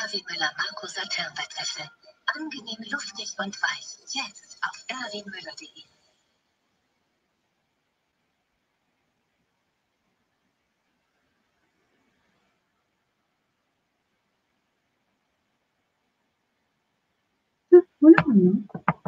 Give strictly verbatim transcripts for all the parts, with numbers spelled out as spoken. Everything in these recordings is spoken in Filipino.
Erwin Müller-Markus Alternbetreffe. Angenehm luftig und weich. Jetzt auf erwin müller punkt de. Wala ano?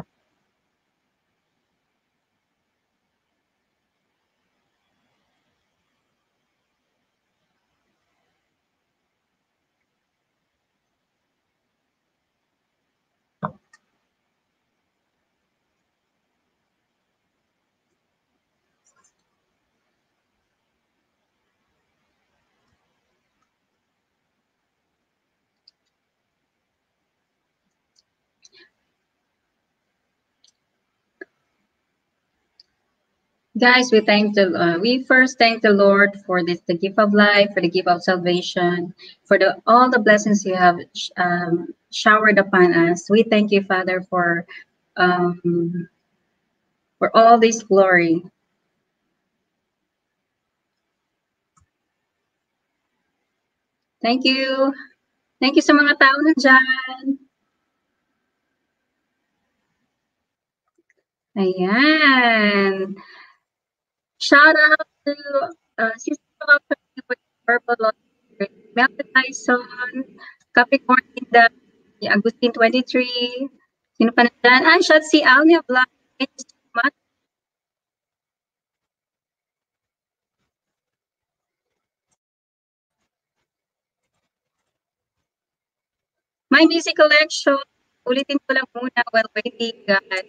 Guys, we thank the uh, we first thank the Lord for this, the gift of life, for the gift of salvation, for the all the blessings you have um, showered upon us. We thank you, Father, for um, for all this glory. Thank you. Thank you sa mga tao na dyan. Ayan. Shout out to uh, Sister Purple Lottery, Melvin Tyson, Capricorn Inda, Agustin twenty-three. Sino pa na dyan? Ah, shout si Alnia Vlog. Thank you so much. My music collection, ulitin ko lang muna while waiting, guys.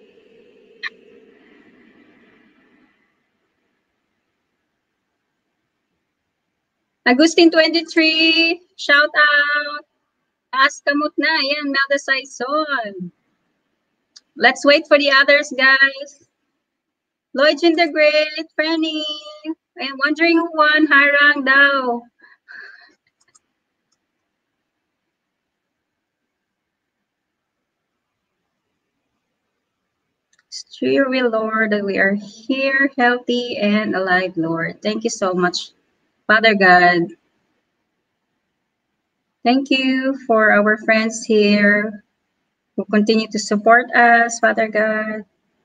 Agustin twenty-three, shout out. Taas kamot na, yan, Melda Saison. Let's wait for the others, guys. Lloyd Jin the Great, Franny. I'm wondering who won, Harang daw. It's true, Lord, that we are here, healthy and alive, Lord. Thank you so much, Father God. Thank you for our friends here who continue to support us, Father God.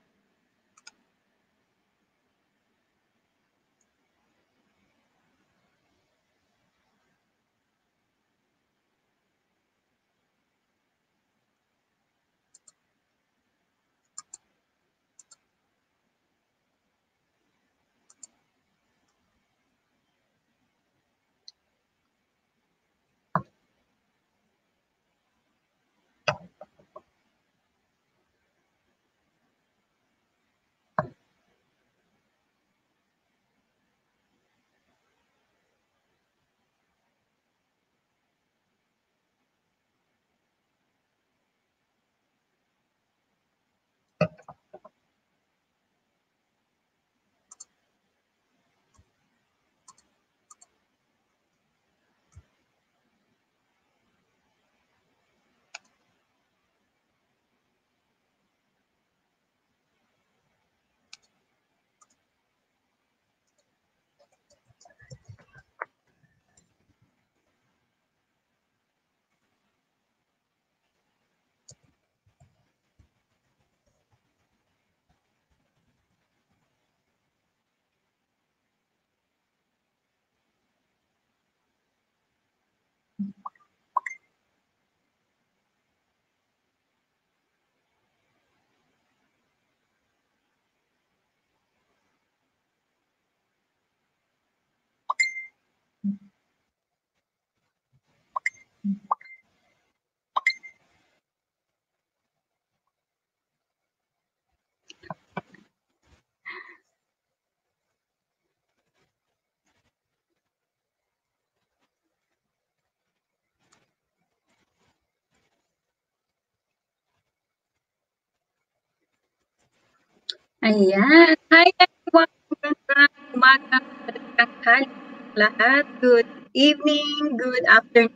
Ayan. Hi everyone. Magandang umaga, magandang hali lahat. Good evening, good afternoon.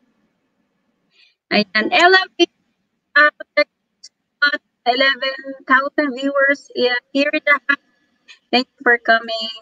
Ayan. Ella, after eleven thousand viewers here in the house. Thank you for coming.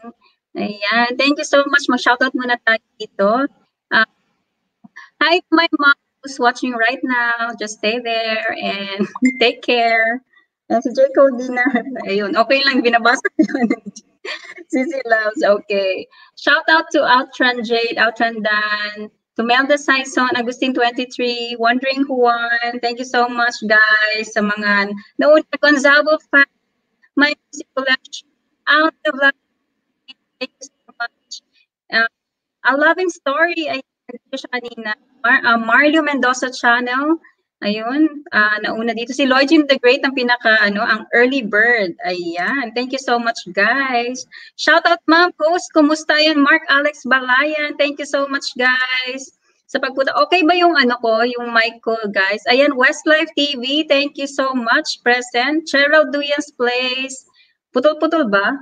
Ayan. Thank you so much. Mag-shoutout muna tayo dito. Uh, hi, my mom. who's watching right now, just stay there and take care. And si J. Codina, ayun, okay lang, binabasa ko yun. Sissy Loves, okay. Shout out to Outran Jade, Outran Dan, to Melda Saison, Agustin twenty-three, Wondering Who Won. Thank you so much, guys, sa mga nauna, Gonzalo fan, my music collection, out of love. Thank you so much. Uh, A Loving Story, ay siya kanina. Mar uh, Marlio Mendoza channel. Ayun, uh, nauna dito si Lloyd the Great, ang pinaka ano, ang early bird. Ayan. Thank you so much, guys. Shout out ma'am, host, kumusta yan? Mark Alex Balayan. Thank you so much, guys. Sa pagpunta. Okay ba yung ano ko, yung mic ko, guys? Ayan, Westlife T V. Thank you so much, present. Cheryl Duyan's Place. Putol-putol ba?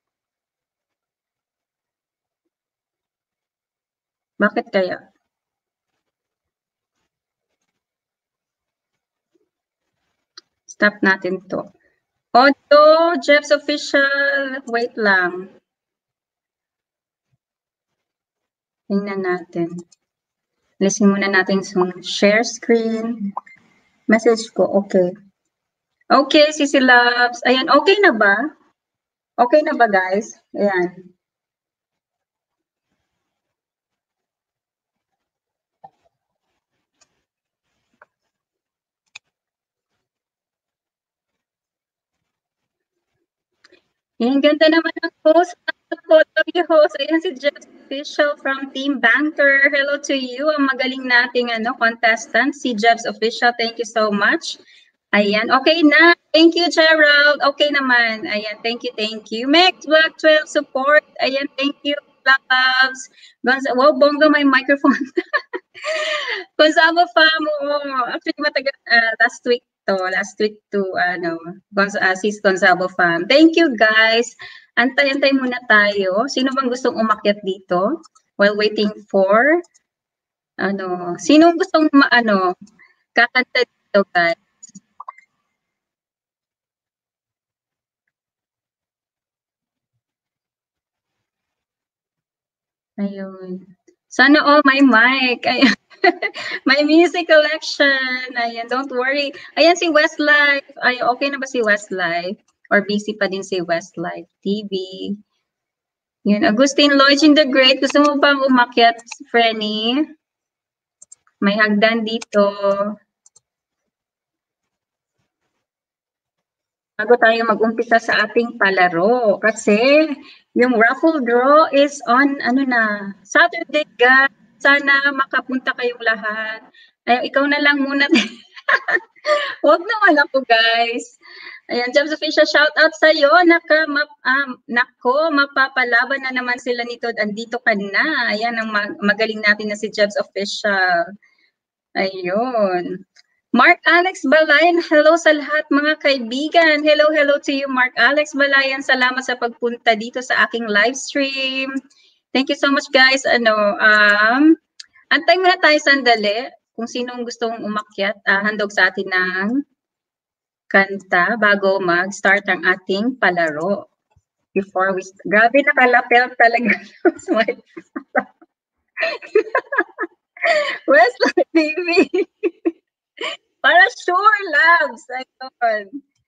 Bakit kaya? Stop natin to. Audio, Jeff's official. Wait lang. Tingnan natin. Listen muna natin sa share screen. Message ko, okay. Okay, Sissy Loves. Ayan, okay na ba? Okay na ba, guys? Ayan. Ayan, ganda naman ang host. Love you, host. Ayan si Jeff Official from Team Banker. Hello to you. Ang magaling nating ano, contestant, si Jeff's Official. Thank you so much. Ayan, okay na. Thank you, Gerald. Okay naman. Ayan, thank you, thank you. Max Black twelve support. Ayan, thank you. Black Loves. Wow, bongga may microphone. Gonzalo Famo. Actually, matagal, uh, last week to, last week to, ano, Gonz uh, sis Gonzalo Fam. Thank you, guys. Antay-antay muna tayo. Sino bang gustong umakyat dito? While waiting for, ano, sino gustong, ano, kakanta dito, guys? Ayun. Sana all my mic. Ayan. My music collection. Ayan, don't worry. Ayan si Westlife. Ay, okay na ba si Westlife? Or busy pa din si Westlife T V? Yun, Agustin Lloyd the Great. Gusto mo bang umakyat, Frenny? May hagdan dito. Bago tayo mag-umpisa sa ating palaro. Kasi yung raffle draw is on, ano na, Saturday, guys. Sana makapunta kayong lahat. Ay, ikaw na lang muna. Huwag naman ako, guys. Ayan, Jebs Official, shout out sa iyo. Naka, map, um, nako, mapapalaban na naman sila nito. Andito ka na. Ayan, ang mag magaling natin na si Jebs Official. Ayun. Mark Alex Balayan, hello sa lahat mga kaibigan. Hello, hello to you, Mark Alex Balayan. Salamat sa pagpunta dito sa aking live stream. Thank you so much, guys. Ano, um, antay muna tayo sandali kung sinong gustong umakyat, uh, handog sa atin ng kanta bago mag-start ang ating palaro. Before we, grabe nakalapel talaga. Westlife T V. Para sure, loves. Ayun.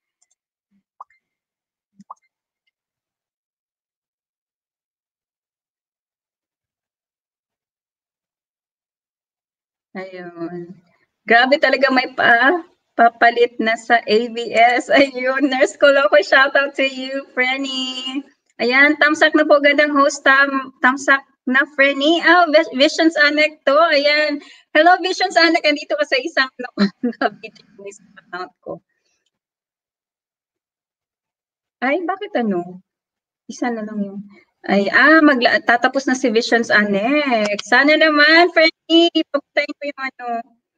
Ayun. Grabe talaga may pa papalit na sa A B S. Ayun, Nurse Coloco, shout out to you, Frenny. Ayan, tamsak na po gandang host, tam, tamsak na Frenny. Ah, Visions Anek to. Ayan. Hello, Visions Anek. Andito ka sa isang video sa account ko. Ay, bakit ano? Isa na lang yung... Ay, ah, magla tatapos na si Visions Anek. Sana naman, Frenny, pagtayin ko yung ano.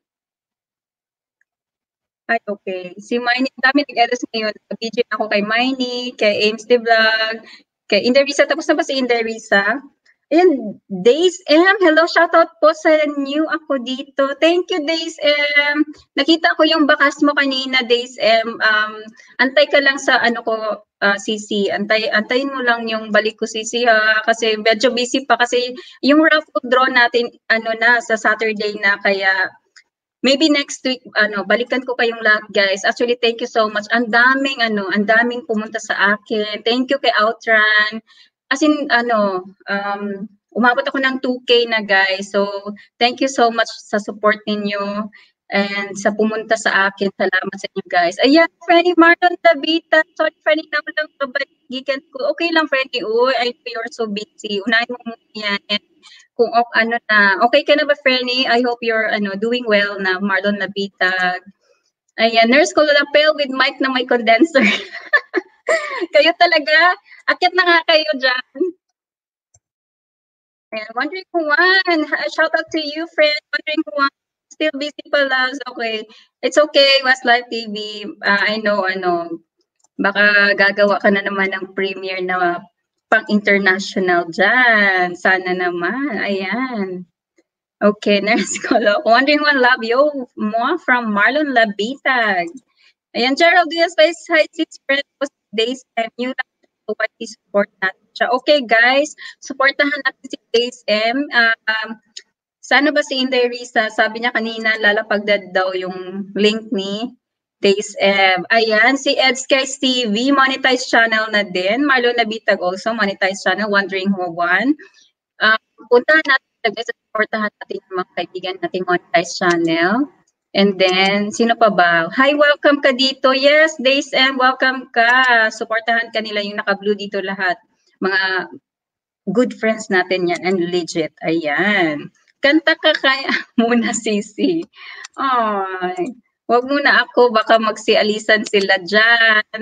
Ay, okay. Si Miney, dami nag-address ngayon. B J ako kay Miney, kay Ames the Vlog, kay Inderisa. Tapos na ba si Inderisa? Ayan, Days M. Hello, shoutout po sa new ako dito. Thank you, Days M. Nakita ko yung bakas mo kanina, Days M. Um, antay ka lang sa ano ko, uh, C C. Antay, antayin mo lang yung balik ko, C C, ha? Kasi medyo busy pa. Kasi yung raffle draw natin, ano na, sa Saturday na. Kaya maybe next week, ano, balikan ko kayong lahat, guys. Actually, thank you so much. Ang daming, ano, ang daming pumunta sa akin. Thank you kay Outran. As in, ano, um, umabot ako ng two K na, guys. So, thank you so much sa support ninyo and sa pumunta sa akin. Salamat sa inyo, guys. Ayan, Freddy Marlon Tabita. Sorry, Freddy, naman lang kabagigan ko. Okay lang, Freddy. Uy, I know you're so busy. Unahin mo muna yan. Kung ano na, okay ka na ba, Frenny? I hope you're ano doing well na, Marlon Nabitag. Ayan, Nurse Colapel with mic na may condenser. Kayo talaga, akit na nga kayo dyan. Ayan, Wondering Juan, shout out to you, friend. Wondering Juan, still busy pala. Okay, it's okay, Westlife T V. Uh, I know, ano, baka gagawa ka na naman ng premiere na pang-international dyan. Sana naman. Ayan. Okay, Nurse Colo. Wondering One Love You more from Marlon Labitag. Ayan, Gerald Diaz, hi, sis, friend, Days M. New lang support natin siya. Okay, guys, supportahan natin si Days M. Um, sana ba si Inday Risa, sabi niya kanina, lalapag daw yung link ni Days M. Ayan, si Ed Skies T V, monetized channel na din. Marlon Labitag also, monetized channel, Wondering Who Won. Uh, puntahan natin, guys, supportahan natin yung mga kaibigan nating monetized channel. And then, sino pa ba? Hi, welcome ka dito. Yes, Days M, welcome ka. Supportahan ka nila yung naka-blue dito lahat. Mga good friends natin yan and legit. Ayan. Kanta ka kaya muna, Sisi. Ay, wag muna ako, baka magsialisan sila dyan.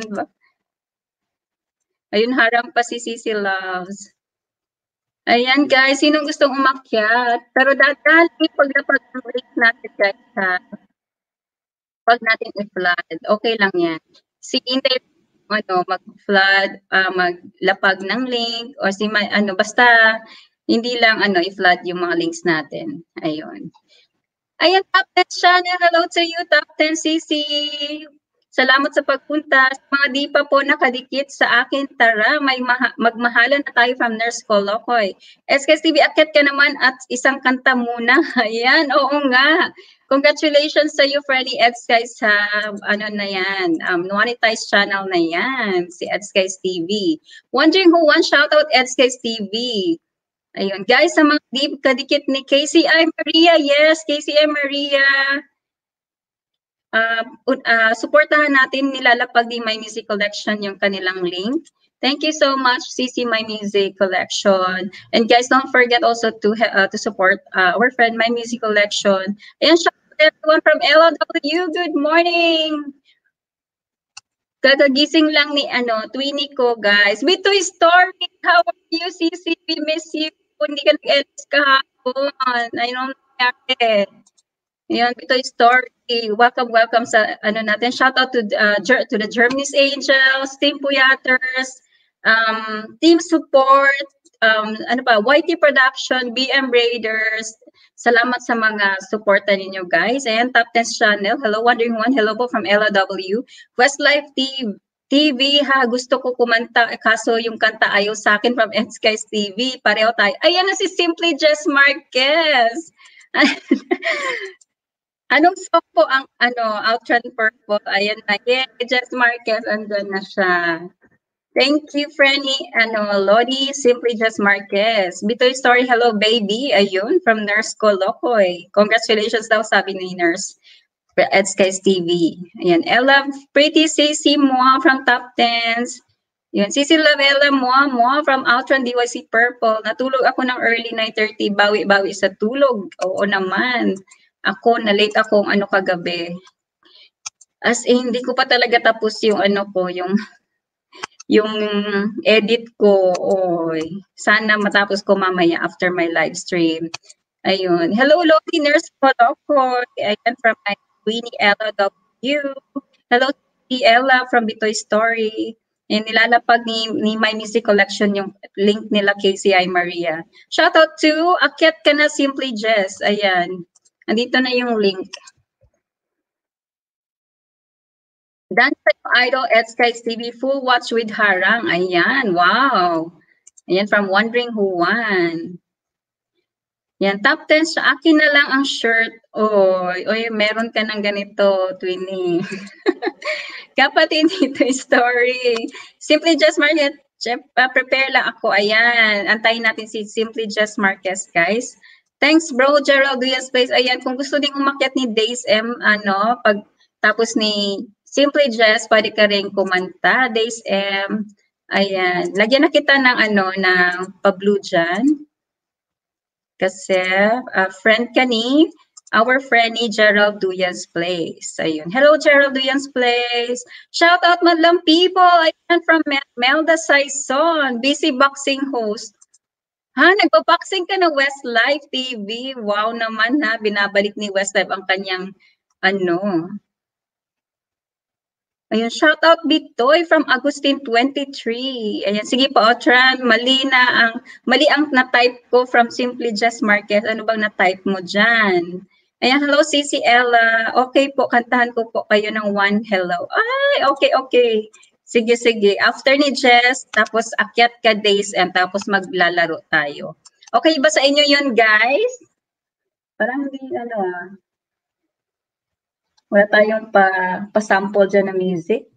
Ayun, harang pa si Sisi Loves. Ayan, guys, sinong gustong umakyat? Pero dadali, pag napag-break natin, guys, ha? Pag natin i-flood, okay lang yan. Si Inday, ano, mag-flood, uh, maglapag ng link, o si, ano, basta, hindi lang, ano, i-flood yung mga links natin. Ayun. Ayan, Top ten channel, hello to you, Top ten C C. Salamat sa pagpunta. Sa mga di pa po nakadikit sa akin, tara, may magmahalan na tayo from Nurse Colocoy. S K S T V, akit ka naman at isang kanta muna. Ayan, oo nga. Congratulations sa iyo, Freddy Edskies, sa ano na yan, um, monetized channel na yan, si Edskies T V. Wondering Who Won, shout out Edskies T V. Ayun, guys, sa mga di kadikit ni K C I Maria, yes, K C I Maria. Uh, uh, supportahan natin, nilalapag di My Music Collection yung kanilang link. Thank you so much, C C My Music Collection. And guys, don't forget also to uh, to support uh, our friend My Music Collection. Ayan, shout out everyone from L O W. Good morning! Kagagising lang ni ano, Twinnie ko, guys. With Toy Story, how are you, C C? We miss you. Hindi ka nag-edit kahapon. I don't know. Ayan, Toy Story. Welcome, welcome sa ano natin. Shout out to uh, to the Germany's Angels, Team Puyaters, um, Team Support, um, ano ba, Y T Production, B M Raiders. Salamat sa mga suporta ninyo, guys. Ayan, Top ten channel. Hello, Wondering One. Hello po from L O W. Westlife T V, ha, gusto ko kumanta, kaso yung kanta ayaw sa akin from S K S T V. Pareho tayo. Ayan na si Simply Jess Marquez. Anong song po ang ano, Outran Purple? Ayan na. Yeah, Jess Marquez, andun na siya. Thank you, Franny. Ano, Lodi, Simply Jess Marquez. Bitoy Story, hello, baby. Ayun, from Nurse Colocoy. Congratulations daw, sabi ni Nurse. Edskies T V. Ayan, Ella, Pretty Ceci Moa from Top Tens. Yun, Cecil Lavella Moa Moa from Outran D Y C Purple. Natulog ako ng early nine thirty, bawi-bawi sa tulog. Oo naman. Ako, na-late akong ano kagabi. As in, hindi ko pa talaga tapos yung ano ko, yung yung edit ko. Oy, sana matapos ko mamaya after my live stream. Ayun. Hello, Lodi Nurse Colocoy. Ayan, from my Winnie Ella W. Hello, Ella from Bitoy Story. And nilalapag ni, ni My Music Collection yung link nila K C I Maria. Shout out to Akyat ka na Simply Jess. Ayan. Andito na yung link. Dance Idol at Skies T V Full Watch with Harang. Ayan, wow. Ayan, from Wondering Who Won. Yan, top ten sa akin na lang ang shirt. Oy, oy, meron ka ng ganito, Twinnie. Kapatid dito story. Simply Just Market, uh, prepare lang ako. Ayan, antayin natin si Simply Just Marquez, guys. Thanks, bro, Gerald Diaz Place. Ayan, kung gusto ding umakyat ni Days M, ano, pag tapos ni Simply Just, pwede ka rin kumanta, Days M. Ayan, lagyan na kita ng ano, ng pa-blue dyan. Kasi uh, friend ka ni, our friend ni Gerald Duyan's Place. Ayun. Hello, Gerald Duyan's Place. Shout out, madlang people. Ayan, from Mel Melda Saison, busy boxing host. Ha, nagbo-boxing ka na Westlife T V. Wow naman ha, binabalik ni Westlife ang kanyang ano. Ayun, shout out Bitoy from Agustin twenty-three. Ayan, sige po, Otran, mali na ang, mali ang na-type ko from Simply Just Marquez. Ano bang na-type mo dyan? Ayan, hello, Cici Ella. Okay po, kantahan ko po kayo ng one hello. Ay, okay, okay. Sige, sige. After ni Jess, tapos akyat ka Days, and tapos maglalaro tayo. Okay ba sa inyo yun, guys? Parang hindi, ano ah. Wala tayong pa, pa-sample dyan na music.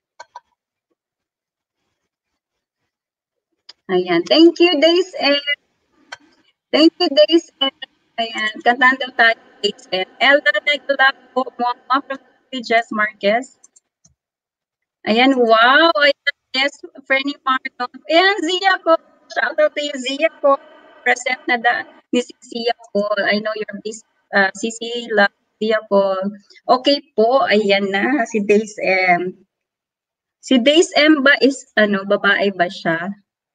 Ayan. Thank you, Days and Thank you, Days and Ayan. Kantaan daw tayo, Days and Elda, nag-love po mo from Jess Marquez. Ayan. Wow. Ayan. Yes, Fernie Marlon. Ayan, Zia ko. Shout out to you, Zia ko. Present na da ni Zia ko. I know you're busy. Uh, Cici, love Zia ko. Okay po. Ayan na. Si Days M. Si Days M ba is, ano, babae ba siya?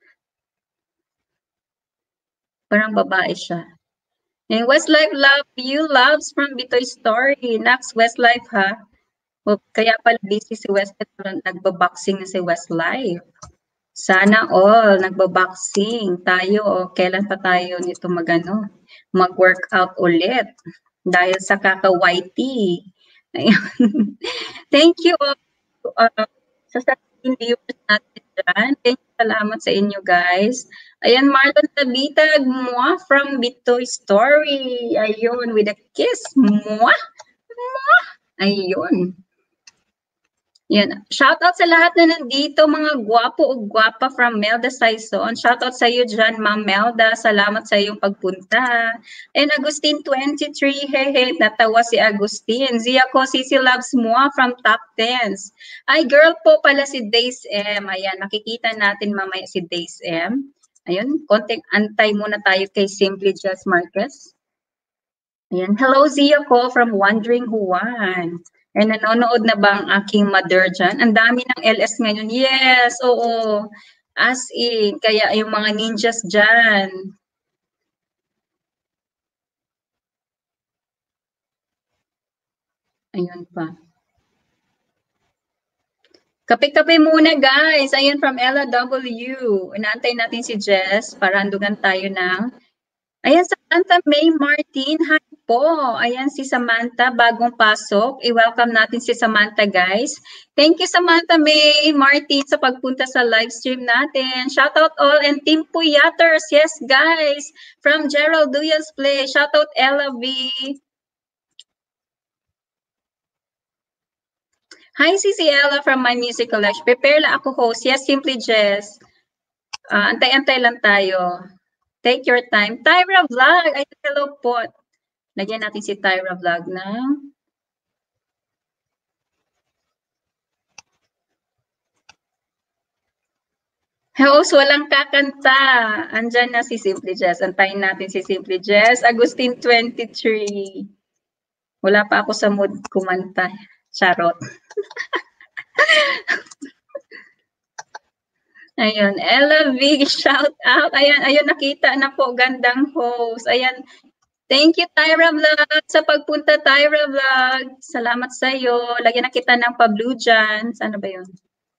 Parang babae siya. And Westlife love you, loves from Bitoy Story. Next, Westlife ha. O, kaya pala busy si Westlife, nagbaboxing na si Westlife. Sana all, nagbaboxing tayo. O, kailan pa tayo nito magano, mag-workout ulit. Dahil sa kaka-whitey. Thank you all. Uh, sa sabihin viewers natin dyan. Thank you, salamat sa inyo guys. Ayan, Marlon Tabitag, moi from Bitoy Story. Ayun, with a kiss. Moi. Moi. Ayun. Yan. Shoutout sa lahat na nandito, mga gwapo o gwapa from Melda Saison. Shoutout sa iyo dyan, Ma'am Melda. Salamat sa iyong pagpunta. And Agustin twenty-three, hey, hey, natawa si Agustin. Zia ko, Cici loves moi from Top Tens. Ay, girl po pala si Days M. Ayan, nakikita natin mamaya si Days M. Ayun, konting antay muna tayo kay Simply Just Marquez. Ayan, hello Zia ko from Wandering Juan. And nanonood na ba ang aking mother dyan? Ang dami ng L S ngayon. Yes, oo. As in, kaya yung mga ninjas dyan. Ayun pa. Kape-kape muna guys. Ayun from Ella W. Inaantay natin si Jess para handugan tayo ng... Ayan, Samantha May Martin. Hi po. Ayan si Samantha, bagong pasok. I-welcome natin si Samantha, guys. Thank you, Samantha May Martin, sa pagpunta sa live stream natin. Shout out all and Team Puyaters. Yes, guys. From Gerald Duyas Play. Shout out Ella V. Hi, Cici Ella from My Music Collection. Prepare lang ako host. Yes, Simply Jess. Uh, antay-antay lang tayo. Take your time. Tyra Vlog. Ay, hello po. Lagyan natin si Tyra Vlog na. Host, walang kakanta. Andyan na si Simply Jess. Antayin natin si Simply Jess. Agustin twenty-three. Wala pa ako sa mood kumanta. Charot. Ayun, Ella V, shout out. Ayan, ayun, nakita na po, gandang host. Ayan, thank you, Tyra Vlog, sa pagpunta, Tyra Vlog. Salamat sa iyo. Lagyan na kita ng pa-blue dyan. Sana ba yun?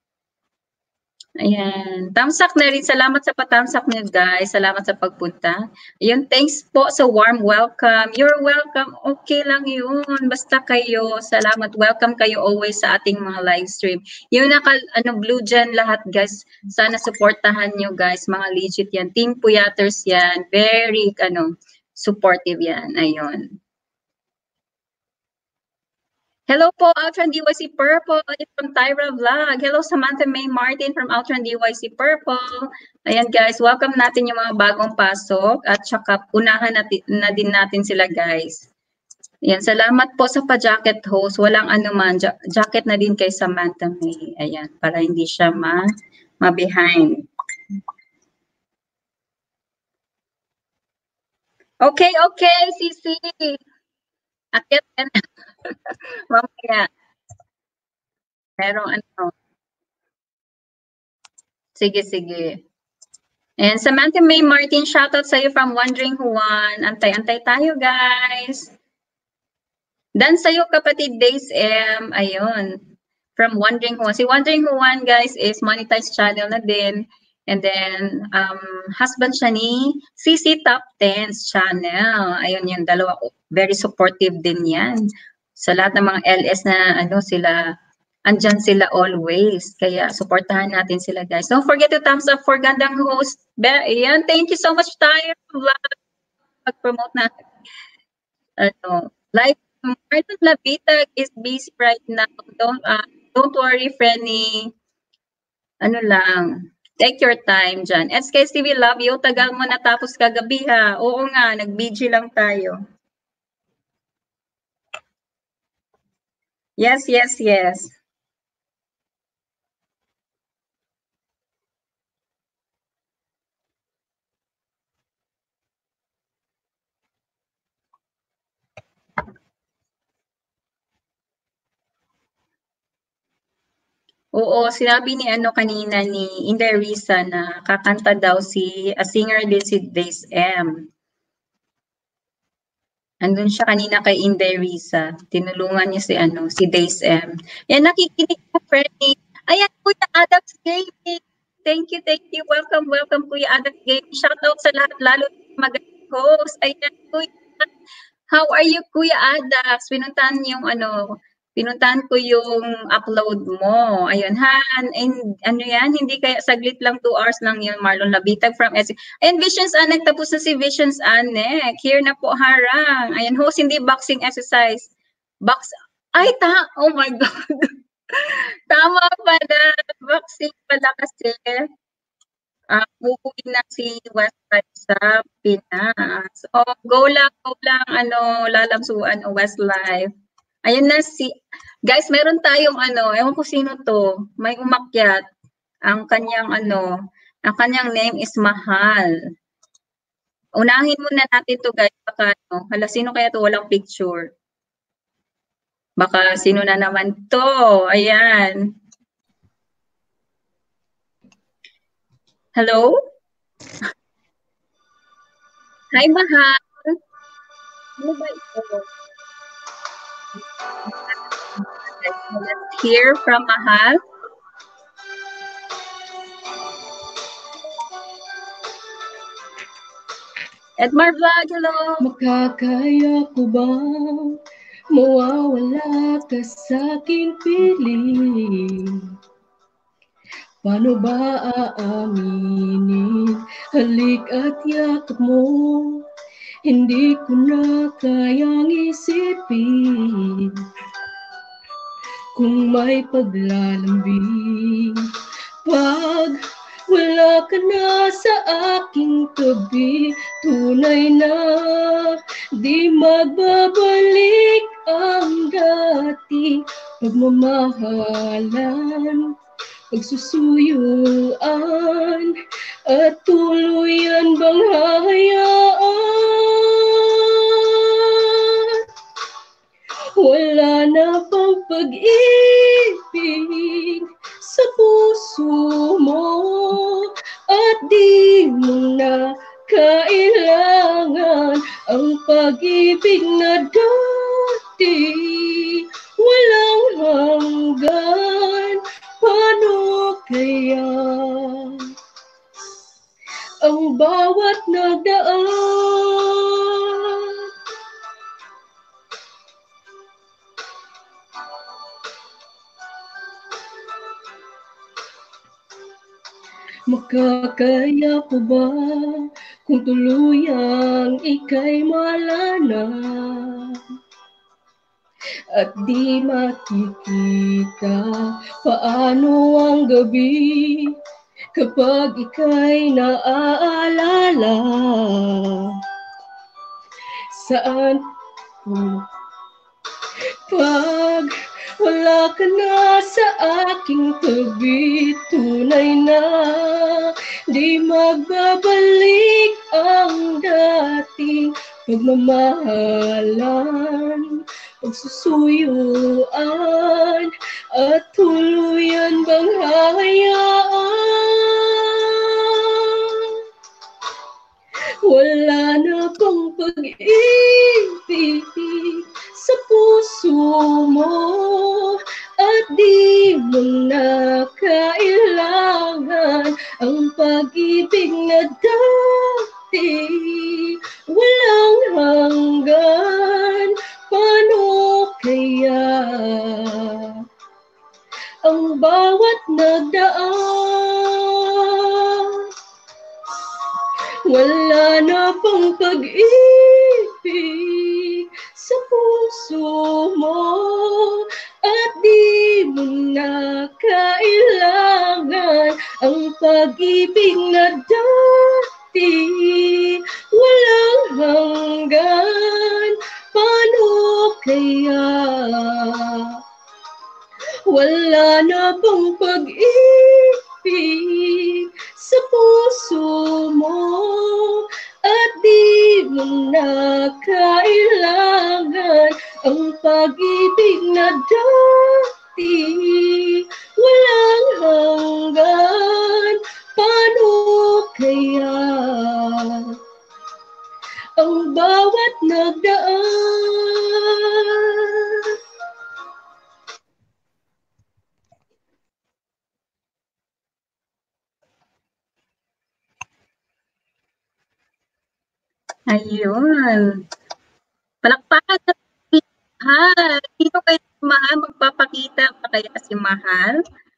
Ayan. Tamsak na rin. Salamat sa patamsak niyo, guys. Salamat sa pagpunta. Ayun, thanks po sa warm welcome. You're welcome. Okay lang yun. Basta kayo. Salamat. Welcome kayo always sa ating mga live stream. Yung naka, ano, blue dyan lahat, guys. Sana supportahan nyo, guys. Mga legit yan. Team Puyaters yan. Very, ano, supportive yan. Ayun. Hello po, Outran D Y C Purple. It's from Tyra Vlog. Hello, Samantha May Martin from Outran D Y C Purple. Ayan guys, welcome natin yung mga bagong pasok at saka unahan natin, na din natin sila guys. Ayan, salamat po sa pa-jacket host. Walang anuman, ja jacket na din kay Samantha May. Ayan, para hindi siya ma ma-behind. Okay, okay, Sisi. Akit ka na. Mamaya. Pero ano. Sige, sige. And Samantha May Martin, shoutout sa'yo from Wondering Who Won. Antay-antay tayo, guys. Dan sa'yo, kapatid Days M. Ayun. From Wondering Who Won. Si Wondering Who Won, guys, is monetized channel na din. And then, um, husband siya ni C C Top Tens channel. Ayun yung dalawa. Very supportive din yan. Sa lahat ng mga L S na ano sila, andyan sila always. Kaya supportahan natin sila guys. Don't forget to thumbs up for Gandang Host. Ayan, thank you so much tayo. Mag-promote na. Ano, live. Martin Labitag is busy right now. Don't, uh, don't worry, Frenny. Ano lang. Take your time dyan. S K S T V, love you. Tagal mo natapos kagabi ha. Oo nga, nag-B G lang tayo. Yes, yes, yes. Oo, sinabi ni ano kanina ni Inday Risa na kakanta daw si a singer din si Days M. Andun siya kanina kay Inday Risa. Tinulungan niya si ano, si Days M. Yan, nakikinig po, Freddy. Ayan, Kuya Adax Gaming. Thank you, thank you. Welcome, welcome, Kuya Adax Gaming. Shout out sa lahat, lalo magaling host. Ayan, Kuya. How are you, Kuya Adax? Pinuntahan yung ano, pinuntahan ko yung upload mo. Ayun, ha? And, ano yan? Hindi kaya saglit lang, two hours lang yun, Marlon Labitag from S. Ayun, Visions Anek. Tapos na si Visions Anek. Here na po, harang. Ayun, host, hindi boxing exercise. Box. Ay, ta. Oh my God. Tama pala. Boxing pala kasi. Uh, uuwi na si Westside sa Pinas. O, oh, go lang, go lang, ano, lalamsuan o Westlife. Ayun na si, guys, meron tayong ano, ewan ko sino to, may umakyat. Ang kanyang ano, ang kanyang name is Mahal. Unahin muna natin to guys, baka ano, hala, sino kaya to walang picture? Baka sino na naman to, ayan. Hello? Hi, Mahal. Ano ba ito? Let's hear from Mahal. Edmar Vlog, hello! Makakaya ko ba mawawala ka sa aking piling? Paano ba aaminin? Halik at yakap mo, hindi ko na kayang isipin. Kung may paglalambing, pag wala ka na sa aking tabi, tunay na di magbabalik ang dating pagmamahalan, pagsusuyuan, at tuluyan bang hahayaan? Wala na bang pag-ibig sa puso mo at di mo na kailangan ang pag-ibig na dati walang hanggan. Paano kaya ang bawat nagdaan? Makakaya ko ba kung tuluyang ika'y malana at di makikita paano ang gabi kapag ika'y naaalala? Saan ko pag wala ka na sa aking tabi, tunay na di magbabalik ang dating pagmamahalan, pagsusuyuan at tuluyan bang hahayaan? Wala na bang pag-ibig sa puso mo at di mo na kailangan ang pag-ibig na dati walang hanggan? Paano kaya ang bawat nagdaan? Wala na bang pag-ibig sa puso mo at di mo na kailangan ang pag-ibig na dati walang hanggan? Paano kaya wala na bang pag-ibig sa puso mo at di mo na kailangan ang pag-ibig na dati walang hanggan? Paano kaya ang bawat nagdaan? Ayun. Palakpakan na si Mahal. Dito kayo si Mahal, magpapakita pa kaya si Mahal?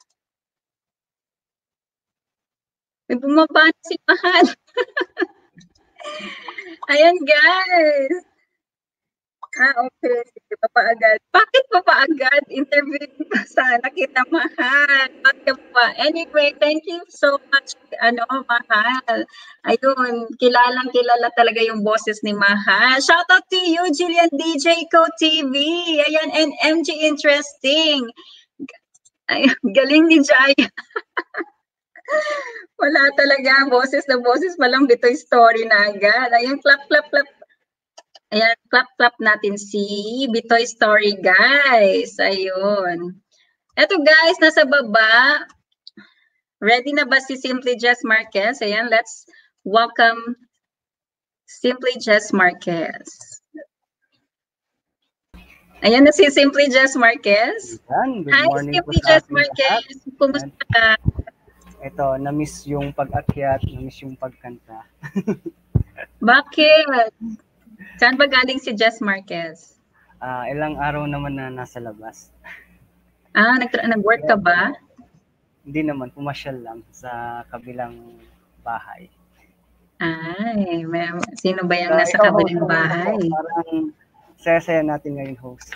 May bumaba na si Mahal. Ayan guys. Ah, okay. Sige, papaagad. Bakit papaagad? Interview pa sana kita, Mahal. Bakit pa? Anyway, thank you so much, ano, Mahal. Ayun, kilalang kilala talaga yung boses ni Mahal. Shout out to you, Jillian D J Co T V. Ayan, and M G Interesting. Ay, galing ni Jaya. Wala talaga, boses na boses pa lang, Bitoy Story na agad. Ayun, clap, clap, clap. Ayan, clap-clap natin si Bitoy Story, guys. Ayun. Eto, guys, nasa baba. Ready na ba si Simply Jess Marquez? Ayan, let's welcome Simply Jess Marquez. Ayan na si Simply Jess Marquez. Good Hi, morning Simply po sa Jess ating Marquez. lahat. Kumusta ka? Ito, na-miss yung pag-akyat, na-miss yung pagkanta. Bakit? Saan ba galing si Jess Marquez? Uh, ilang araw naman na nasa labas. Ah, nag-work ka ba? Hindi naman, pumasyal lang sa kabilang bahay. Ay, may, sino ba yung Uh, nasa ikaw, kabilang host, bahay? Parang saya-saya natin ngayon, host.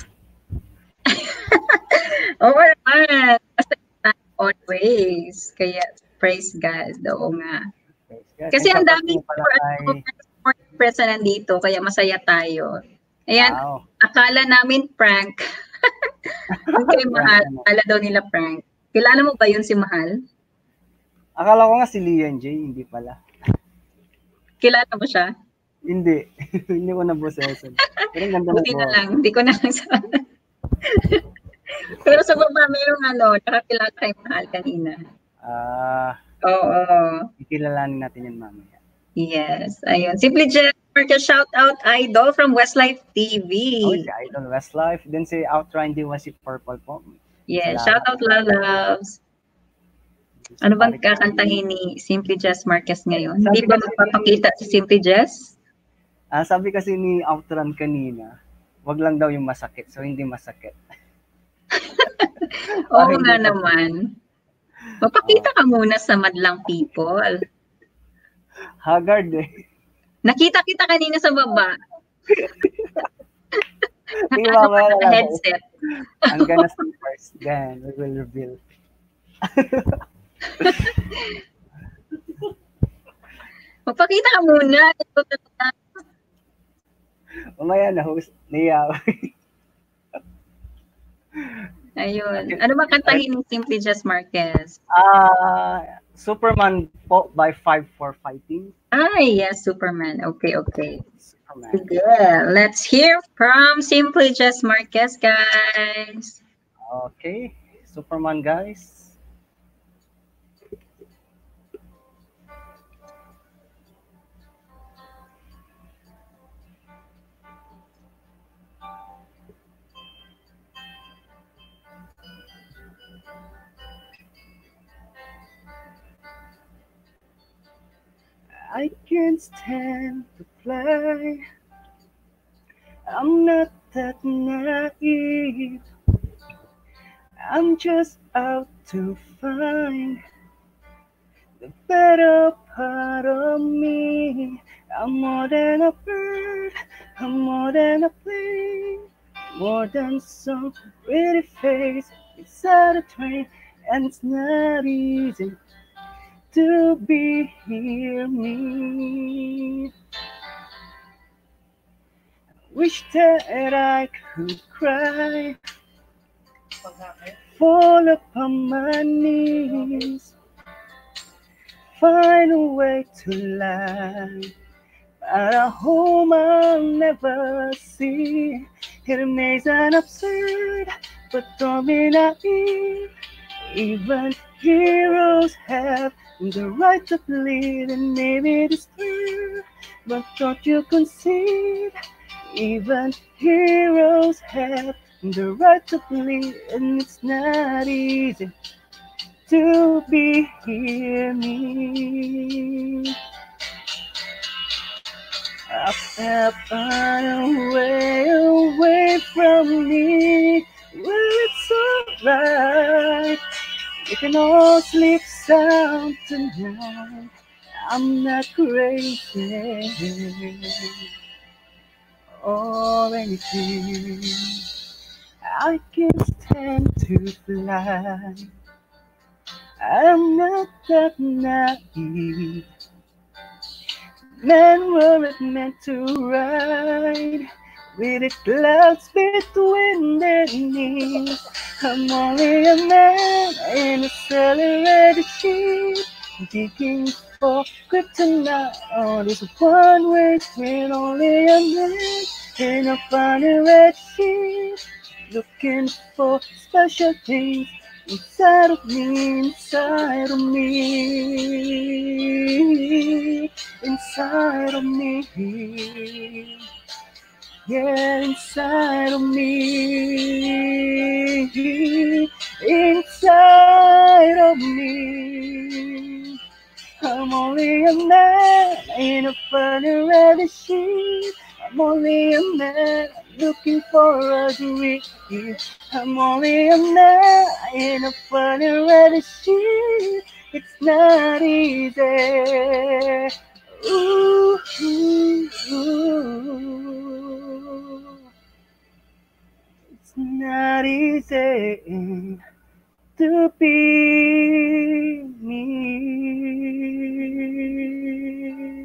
Oo naman. Always. Kaya, praise God. Oo nga. Yes, Kasi ang daming ay... person nandito, kaya masaya tayo. Ayan, Wow. Akala namin prank. Yung kay Mahal, akala daw nila prank. Kilala mo ba yun si Mahal? Akala ko nga si Lian J, hindi pala. Kilala mo siya? Hindi. Hindi ko nabosesan. Pero ganda Buti na lang, hindi ko na lang sa... Pero sa baba, mayroong ano, nakakilala kay Mahal kanina. Ah. Uh, Oo. Ikilalanin natin yan mamaya. Yes, ayun. Simply Jess Marquez, shout out Idol from Westlife T V. Oh, si Idol Westlife. Then si Outrun D was si Purple po. Yes, shout out Lalabs. Ano bang kakantahin ni Simply Jess Marquez ngayon? Hindi ba magpapakita si Simply Jess? Ah, sabi kasi ni Outrun kanina, wag lang daw yung masakit. So hindi masakit. Oo nga naman. Magpakita ka muna sa madlang people. Haggard eh. Nakita kita kanina sa baba. Di Ano ba, ka, wala lang. headset. I'm gonna see first, then we will reveal. Magpakita ka muna. Ito talaga. Mamaya na host niya. Ayun. Ano ba kantahin ni Simply Just Marquez? Ah, Superman po by Five for Fighting. Ay, yes, Superman. Okay, okay. Superman. Sige. Let's hear from Simply Just Marquez, guys. Okay, Superman guys. I can't stand to play. I'm not that naive. I'm just out to find the better part of me. I'm more than a bird, I'm more than a plane, more than some pretty face inside a train, and it's not easy to be here me. Wish that I could cry, fall upon my knees, find a way to lie, but a home I'll never see. It may sound absurd, but don't be naive. Even heroes have the right to bleed and maybe despair, but don't you concede? Even heroes have the right to bleed, and it's not easy to be here me. Up, up, away, away from me, well, it's alright. We can all sleep sound tonight. I'm not crazy or anything. I can't stand to fly. I'm not that naive. Men weren't meant to ride with the clouds between their knees. I'm only a man in a accelerated ship, digging for kryptonite on this one-way train. Only a man in a funny red sheet, looking for special things inside of me, inside of me, inside of me. Yeah, inside of me, inside of me. I'm only a man in a funny red sheet. I'm only a man looking for a dream. I'm only a man in a funny red sheet. It's not easy. Ooh, ooh, ooh. It's not easy to be me.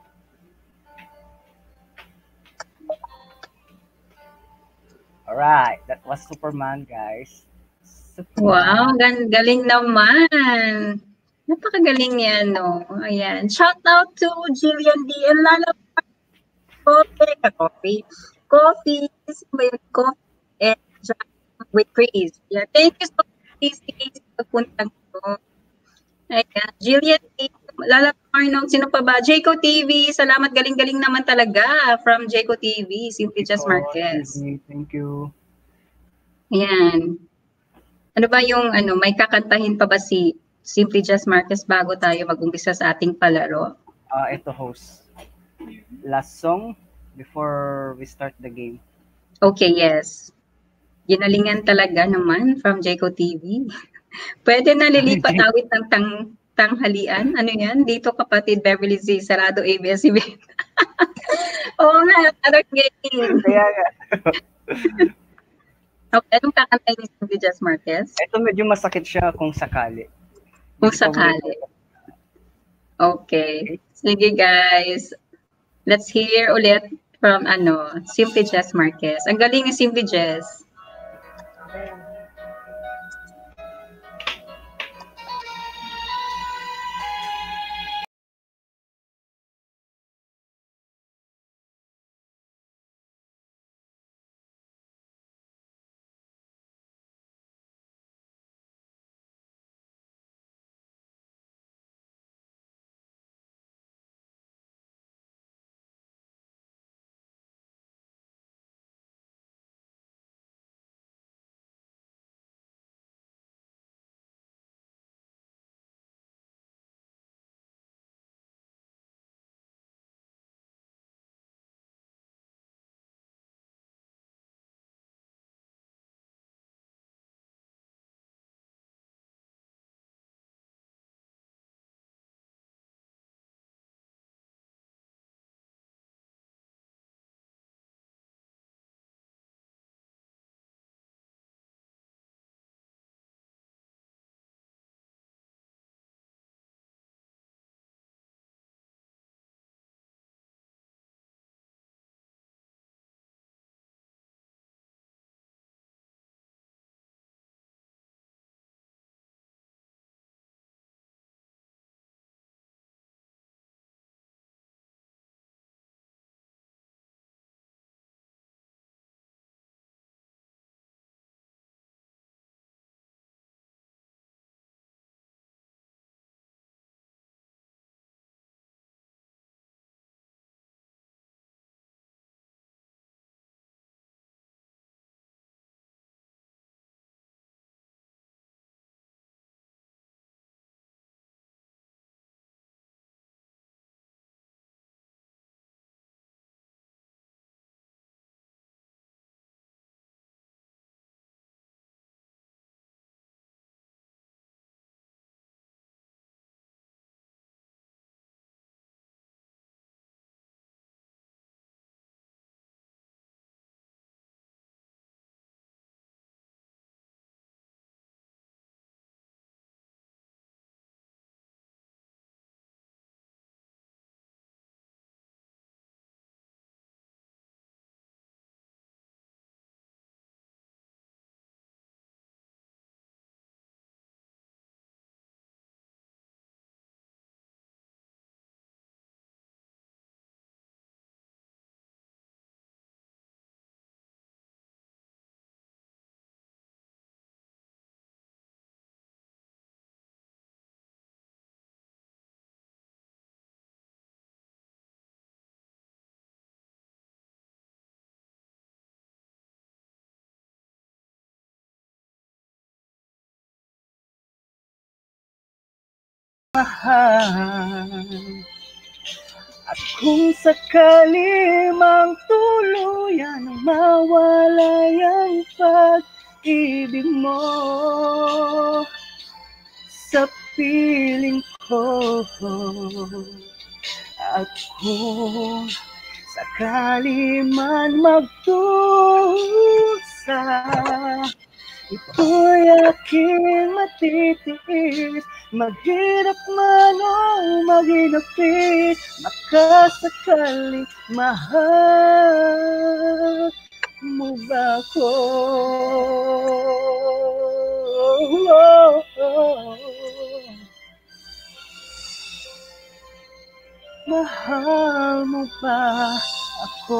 Alright, that was Superman, guys. Superman. Wow, gan galing naman. Napakagaling niya, no? Ayan. Shout out to Jillian D. and Lala Coffee. Coffee. Coffee. Sino ba yun? Coffee. And with Chris. Yeah, thank you so much, Chris, sa pagpuntang ko. Ayan. Jillian D. Lala Arnold. Sino pa ba? Jayco T V. Salamat. Galing-galing naman talaga from Jayco T V. Simply Just Marquez. Thank you. Ayan. Ano ba yung ano, may kakantahin pa ba si Simply Just Marquez bago tayo mag-umpisa sa ating palaro? Uh, ito host. Last song before we start the game. Okay, yes. Ginalingan talaga naman from Jayco T V. Pwede na lilipat awit ng tang tanghalian. Ano yan? Dito kapatid Beverly Z, sarado A B S C B. Oo nga, parang ganyan. Kaya nga. Okay, anong kakantay ni Simply Just Marquez? Ito medyo masakit siya kung sakali. Kung sakali. Okay. Sige guys. Let's hear ulit from ano, Simply Just Marquez. Ang galing ni Simply Just. Mahal. At kung sakali mang tuluyan mawalay ang pag-ibig mo sa piling ko, at kung sakali man magdusa, ito'y aking matitiis, maghirap man o maghinapis, makasakali mahal mo ba ko? Oh, oh, oh. Mahal mo ba ako?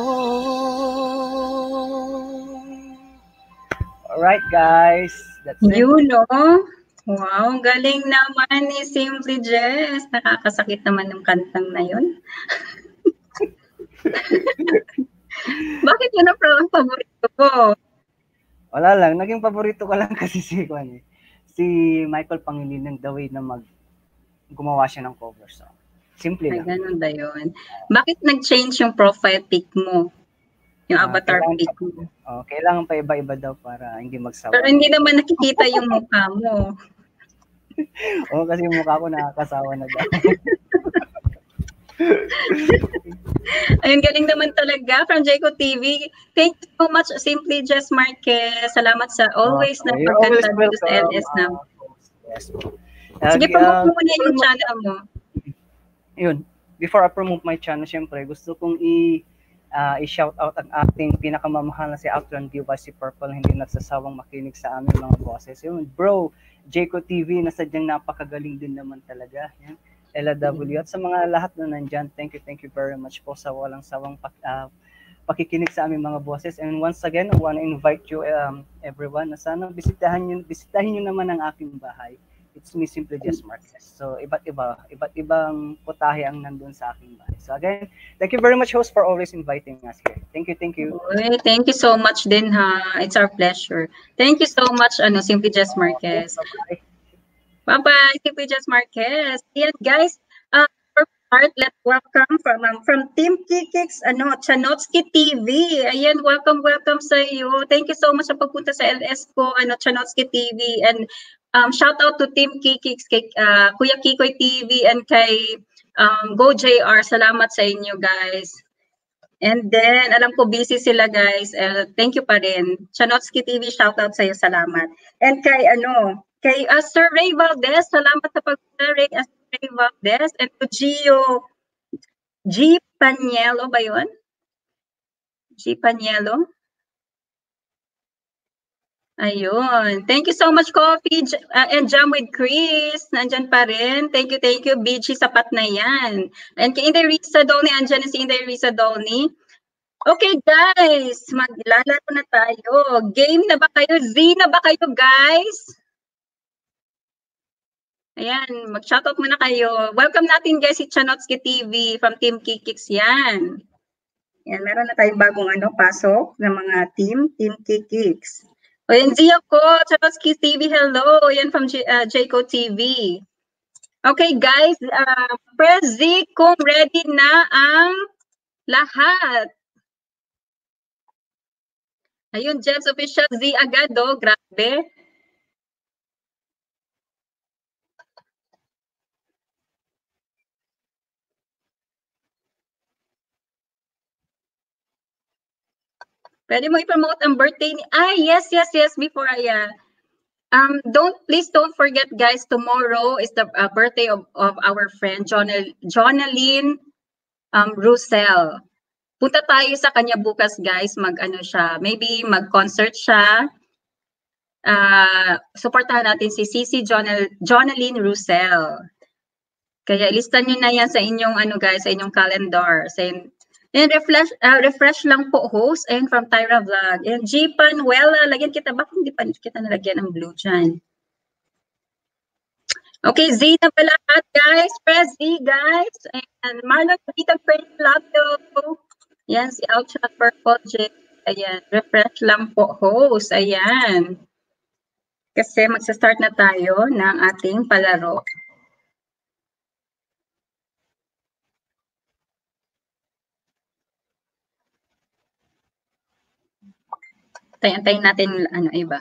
Alright guys, that's it. You know? Wow, galing naman ni Simply Jess. Nakakasakit naman yung kantang na yun. Bakit yun ang paborito ko? Wala lang, naging paborito ko lang kasi si Juan eh. Si Michael Pangilinan, the way na mag gumawa siya ng cover song. Simple Ay, lang. ganun ba yun? Bakit nag-change yung profile pic mo? Yung Ah, avatar kailangan pic pa- mo? Oh, kailangan pa iba-iba daw para hindi magsawa. Pero hindi naman nakikita yung mukha mo. Oo, kasi yung mukha ko nakakasawa na daw. Ayun, galing naman talaga from Jayco T V. Thank you so much, Simply Just Marquez. Salamat sa always Okay, na you're always pagkanta dito sa L S welcome. na. Uh, yes. Sige, Uh, promote mo uh, muna yung channel mo. Yun, before I promote my channel, syempre, gusto kong i- uh, i-shout out ang ating pinakamamahal na si Outland Diva, si Purple, hindi nagsasawang makinig sa aming mga boses. Yun, bro, Jayco T V, na sadyang napakagaling din naman talaga. Yan. L W at sa mga lahat na nandyan, thank you, thank you very much po sa walang sawang pak, uh, pakikinig sa aming mga boses. And once again, I want to invite you, um, everyone, na sana bisitahin nyo, bisitahin nyo naman ang aking bahay. It's me, Simply Just Marquez. So, iba't iba, iba't ibang putahe ang nandun sa aking bahay. So again, thank you very much, host, for always inviting us here. Thank you, thank you. Uy, thank you so much din, ha. It's our pleasure. Thank you so much, ano, Simply Just Marquez. Okay, Bye-bye, Simply Just Marquez. Ayan, guys, uh, for part, let's welcome from um, from Team Kikix, ano, Chanotsky T V. Ayan, welcome, welcome sa iyo. Thank you so much sa pagpunta sa L S ko, ano, Chanotsky T V. And um, shout out to Team Kikix, kay uh, Kuya Kikoy T V, and kay um, Go J R. Salamat sa inyo, guys. And then, alam ko busy sila, guys. Uh, thank you pa rin. Chanotsky T V, shout out sa iyo, salamat. And kay, ano, kay uh, Sir Ray Valdez, salamat sa pagpunta, Ray, uh, Ray Valdez. And to Gio, G. Panielo ba yun? G. Panielo? Ayun. Thank you so much, Coffee uh, and Jam with Chris. Nandyan pa rin. Thank you, thank you. B G, sapat na yan. And kay Inday Risa Dolny, andyan na si Inday Risa Dolny. Okay, guys. Maglalaro na tayo. Game na ba kayo? Z na ba kayo, guys? Ayan, mag-shoutout muna kayo. Welcome natin, guys, si Chanotsky T V from Team Kikix. Yan. Yan, meron na tayong bagong ano, pasok ng mga team, Team Kikix. O yan, Zia ko, Chanotsky T V, hello. Yan from J uh, Jayco T V. Okay, guys, uh, press Z kung ready na ang lahat. Ayun, Jets Official Z agad, oh, grabe. Pwede mo i-promote ang birthday ni... Ah, yes, yes, yes, before I... Uh, um, don't, please don't forget, guys, tomorrow is the uh, birthday of, of our friend, Jonal, Jonaline um, Russell. Punta tayo sa kanya bukas, guys, mag-ano siya, maybe mag-concert siya. Uh, supportahan natin si Cici Jonal, Jonaline Russell. Kaya ilistan nyo na yan sa inyong, ano guys, sa inyong calendar. Sa in And refresh, uh, refresh lang po, host, and from Tyra Vlog. And G. Panuela, lagyan kita. Bakit hindi pa kita nalagyan ng blue dyan? Okay, Z na ba lahat, guys? Press Z, guys. And Marlon, kita first love to. Yan, si Outshot Purple J. Ayan, refresh lang po, host. Ayan. Kasi magsa-start na tayo ng ating palaro. Tayo-tayo natin ano iba.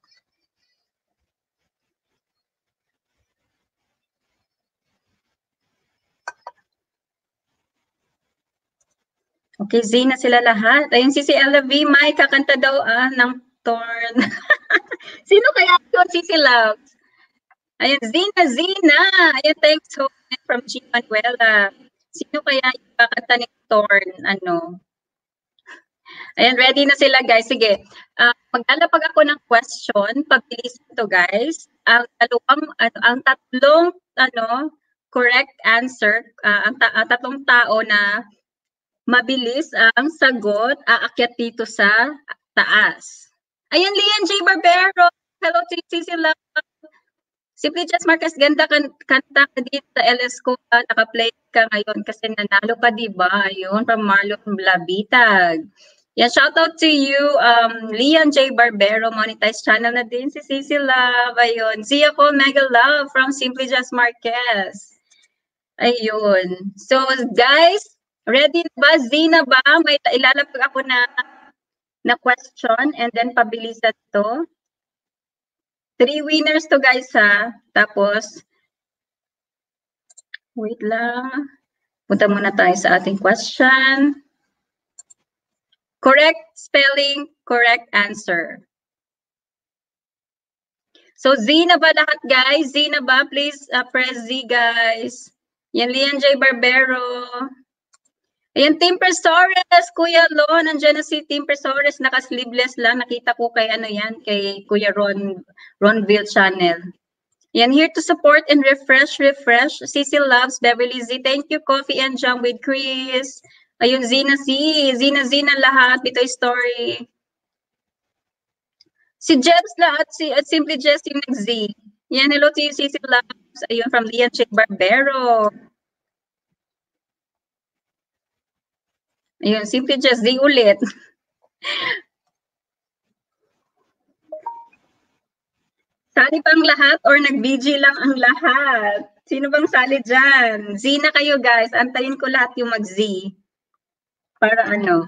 Okay, Z na sila lahat. Ayun si si Ella V, may kakanta daw ah, ng Torn. Sino kaya yun? Si si Loves. Ayun, Zina, Zina. Ayun, thanks so much from G. Manuela. Sino kaya yung kakanta ni Torn? Ano? Ayan, ready na sila, guys. Sige. Uh, maglalapag ako ng question. Pabilisan to, guys. Ang dalawang, ano, ang tatlong, ano, correct answer, uh, ang, ta ang tatlong tao na mabilis ang sagot, aakyat dito sa taas. Ayan, Lian J. Barbero. Hello, Cici Love. Simply Just Marquez, ganda kan kanta ka dito sa L S ko. Naka-play ka ngayon kasi nanalo ka, di ba? Ayun, from Marlon Blabitag. Yan, shout out to you, um, Lian J. Barbero, monetized channel na din, si Cici Love, ayun. Zia ko, mega love from Simply Just Marquez. Ayun. So, guys, ready na ba? Zina ba? May ilalapag ako na, na question and then pabilisan to. Three winners to guys ha. Tapos, wait lang. Punta muna tayo sa ating question. Correct spelling, correct answer. So, Z na ba lahat, guys? Z na ba? Please uh, press Z, guys. Yan, Lian J. Barbero. Ayan, Team Presores, Kuya Lo. Nandiyan na si Team Presores. Naka-sleeveless lang. Nakita ko kay ano yan, kay Kuya Ron, Ronville Channel. Yan, here to support and refresh, refresh. Cecil Loves, Beverly Z. Thank you, Coffee and Jam with Chris. Ayun, Zina Z. Zina Z na lahat. Bitoy Story. Si Jebs lahat, si, at Simply Jess yung nag-Z. Yan, hello to you, Cecil Loves. Ayun, from Lian Chick Barbero. Ayun, Simply Jess, Z ulit. Sali pang lahat or nag-B G lang ang lahat? Sino bang sali dyan? Z na kayo, guys. Antayin ko lahat yung mag-Z. Para ano?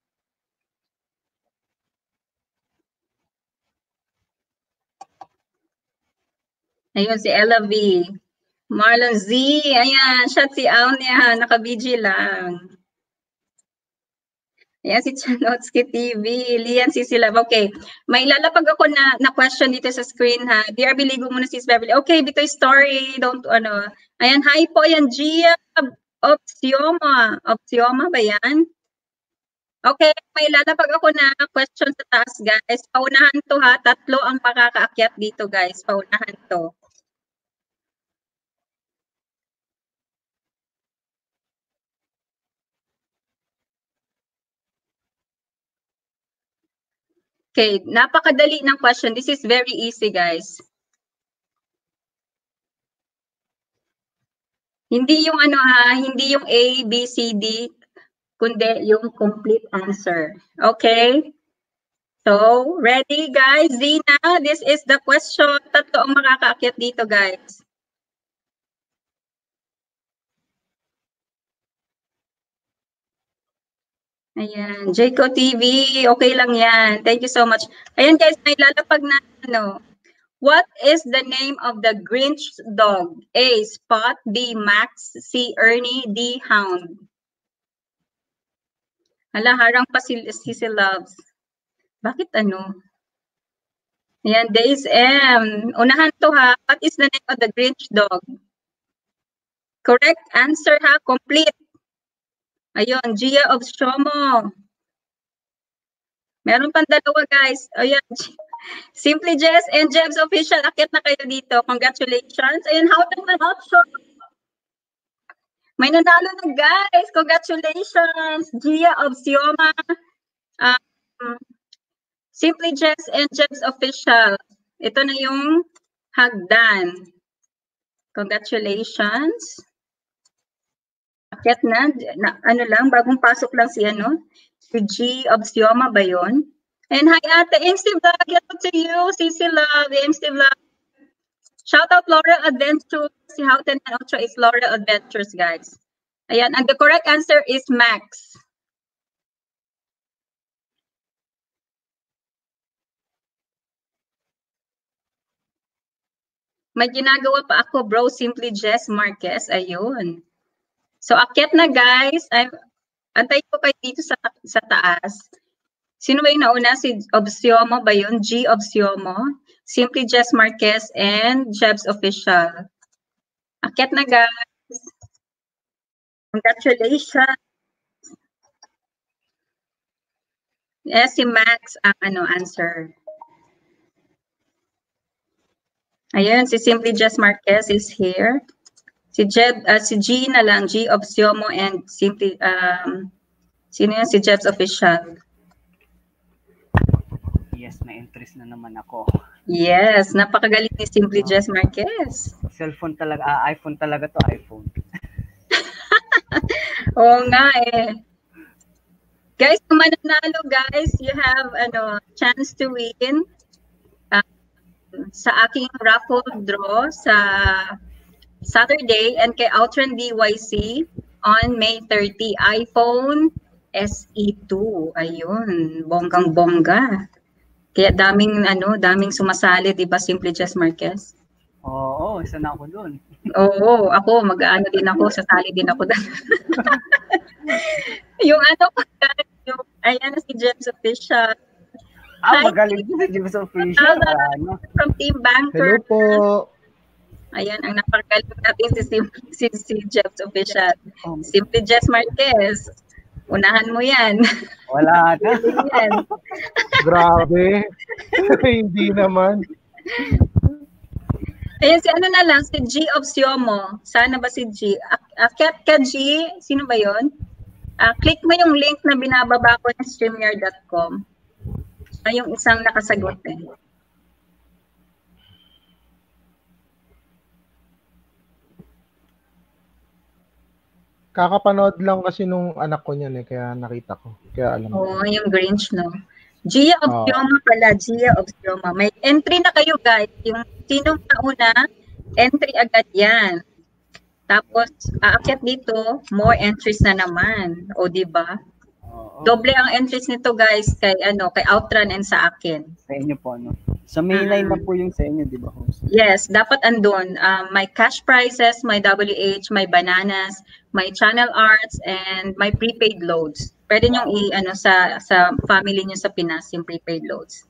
Ayun, si Ella V. Marlon Z. Ayan, shot si Aunia. Naka-B G lang. Ayan, si Chanotski T V. Lian, si sila. Okay. May lalapag ako na, na question dito sa screen, ha. D R B, ligo muna sis Beverly. Okay, Bitoy Story. Don't, ano. Ayan, hi po. Ayan, Gia Opsioma. Opsioma ba yan? Okay, may lalapag ako na question sa taas, guys. Paunahan to, ha. Tatlo ang makakaakyat dito, guys. Paunahan to. Okay, napakadali ng question. This is very easy, guys. Hindi yung ano ha, hindi yung A, B, C, D, kundi yung complete answer. Okay? So, ready guys? Zina, this is the question. Tatlo ang makakaakyat dito, guys. Ayan, Jayco T V, okay lang yan. Thank you so much. Ayan guys, may lalapag na ano. What is the name of the Grinch dog? A, Spot, B, Max, C, Ernie, D, Hound. Hala, harang pa si, si, si Loves. Bakit ano? Ayan, Days M. Unahan to ha. What is the name of the Grinch dog? Correct answer ha, complete. Ayun, Gia of Shomo. Meron pang dalawa, guys. Ayan, Simply Jess and Jebs Official. Akit na kayo dito. Congratulations. Ayun, how to man option. May nanalo na, guys. Congratulations. Gia of Sioma. Um, Simply Jess and Jebs Official. Ito na yung hagdan. Congratulations. Akit na, na, ano lang, bagong pasok lang si ano, si G of Sioma ba yun? And hi ate, Aim Steve Vlog, hello to you, Cici Love, Aim Steve Vlog. Shout out Laura Adventures, si Houghton and Ocho is Laura Adventures, guys. Ayan, and the correct answer is Max. May ginagawa pa ako, bro, Simply Jess Marquez, ayun. So, akyat na guys. I'm, antay ko kayo dito sa, sa taas. Sino ba yung nauna? Si Obsiomo ba yun? G Obsiomo. Simply Jess Marquez and Jebs Official. Akyat na guys. Congratulations. Yes, si Max ang ano, answer. Ayun, si Simply Jess Marquez is here. Si Jeb, uh, si G na lang, G of Siomo and Simply, um, sino yun? Si Jebs Official. Yes, may interest na naman ako. Yes, napakagaling ni Simply Jess Marquez. Cellphone talaga, ah, iPhone talaga to, iPhone. Oo nga eh. Guys, kung mananalo guys, you have ano chance to win uh, sa aking raffle draw sa Saturday and kay Outran D Y C on May thirtieth, iPhone S E two. Ayun, bonggang-bongga. Kaya daming ano, daming sumasali, 'di ba, Simply Jess Marquez? Oo, isa na ako doon. Oo, ako mag-aano din ako, sasali din ako doon. Yung ano pa, yung ayan si Jess Official. Ah, Hi, magaling din si James Official. Ano? From Team Hello Banker. po. Ayan, ang napakagaling natin si, Sim- si, si Jess Official. Oh, Simply Jess Marquez. Unahan mo yan. wala na. Yan. Grabe. Hindi naman. Ayan, si ano na lang, si G of Siomo. Sana ba si G? Ak- Akyat ka, G. Sino ba yon? Uh, click mo yung link na binababa ko ng streamyard dot com. Ay, yung isang nakasagot eh. Kakapanood lang kasi nung anak ko niyan eh, kaya nakita ko. Kaya alam ko. Oo, yung Grinch, no? Gia of Oo. Sioma pala, Gia of Sioma. May entry na kayo, guys. Yung sinong nauna, entry agad yan. Tapos, aakyat dito, more entries na naman. O, di ba? Oo. Doble ang entries nito, guys, kay ano, kay Outrun and sa akin. Sa inyo po, ano? Sa mainline na po yung sa inyo, di ba, host? Yes, dapat andun. Um, may cash prizes, may W H, may bananas, may channel arts, and may prepaid loads. Pwede nyo i ano sa sa family nyo sa Pinas yung prepaid loads.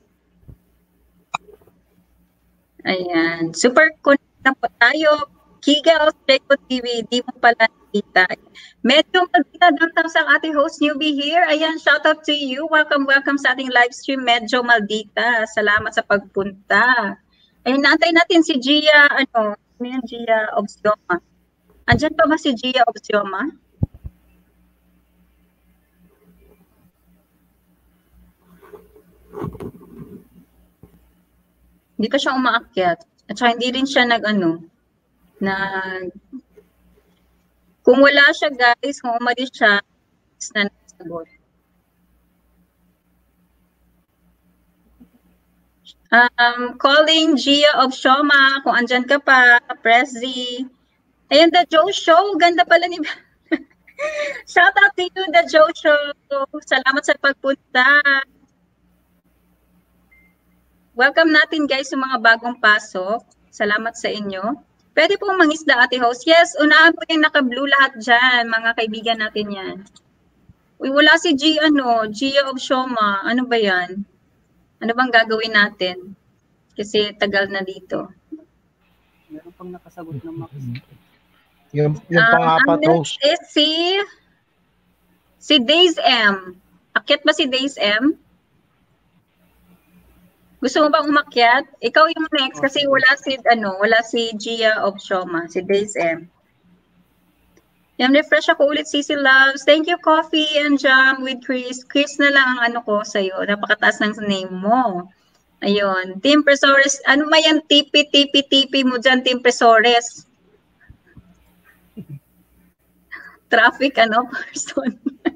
Ayan. Super connect na po tayo. Kiga of Jacob T V, di mo pala nakita. Medyo magkita downtown sa ating host newbie here. Ayan, shout out to you. Welcome, welcome sa ating live stream. Medyo Maldita. Salamat sa pagpunta. Ayun, naantay natin si Gia, ano, ano yung Gia Obsioma. Andyan pa ba si Gia Obsioma? Hindi pa siya umaakyat. At saka hindi rin siya nag, ano, nag, kung wala siya, guys, kung umalis siya, na nasagot. Um, calling Gia of Shoma, kung andyan ka pa, press Z. Ayan, The Joe Show, ganda pala ni... Shout out to you, The Joe Show. Salamat sa pagpunta. Welcome natin, guys, sa mga bagong pasok. Salamat sa inyo. Pwede pong mangisda, ate host. Yes, unahan po yung naka-blue lahat dyan, mga kaibigan natin yan. Uy, wala si G, ano, Gia of Shoma. Ano ba yan? Ano bang gagawin natin? Kasi tagal na dito. Meron pang nakasagot ng Max. Yung, yung Um, pang-apat ang host. next is si si Days M. Akyat ba si Days M? Gusto mo bang umakyat? Ikaw yung next kasi wala si ano, wala si Gia of Shoma, si Days M. Yan, refresh ako ulit, Cici Loves. Thank you, Coffee and Jam with Chris. Chris na lang ang ano ko sa'yo. Napakataas ng name mo. Ayun. Team Presores. Ano ba yan? Tipi, tipi, tipi mo dyan, Team Presores. Traffic, ano, person.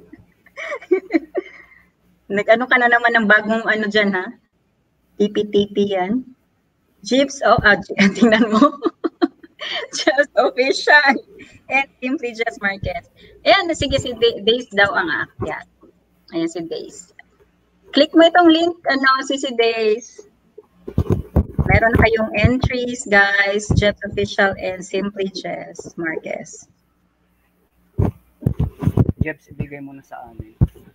Nag-ano ka na naman ng bagong ano dyan, ha? Tipi, tipi yan. Jeeps, oh, ah, tingnan mo. Just Official. And Simply Jess Marquez. Ayan, sige, si Days daw ang aakyat. Ayan si Days. Click mo itong link, ano, si si Days. Meron na kayong entries, guys. Jess Official and Simply Jess Marquez. Jeps, ibigay mo na sa amin.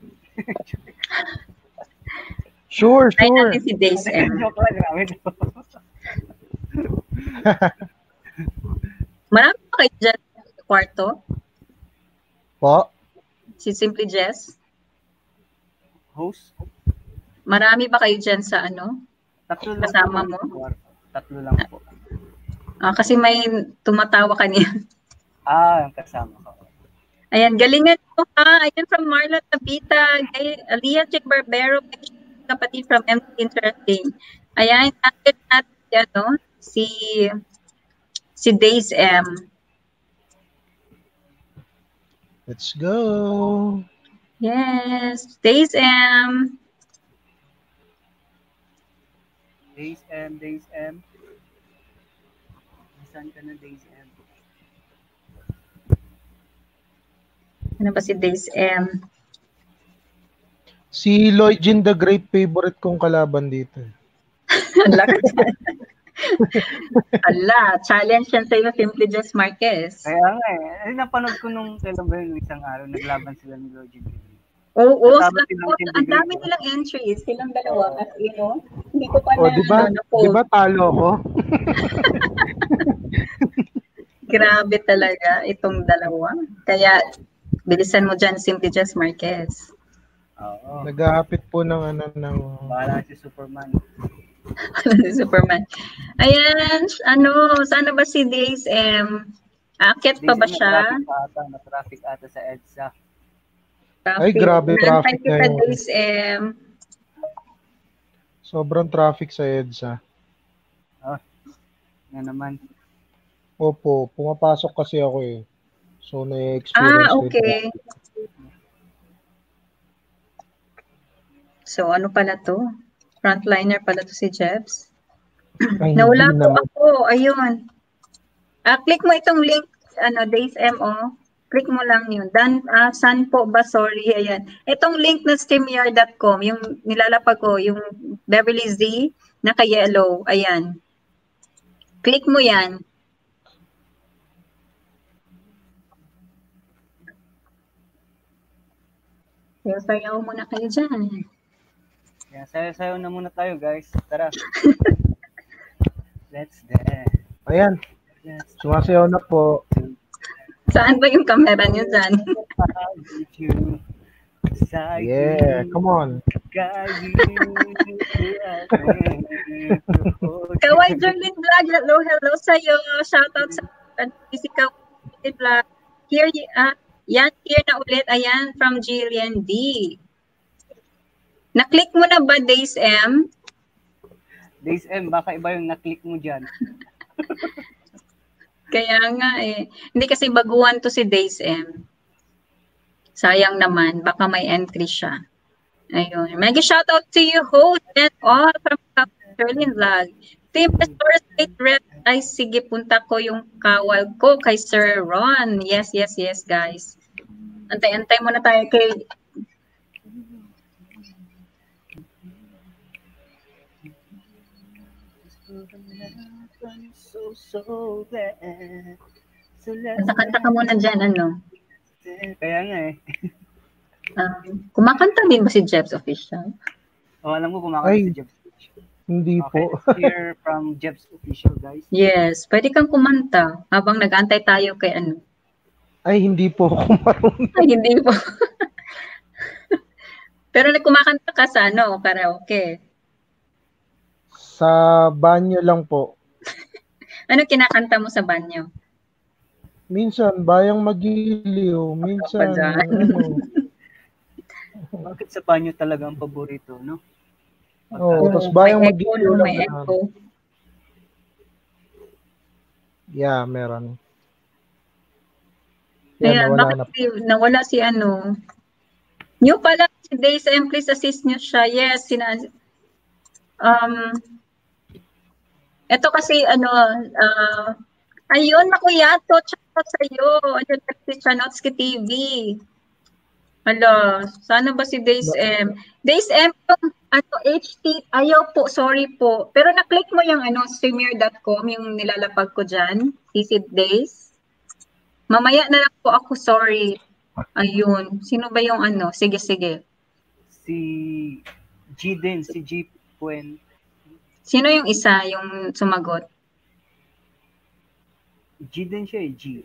Sure, Try sure. natin si Days M. Joke lang, grabe. Marami pa kayo dyan sa kwarto? Po? Si Simply Jess? Host? Marami ba kayo dyan sa ano? Tatlo lang Kasama po. mo? Tatlo lang po. Ah, kasi may tumatawa kanina. Ah, ang kasama ko. Ayan, galingan mo ha. Ayan from Marla Tabita, Aliyah Chick Barbero, kapatid from M C Interesting. Ayan, natin natin si, ano, si, si Days M. Let's go. Yes, Days M. Days M, Days M. Saan ka na, Days M? Ano ba si Days M? Si Lloyd Jean the Great, favorite kong kalaban dito. Ala, ala, challenge yan sa'yo, Simply Just Marquez. Kaya nga eh. Ay, napanood ko nung kailan ba yun, isang araw, naglaban sila ni Lloyd Jean. Oo, oh, Kasama silang Simply ang dami Great. nilang entries, silang dalawa, you know? Hindi ko pa O, na, di ba? ano, Di ba talo ko? Grabe talaga itong dalawa. Kaya, bilisan mo dyan, Simply Just Marquez. Oo. Naghahapit po ng ano ng Bahala si Superman. Si Superman. Ayan, ano, sana ba si D S M? Aakyat pa ba siya? Traffic ata, na traffic ata sa EDSA. Ay, grabe, traffic Traffic kita, ngayon. D S M. sobrang traffic sa EDSA. Oh, yan naman. Opo, pumapasok kasi ako eh. So, na-experience Ah, ko okay. ito. So, ano pala to? Frontliner pala to si Jebs. Ay, Nawala hindi po naman. ako. Ayun. Ah, click mo itong link, ano, D S M O. Click mo lang yun. Dan, ah, saan po ba? Sorry, ayan. Itong link na streamyard dot com, yung nilalapag ko, yung Beverly Z, naka-yellow. Ayan. Click mo yan. Sayaw muna kayo dyan. Yan, sayo-sayo na muna tayo, guys. Tara. Let's dance. Ayan, Let's sumasayaw na po. Saan ba yung camera niyo dyan? with you. Yeah, come on. Kawai Jerlyn Vlog, hello, hello sa'yo. Shoutout sa Physical Vlog. Here, uh, yan, here na ulit. Ayan, from Jillian D. Na-click mo na ba, Days M? Days M, baka iba yung na-click mo dyan. Kaya nga eh. Hindi kasi baguhan to si Days M. Sayang naman, baka may entry siya. Ayun. Mega shoutout to you, host and all from Jerlyn Vlog. Team Restore State Rep. Ay, sige, punta ko yung kawal ko kay Sir Ron. Yes, yes, yes, guys. Antay-antay muna tayo kay So, so bad. So let's kanta-kanta ka muna dyan, ano? dance. Kaya nga eh. Um, kumakanta din ba si Jebs Official? Oh, alam ko kumakanta Ay. si Jebs Official. Hindi Okay, po. let's hear from Jebs Official, guys. Yes, pwede kang kumanta habang nag-antay tayo kay ano. Ay, hindi po ako marunong. Ay, hindi po. Pero nagkumakanta ka sa ano, karaoke. Sa banyo lang po. Ano kinakanta mo sa banyo? Minsan, bayang magiliw. Minsan, Ako pa dyan. ano. Bakit sa banyo talaga ang paborito, no? Oo, Oo, tapos bayang may echo, magiliw no? lang. May na- echo. Yeah, meron. Ayan, Yan, nawala bakit na po. si, nawala si ano? New pala si Days M, please assist nyo siya. Yes, sina, um, ito kasi ano, uh, ayun, makuyato, chat sa iyo. Ayun, si Chanotski T V. Hala, sana ba si Days M? Days M, yung ano, H T, ayaw po, sorry po. Pero na-click mo yung ano, streamer dot com, yung nilalapag ko dyan, C C Days. Mamaya na lang po ako, sorry. Ayun, sino ba yung ano? Sige, sige. Si G din, si G Puen. Sino yung isa, yung sumagot? G din siya eh, G.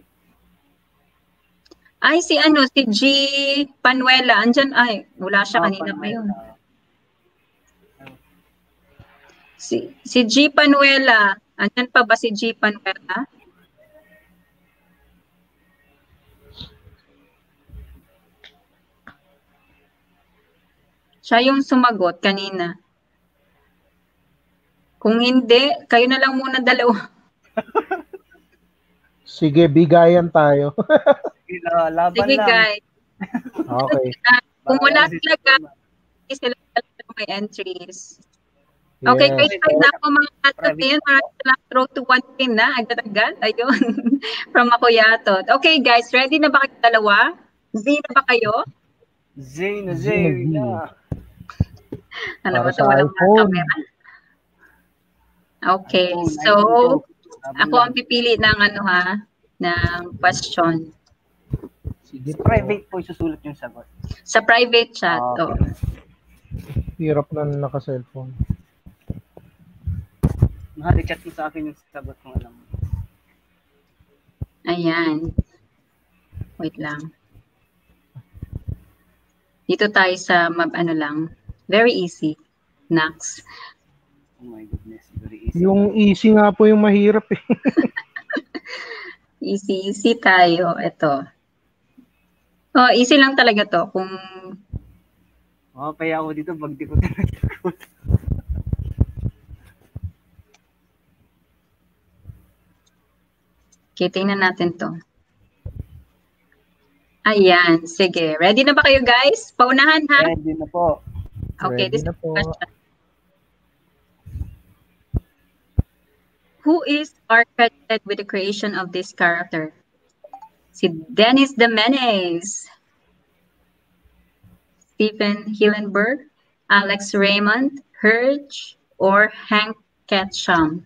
Ay, si ano, si G. Panuela. Andyan, ay, wala siya Ah, kanina pa yun. Panuela. Si, si G. Panuela. Andyan pa ba si G. Panuela? Siya yung sumagot kanina. Kung hindi, kayo na lang muna dalawa. Sige, bigayan tayo. Sige, la- laban Sige, lang. guys. Okay. Ah, kung wala Bahala si sila, Superman. guys, sila talaga may entries. Okay, Yes. guys, time na ako mga Private. katatin. Maraming salamat. Road to one pin na. Agad-agad. Ayun. From Makuyatot. Okay, guys, ready na ba kayo dalawa? Ready na ba kayo? Zayna, Zayna, Zayna. Ano ba Para ito? sa Walang iPhone. camera. Okay, iPhone, so iPhone to. Sabi ako lang. ang pipili ng ano ha, ng question. Sige Sa po. private po isusulat yung sagot. Sa private chat. Ah, Oh. Hirap na naka-cellphone. Mahal, i-chat mo sa akin yung sagot kung alam mo. Ayan. Wait lang. Dito tayo sa mab ano lang. Very easy. Next. Oh my goodness, very easy. Yung easy nga po yung mahirap eh. Easy, easy tayo. Ito. Oh, easy lang talaga to. Kung Oh, kaya ako dito pag di ko talaga. okay, tingnan natin to. Ayan. Sige. Ready na ba kayo guys? Paunahan ha? Ready na po. Okay, Ready this na is the po. question. Who is credited with the creation of this character? Si Dennis de Menes, Stephen Hillenburg, Alex Raymond, Hirsch, or Hank Ketchum?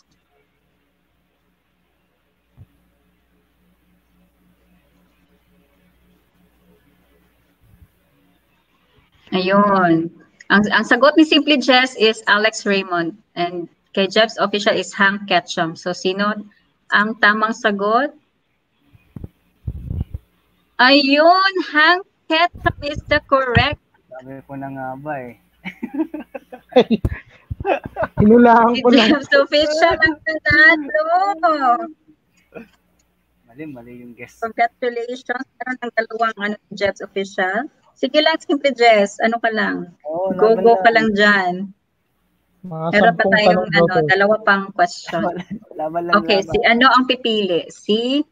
Ayun. Ang, ang sagot ni Simply Jess is Alex Raymond and kay Jeff's official is Hank Ketchum. So, sino ang tamang sagot? Ayun, Hank Ketchum is the correct. Sabi ko na nga ba eh. Inulaan Si ko lang. Jeff's official ang panalo. Mali, mali yung guess. Congratulations. Meron ng dalawang ano, Jeff's official. Sige lang, Simply Jess. Ano ka lang? Oh, Go, laban go lang. ka lang dyan. Mga Meron pa sampung tayong tanong daw ano, to. dalawa pang question. Laban lang, Okay, laban. si ano ang pipili? Si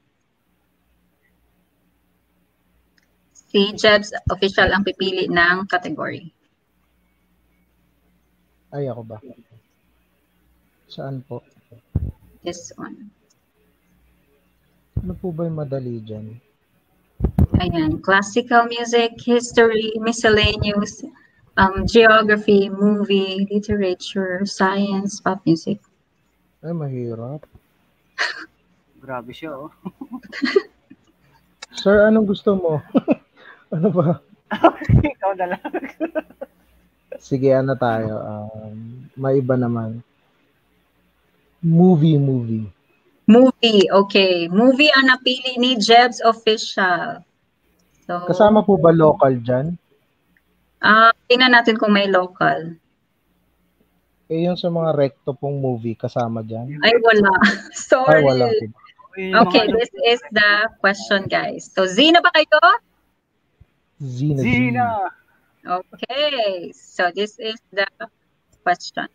Si Jebs official ang pipili ng category. Ay, ako ba? Saan po? This one. Ano po ba yung madali dyan? Ayan, classical music, history, miscellaneous, um, geography, movie, literature, science, pop music. Ay, mahirap. Grabe siya, oh. Sir, anong gusto mo? Ano ba? Ikaw na lang. Sige, ano tayo? Um, may iba naman. Movie, movie. Movie, okay. Movie ang napili ni Jebs official. So, Kasama po ba local dyan? ah tingnan natin kung may local. Eh, yung sa mga recto pong movie, kasama dyan? Ay, wala. Ay, Sorry. wala po. Okay, this is the question, guys. So, Zina ba kayo? Zina. Zina! Okay, so this is the question.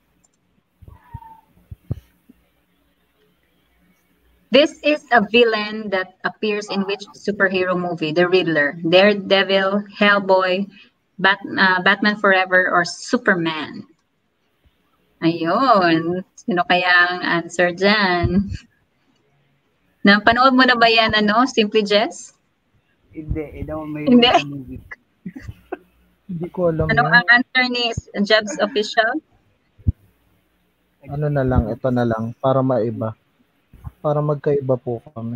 This is a villain that appears in which superhero movie? The Riddler, Daredevil, Hellboy, Bat, uh, Batman Forever, or Superman? Ayun. Sino kaya ang answer dyan? Napanood mo na ba yan, ano? Simply Jess? Hindi, eh daw may Hindi. movie. Hindi ko alam Ano yan. ang answer ni Jebs official? Ano na lang, ito na lang, para maiba. Para magkaiba po kami.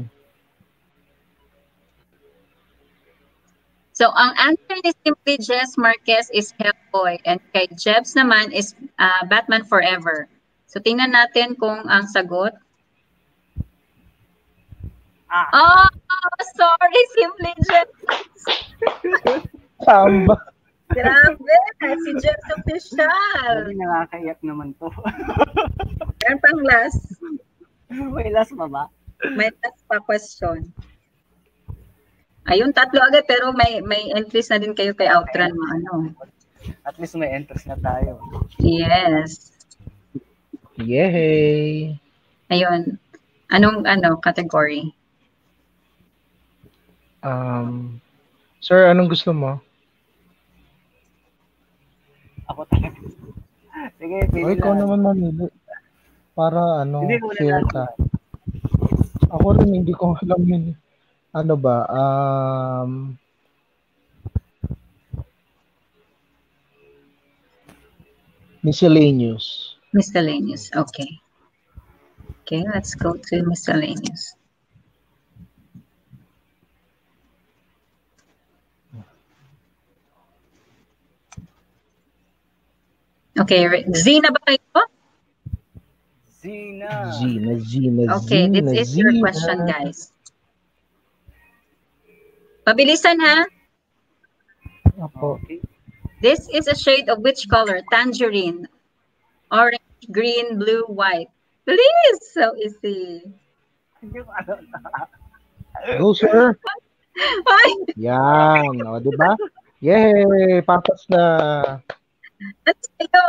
So, ang answer ni Simply Jess Marquez is Hellboy and kay Jebs naman is uh, Batman Forever. So, tingnan natin kung ang sagot. Ah. Oh, sorry, Simply Jess. Tamba. Grabe, si Jebs official. Hindi, nakakaiyak naman to. Meron pang last. May last pa ba? May last pa question. Ayun, tatlo agad pero may may entries na din kayo kay Outran mo ano. At least may entries na tayo. Yes. Yay! Ayun. Anong ano category? Um, sir, anong gusto mo? Ako talaga. Sige, O, pili ikaw lang. naman mamili. Para ano, Hindi ko na fair lang. ka. Ako rin, hindi ko alam yun. Ano ba? Um, Miscellaneous. Miscellaneous. Okay. Okay, let's go to miscellaneous. Okay, re- Zina ba kayo? Zina. Zina, Zina, Okay, Zina, this is your Zina. question, guys. Pabilisan ha. Apo. Okay. This is a shade of which color? Tangerine, orange, green, blue, white. Please, so easy. Yung ano na. Go, sir. Ay, Yan. O, di ba? Yay! Papas na. that's kayo.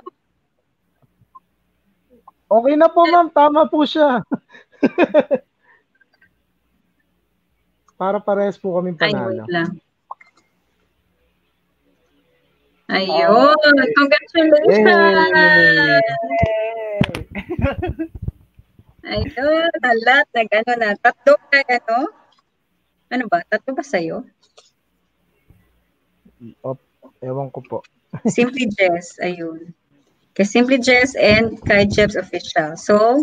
Okay na po, ma'am. Tama po siya. Para parehas po kaming Ay, panalo. wait lang. Ayun, Okay. congratulations! Yay! Yay! Ayun, lahat nag ano na, tatlo na ano? Ano ba? Tatlo ba sa'yo? Op, ewan ko po. Simply Jess, ayun. Kay Simply Jess and kay Jeb's Official. So,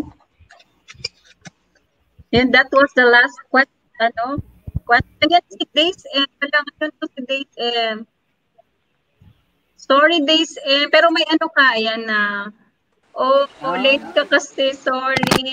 yun, that was the last question, ano? Question again, si Days M. Wala nga to si Days M. Sorry, Days M. Pero may ano ka, ayan na. Oh, Ah. late ka kasi, sorry.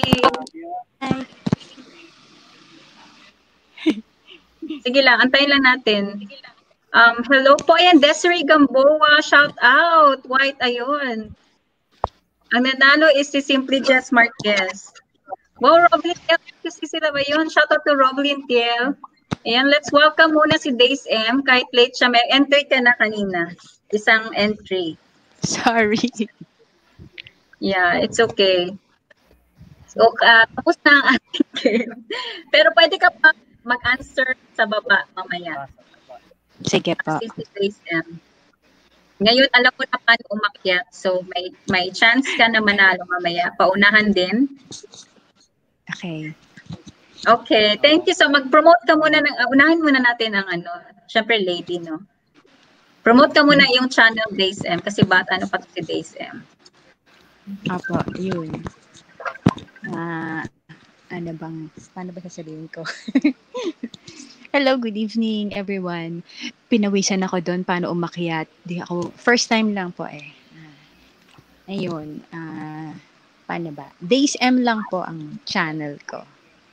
Sige lang, antayin lang natin. Um, hello po, ayan, Desiree Gamboa, shout out. White, ayun. Ang nanalo is si Simply Jess Marquez. Wow, Roblin Tiel, kasi sila ba yun? Shout out to Roblin Tiel. Ayan, let's welcome muna si Days M. Kahit late siya, may entry ka na kanina. Isang entry. Sorry. Yeah, it's okay. So, uh, tapos na ang ating game. Pero pwede ka pa mag-answer sa baba mamaya. Sige po. Kasi si Days M. Ngayon, alam ko na paano umakyat. So, may may chance ka na manalo mamaya. Paunahan din. Okay. Okay, thank you. So, mag-promote ka muna. Ng, uh, unahin muna natin ang ano. Siyempre, lady, no? Promote ka muna yung channel Days M. Kasi bata ano pa to si Days M. Apo, yun. Ah, ano bang, paano ba sasabihin ko? Hello, good evening everyone. Pinawisan ako doon paano umakyat. Di ako, first time lang po eh. Ah, ayun, ah, paano ba? Days M lang po ang channel ko.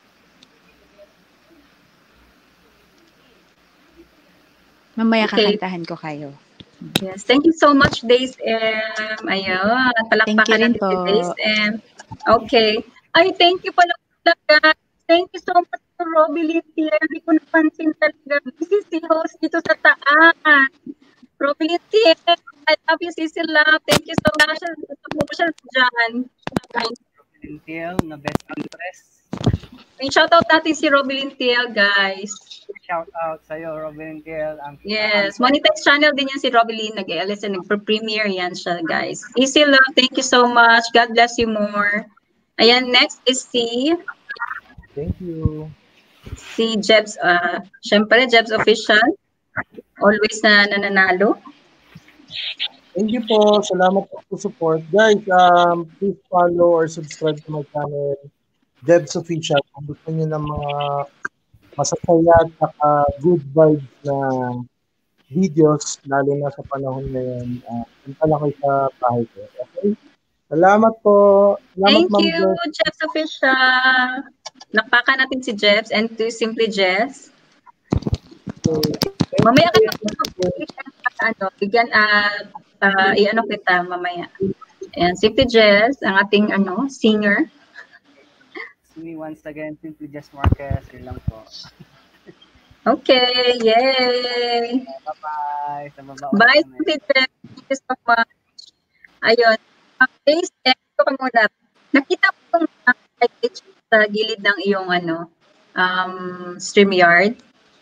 Mamaya Okay. kakantahan ko kayo. Yes, thank you so much, Days M. Ayun, Thank you palakpakan rin natin si po. Days M. Okay. Ay, thank you pala talaga. Thank you so much to Robbie Lintier. Hindi ko napansin talaga. This is si host dito sa taas. Robbie Lintier, I love you, Sissy Love. Thank you so much. Sa siya dyan. Lintiel na best actress. May shoutout natin si Robbie Lintier, guys. Shout out sa'yo, Robin Lintiel. Ang Yes, monetize channel din yan si Robbie Lin. Nag-L S N, nag-premiere yan siya, guys. Easy love, thank you so much. God bless you more. Ayan, next is si, Thank you. si Jebs, uh, syempre, Jebs Official. Always na nananalo. Thank you po. Salamat po sa support. Guys, um, please follow or subscribe to my channel, Debs Official. Kung gusto niyo ng mga masasaya at saka good vibes na videos, lalo na sa panahon ngayon, uh, punta lang kayo sa bahay ko. Okay? Salamat po. Salamat, Thank Ma'am you, Jess. Jebs Official. Nakpaka natin si Jebs and to Simply Jess. Mamaya ka na ano, bigyan, uh, uh, i-ano kita mamaya. Ayan, Simply Jess, ang ating ano, singer. me once again, Simply Jess Marquez. Yun lang po. Okay, yay! Bye-bye. Sa baba. Bye, Simply Jess. Thank you so much. Ayun. Okay, ito ka muna. Nakita mo yung uh, sa gilid ng iyong ano, um, StreamYard.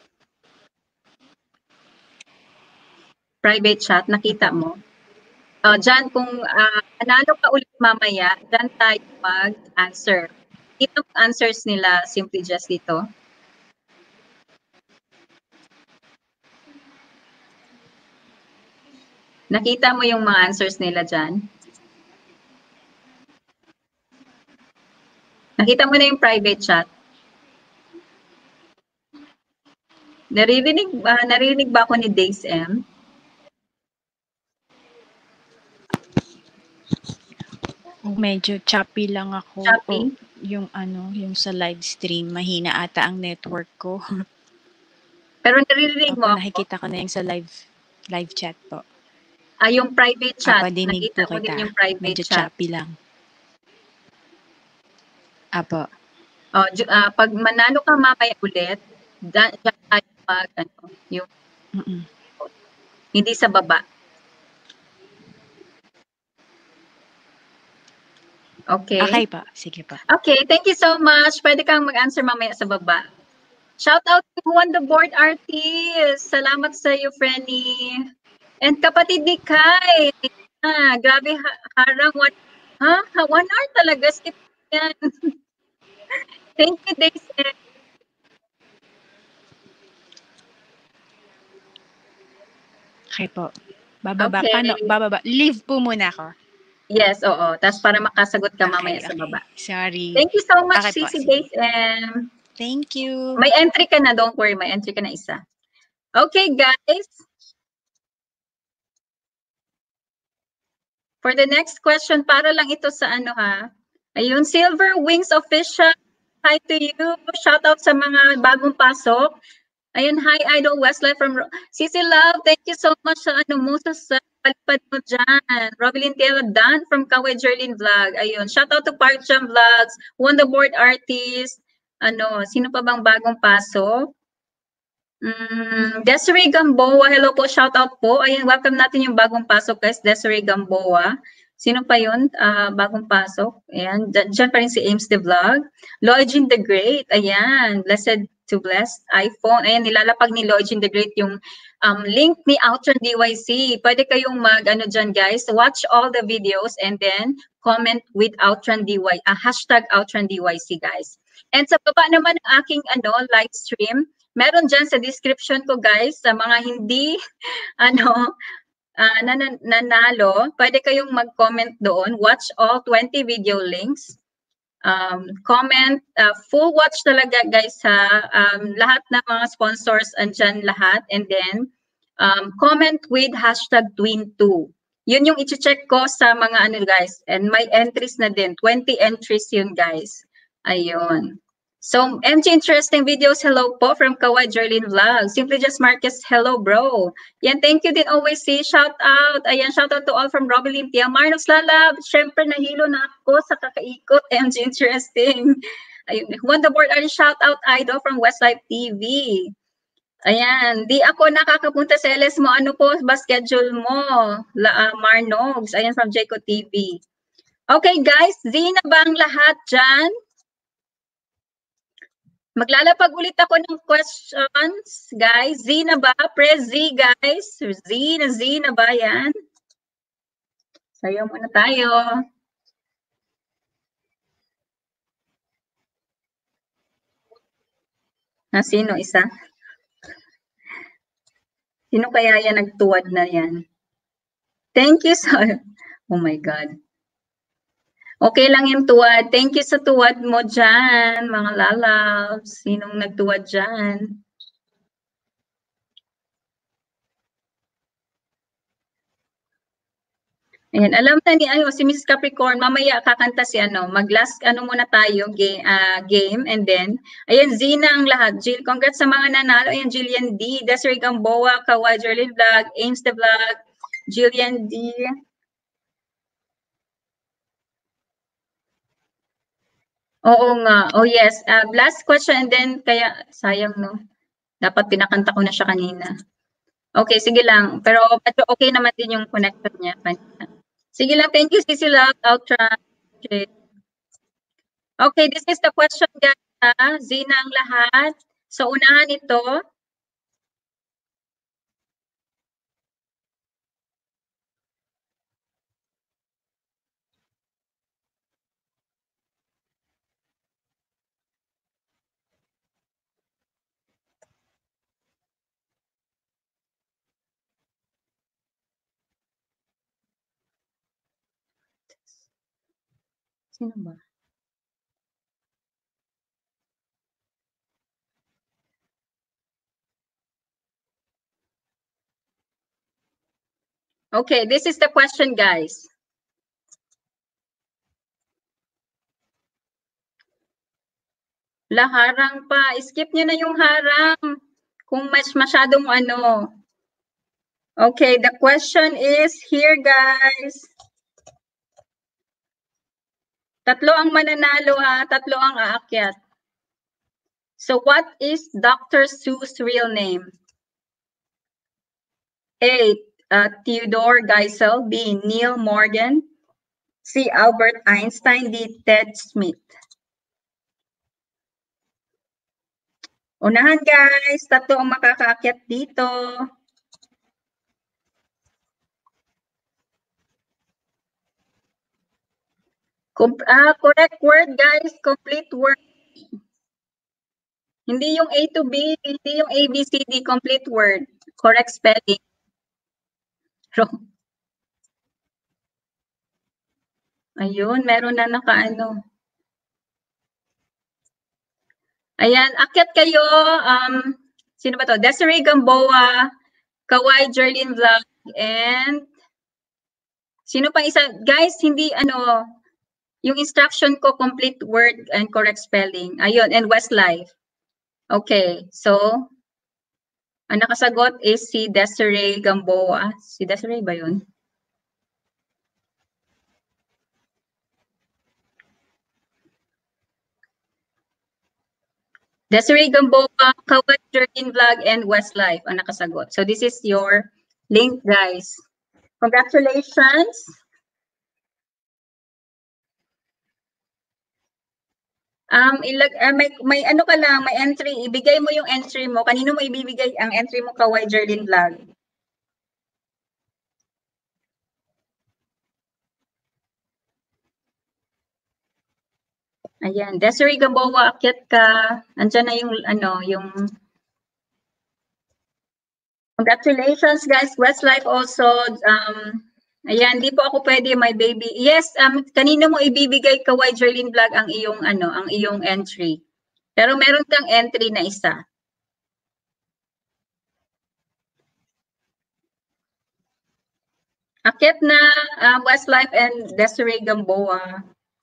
Private chat, nakita mo. Uh, Diyan, kung uh, nanalo ka ulit mamaya, dyan tayo mag-answer. Ito answers nila Simply Just dito. Nakita mo yung mga answers nila dyan? Nakita mo na yung private chat. Naririnig ba, naririnig ba ako ni Days M? Medyo choppy lang ako. Choppy? O, yung ano, yung sa live stream, mahina ata ang network ko. Pero naririnig Opo, mo ako? nakikita ko na yung sa live live chat po. Ah, yung private chat. Apa, dinig Nakita po mo din kita. yung private Medyo chat. choppy lang. Apo. Oh, ju- ah, pag manalo ka mamaya ulit, dyan dyan tayo mag, ano, yung Mm-mm. hindi sa baba. Okay? Okay pa. Sige pa. Okay, thank you so much. Pwede kang mag-answer mamaya sa baba. Shout out to who on the board artist. Salamat sa iyo, Frenny. And kapatid ni Kai. Ah, grabe, ha- harang. One, ha? Ha, One hour talaga. Skip yan. Thank you, Daisy. Okay po. Bababa. Okay. Paano? Bababa. Leave po muna ako. Yes, oo. Tapos para makasagot ka mamaya Okay, sa okay. baba. Sorry. Thank you so much, Okay po, C C sige. Days M. Thank you. May entry ka na, don't worry. May entry ka na isa. Okay, guys. For the next question, para lang ito sa ano ha. Ayun, Silver Wings Official. Hi to you. Shout out sa mga bagong pasok. Ayun, hi Idol Westlife from Ro- Sisi Love. Thank you so much sa ano mo sa sa palipad mo dyan. Robelyn Tiela Dan from Kaway Jerlin Vlog. Ayun, shout out to Park Jam Vlogs, Won the Board Artist. Ano, sino pa bang bagong pasok? Mm, Desiree Gamboa, hello po, shout out po. Ayun, welcome natin yung bagong pasok guys, Desiree Gamboa. Sino pa yun? Ah, bagong pasok. Ayan, dyan, dyan pa rin si Ames the Vlog. Login the Great, ayan, blessed to blessed iPhone. Ayan, nilalapag ni Login the Great yung um, link ni Outran D Y C. Pwede kayong mag, ano dyan guys, watch all the videos and then comment with Outran D Y, uh, hashtag Outran D Y C guys. And sa baba naman ng aking ano, live stream, meron dyan sa description ko guys, sa mga hindi ano, uh, nan nanalo, pwede kayong mag-comment doon. Watch all twenty video links. Um, comment, uh, full watch talaga guys sa um, lahat ng mga sponsors andyan lahat. And then, um, comment with hashtag twin two. Yun yung i-check ko sa mga ano guys. And may entries na din. twenty entries yun guys. Ayun. So, M G Interesting Videos, hello po from Kawai Jerlin Vlog. Simply Just Marcus, hello bro. Yan, thank you din always see. Shout out. Ayan, shout out to all from Robelyn Tia. Marnox Lalab, syempre nahilo na ako sa kakaikot. M G Interesting. Ayun, won the board artist, shout out Idol from Westlife T V. Ayan, di ako nakakapunta sa L S mo. Ano po ba schedule mo? La, uh, Marnox, ayan from Jayco T V. Okay guys, Zina ba ang lahat dyan? Maglalapag ulit ako ng questions, guys. Z na ba? Press Z, guys. Z na Z na ba yan? Sayo muna tayo. Na sino isa? Sino kaya yan nagtuwad na yan? Thank you so... Oh my God. Okay lang yung tuwad. Thank you sa tuwad mo dyan, mga lalabs. Sinong nagtuwad dyan? Ayan, alam na ni ano, si Missus Capricorn, mamaya kakanta si ano, mag-last ano muna tayo, game, uh, game and then, ayan, Zina ang lahat. Jill, congrats sa mga nanalo. Ayan, Jillian D, Desiree Gamboa, Kawai Jerlin Vlog, Ames the Vlog, Jillian D. Oo nga, oh yes. Uh, last question and then, kaya, sayang no, dapat pinakanta ko na siya kanina. Okay, sige lang, pero okay naman din yung connection niya kanina. Sige lang, thank you, Sisi Love, Ultra. Okay. Okay, this is the question guys. Ha? Zina ang lahat. So, unahan ito. Sino ba? Okay, this is the question, guys. La, harang pa. Skip nyo na yung harang. Kung mas masyadong ano. Okay, the question is here, guys. Tatlo ang mananalo, ha? Tatlo ang aakyat. So, what is Doctor Seuss' real name? A. Uh, Theodore Geisel. B. Neil Morgan. C. Albert Einstein. D. Ted Smith. Unahan, guys. Tatlo ang makakaakyat dito. Com ah, correct word, guys. Complete word. Hindi yung A to B, hindi yung A, B, C, D. Complete word. Correct spelling. Wrong. Ayun, meron na nakaano. Ayan, akyat kayo. Um, sino ba to? Desiree Gamboa, Kawai Jerlyn Vlog, and sino pa isa? Guys, hindi ano, yung instruction ko, complete word and correct spelling. Ayun, and Westlife. Okay, so, ang nakasagot is si Desiree Gamboa. Si Desiree ba yun? Desiree Gamboa, Kawai Jerlyn Vlog, and Westlife ang nakasagot. So this is your link, guys. Congratulations. Um, ilag, uh, may, may ano ka lang, may entry. Ibigay mo yung entry mo. Kanino mo ibibigay ang entry mo, Kawai Jerlyn Vlog? Ayan, Desiree Gamboa, akyat ka. Andiyan na yung, ano, yung... Congratulations, guys. Westlife also. Um, ayan, di po ako pwede, my baby. Yes, um, kanino mo ibibigay, Kawai Jerlyn Vlog, ang iyong, ano, ang iyong entry. Pero meron kang entry na isa. Akyat na, uh, Westlife and Desiree Gamboa.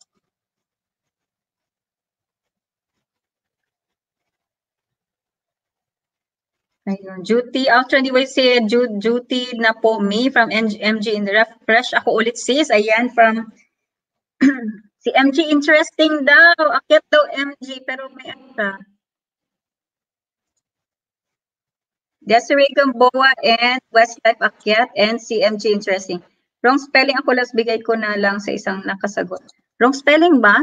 Ayun, duty. After anyway, say duty na po me from M G in the refresh. Ako ulit sis. Ayan, from si M G interesting daw. Akyat daw M G, pero may ano. Desiree Gamboa and Westlife akyat and si M G interesting. Wrong spelling ako, last bigay ko na lang sa isang nakasagot. Wrong spelling ba?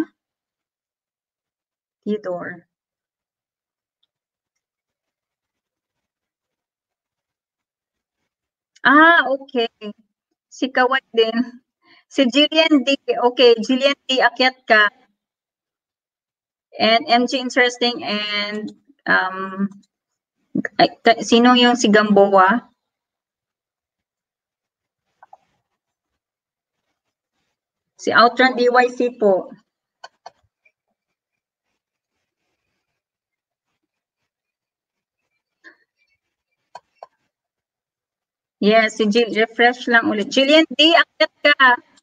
Theodore. Ah, okay. Si Kawai din. Si Jillian D. Okay, Jillian D. akyat ka. And M G interesting and um, ay, sino yung si Gamboa? Si Outran D Y C po. Yes, si Jill, refresh lang ulit. Jillian D, akyat ka.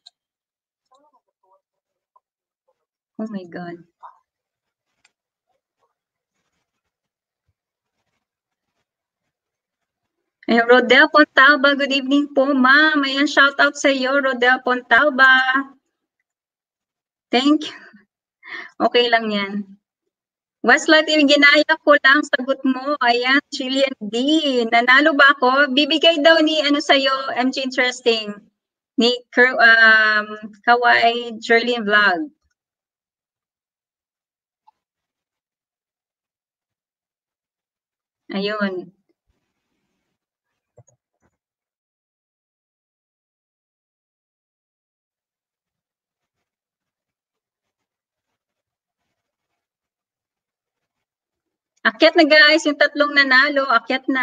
Oh my God. Ayun, Rodel Pontalba, good evening po, ma'am. Ayan, shout out sa iyo, Rodel Pontalba. Thank you. Okay lang yan. Westlife, yung ginaya ko lang, sagot mo. Ayan, Jillian D. Nanalo ba ako? Bibigay daw ni, ano sa'yo, M G Interesting. Ni um, Kawai Jerlyn Vlog. Ayun. Akyat na guys, yung tatlong nanalo, akyat na.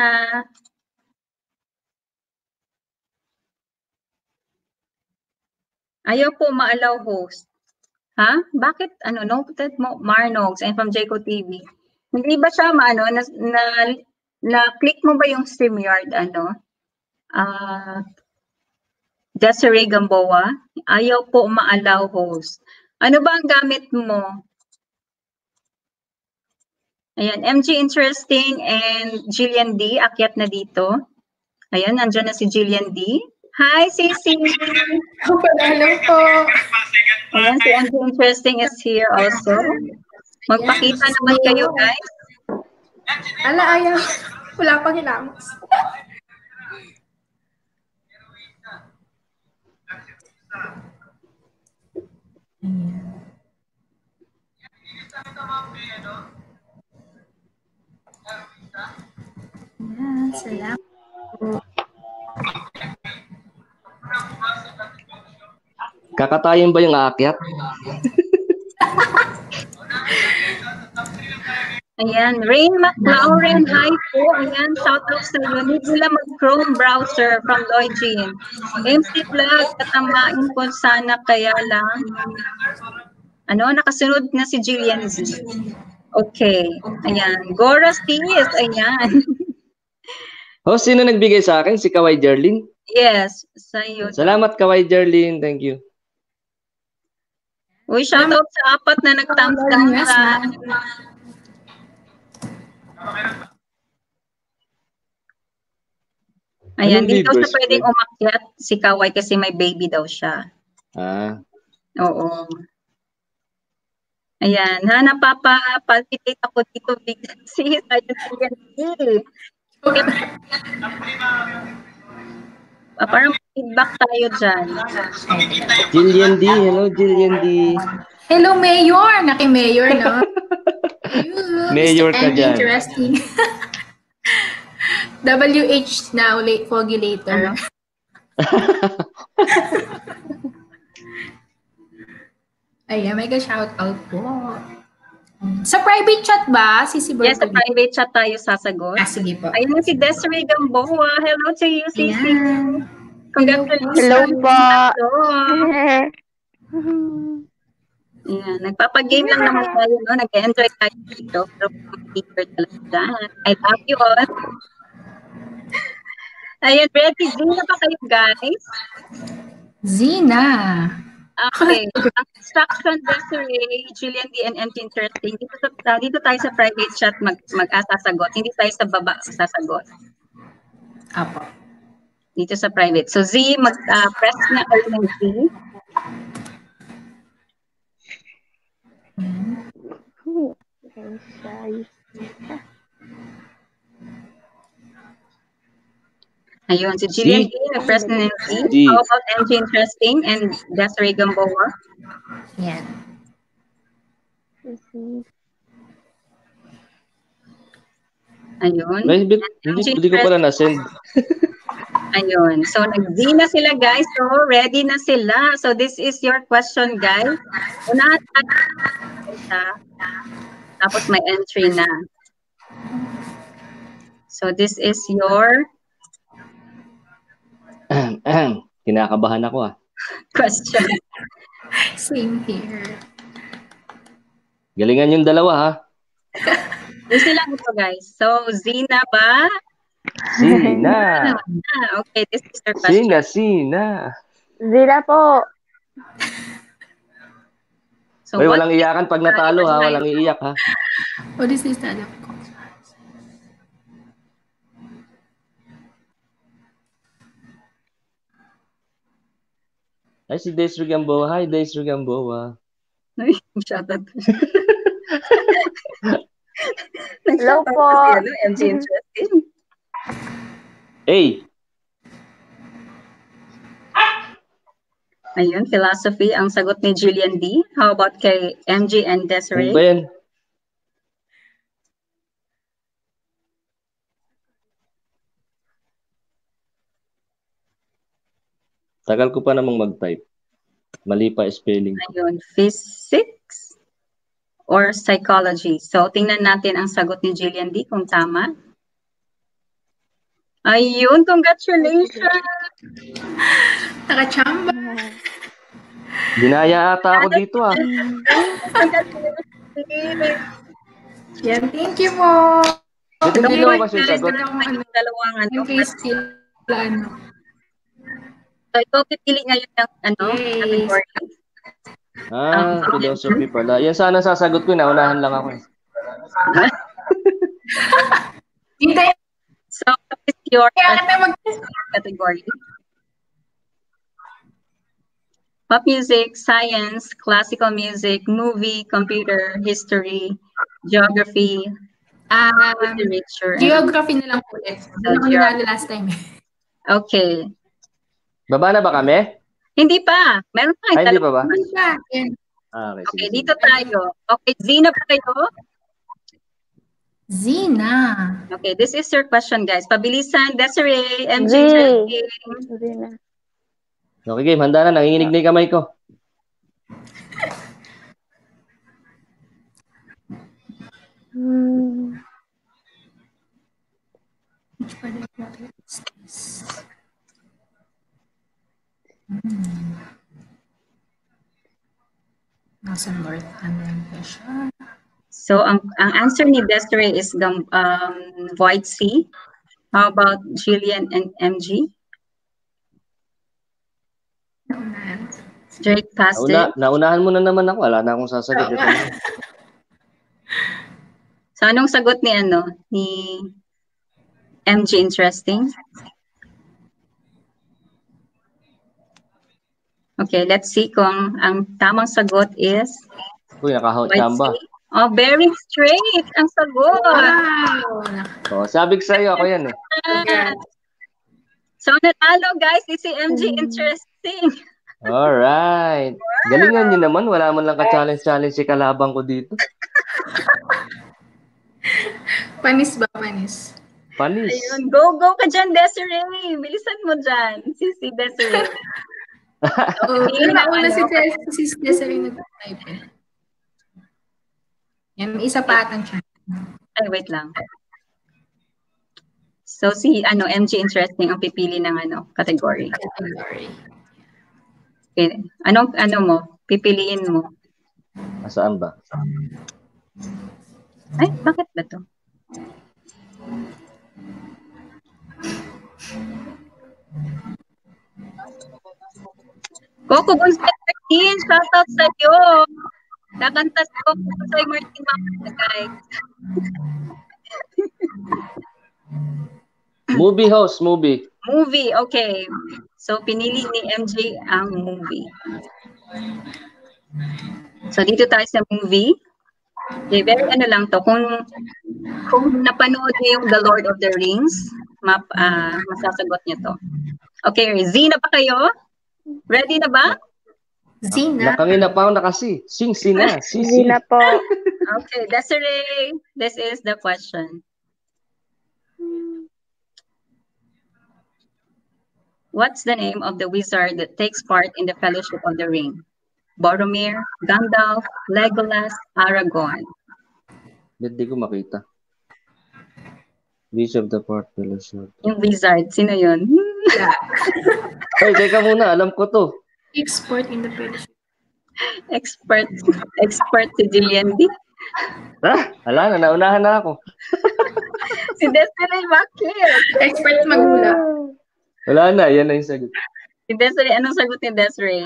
Ayaw po ma-allow host. Ha? Bakit? Ano, noted mo, Marnogs, and from Jayco T V. Hindi ba siya maano, na, na, na click mo ba yung StreamYard, ano? Ah, uh, Desiree Gamboa. Ayaw po ma-allow host. Ano ba ang gamit mo? Ayan, M G Interesting and Jillian D. Akyat na dito. Ayan, nandiyan na si Jillian D. Hi, Sisi! Hello po. Ayan, si M G Interesting is here also. Magpakita naman kayo, guys. Ala, ayaw. Wala pang hilamos. Ayan, salamat. Kakatayin ba yung aakyat? Ayan, Rain McLaurin, hi po. Ayan, shout out sa iyo. Need nila mag-Chrome browser from Login. M C Vlog, katamain ko sana kaya lang. Ano, nakasunod na si Jillian Z. Okay, ayan. Gora Steez, ayan. Oh, sino nagbigay sa akin? Si Kawai Jerlin? Yes, sa iyo. Salamat, Kawai Jerlin. Thank you. Uy, shout out sa apat na nag-thumbs down sa... Ayan, dito siya pwedeng umakyat si Kawai kasi may baby daw siya. Ah. Oo. Ayan, ha, napapalpitate ako dito kasi tayo ah, parang feedback tayo dyan. Jillian D, hello Jillian D. Hello, Mayor! Naki-Mayor, no? Mayor ka dyan. Interesting. W H now, late foggy later. Ayan, mega shout out po. Sa private chat ba? Si si Yes, sa private chat tayo sasagot. Ah, sige po. Ayun si Desiree Gamboa. Hello to you, Sisi. Ayan. Congratulations. Hello po. Ayan, nagpapag-game lang naman tayo, no? Nag-enjoy tayo dito. Pero computer talaga dyan. I love you all. Ayan, ready? Zina pa kayo, guys? Zina. Okay. Ang instruction, Desiree, Jillian D, and M T Interesting. Dito, sa, dito tayo sa private chat mag, mag-asasagot. Hindi tayo sa baba sasagot. Apo. Dito sa private. So, Z, mag-press uh, na kayo ng Z. Ayun, si Jillian D, nag-press na ng Z. How about M G Interesting and Desiree Gamboa? Yan. Ayun. May, hindi, hindi ko pala na-send. Ayun. So, nag-Z na sila, guys. So, ready na sila. So, this is your question, guys. Unahan natin. Tapos may entry na. So, this is your kinakabahan ako ah. Question. Same here. Galingan yung dalawa ha. Easy lang ito, guys. So, Zina ba? Sina. Ah, okay, this is your question. Sina, Sina. Zina po. So, Uy, what walang iyakan pag natalo ha. Walang iiyak ha. What is this stand-up? Ay, si Desiree Gamboa. Hi, Desiree Gamboa. Ay, shoutout. Hello po. Ano, M G Interesting. Hey. Ayun, philosophy ang sagot ni Jillian D. How about kay M G and Desiree? Ano ba yan? Tagal ko pa namang mag-type. Mali pa spelling. Ayun, physics or psychology. So, tingnan natin ang sagot ni Jillian D kung tama. Ayun, congratulations! Nakachamba. Dinaya ata ako dito ah. Yan, thank you po. Dito na Don't ginawa worry, kasi yung guys, sagot. dalawang ano, dalawang ano. Yung case skill, ano. So, ikaw pipili ngayon ng ano, Yay. category. Ah, philosophy pala. Yan sana sasagot ko, naunahan lang ako. Hintay. So, what is your Kaya ka mag- category? Pop music, science, classical music, movie, computer, history, geography, Um, literature. and- geography na lang ulit. Doon ako nanalo last time. Okay. Baba na ba kami? Hindi pa. Meron pa. Ay, hindi pa ba? Ano ba? Yan. Ah, okay, sige, Okay, sige. dito tayo. Okay, Zina pa kayo? Zina. Okay, this is your question, guys. Pabilisan, Desiree, M J, Z. Jerry. Okay, game. Handa na. Nanginginig na yung kamay ko. Hmm. Which part of the water is this? Hmm. Nasa North America siya. So, ang, ang answer ni Desiree is the um, Void Sea. How about Jillian and M G? Naunahan. Drake passed Nauna, it. naunahan mo na naman ako. Wala na akong sasagot. Oo Ito nga. na. So, anong sagot ni ano? Ni M G interesting? Okay, let's see kung ang tamang sagot is Uy, Void nakahot-chamba. Sea. Oh, very straight ang sagot. Wow. Oh, sabi ko sa'yo, ako yan eh. Ah. So, natalo guys, is si M G Mm. interesting. Alright. Galingan nyo naman. Wala man lang ka-challenge-challenge si kalabang ko dito. Panis ba? Panis. Panis. Ayun, go, go ka dyan, Desiree. Bilisan mo dyan, si si Desiree. Oo, Pili yung na nauna si ano. Des- si Desiree nag-type eh. Yan, may isa pa atang siya. Ay, wait lang. So, si ano M G interesting ang pipili ng ano category. Category. Okay. Anong ano mo? Pipiliin mo. Saan ba? Ay, bakit ba to? Coco Gonzales Martin, shoutout sa iyo. Nakanta si Coco Gonzales Martin mamaya, guys. Movie host, movie. Movie, okay. So, pinili ni M J ang movie. So, dito tayo sa movie. Okay, very ano lang to. Kung, kung napanood niyo yung The Lord of the Rings, map, ah, masasagot niyo to. Okay, Zina pa kayo? Ready na ba? Zina. Nakangina pa ako nakasi. Sing sina. Si, si. Zina po. Okay, Desiree, this is the question. What's the name of the wizard that takes part in the Fellowship of the Ring? Boromir, Gandalf, Legolas, Aragorn. Ba't di ko makita? Beach of the Port Fellowship. Yung wizard, sino yun? Ay, teka muna. Alam ko to. Export in the fellowship. expert, expert si Jillian D. Ah, ala na. Naunahan na ako. Si Desiree, bakit? Expert maghula. Wala na. Yan na yung sagot. Si Desiree, anong sagot ni Desiree?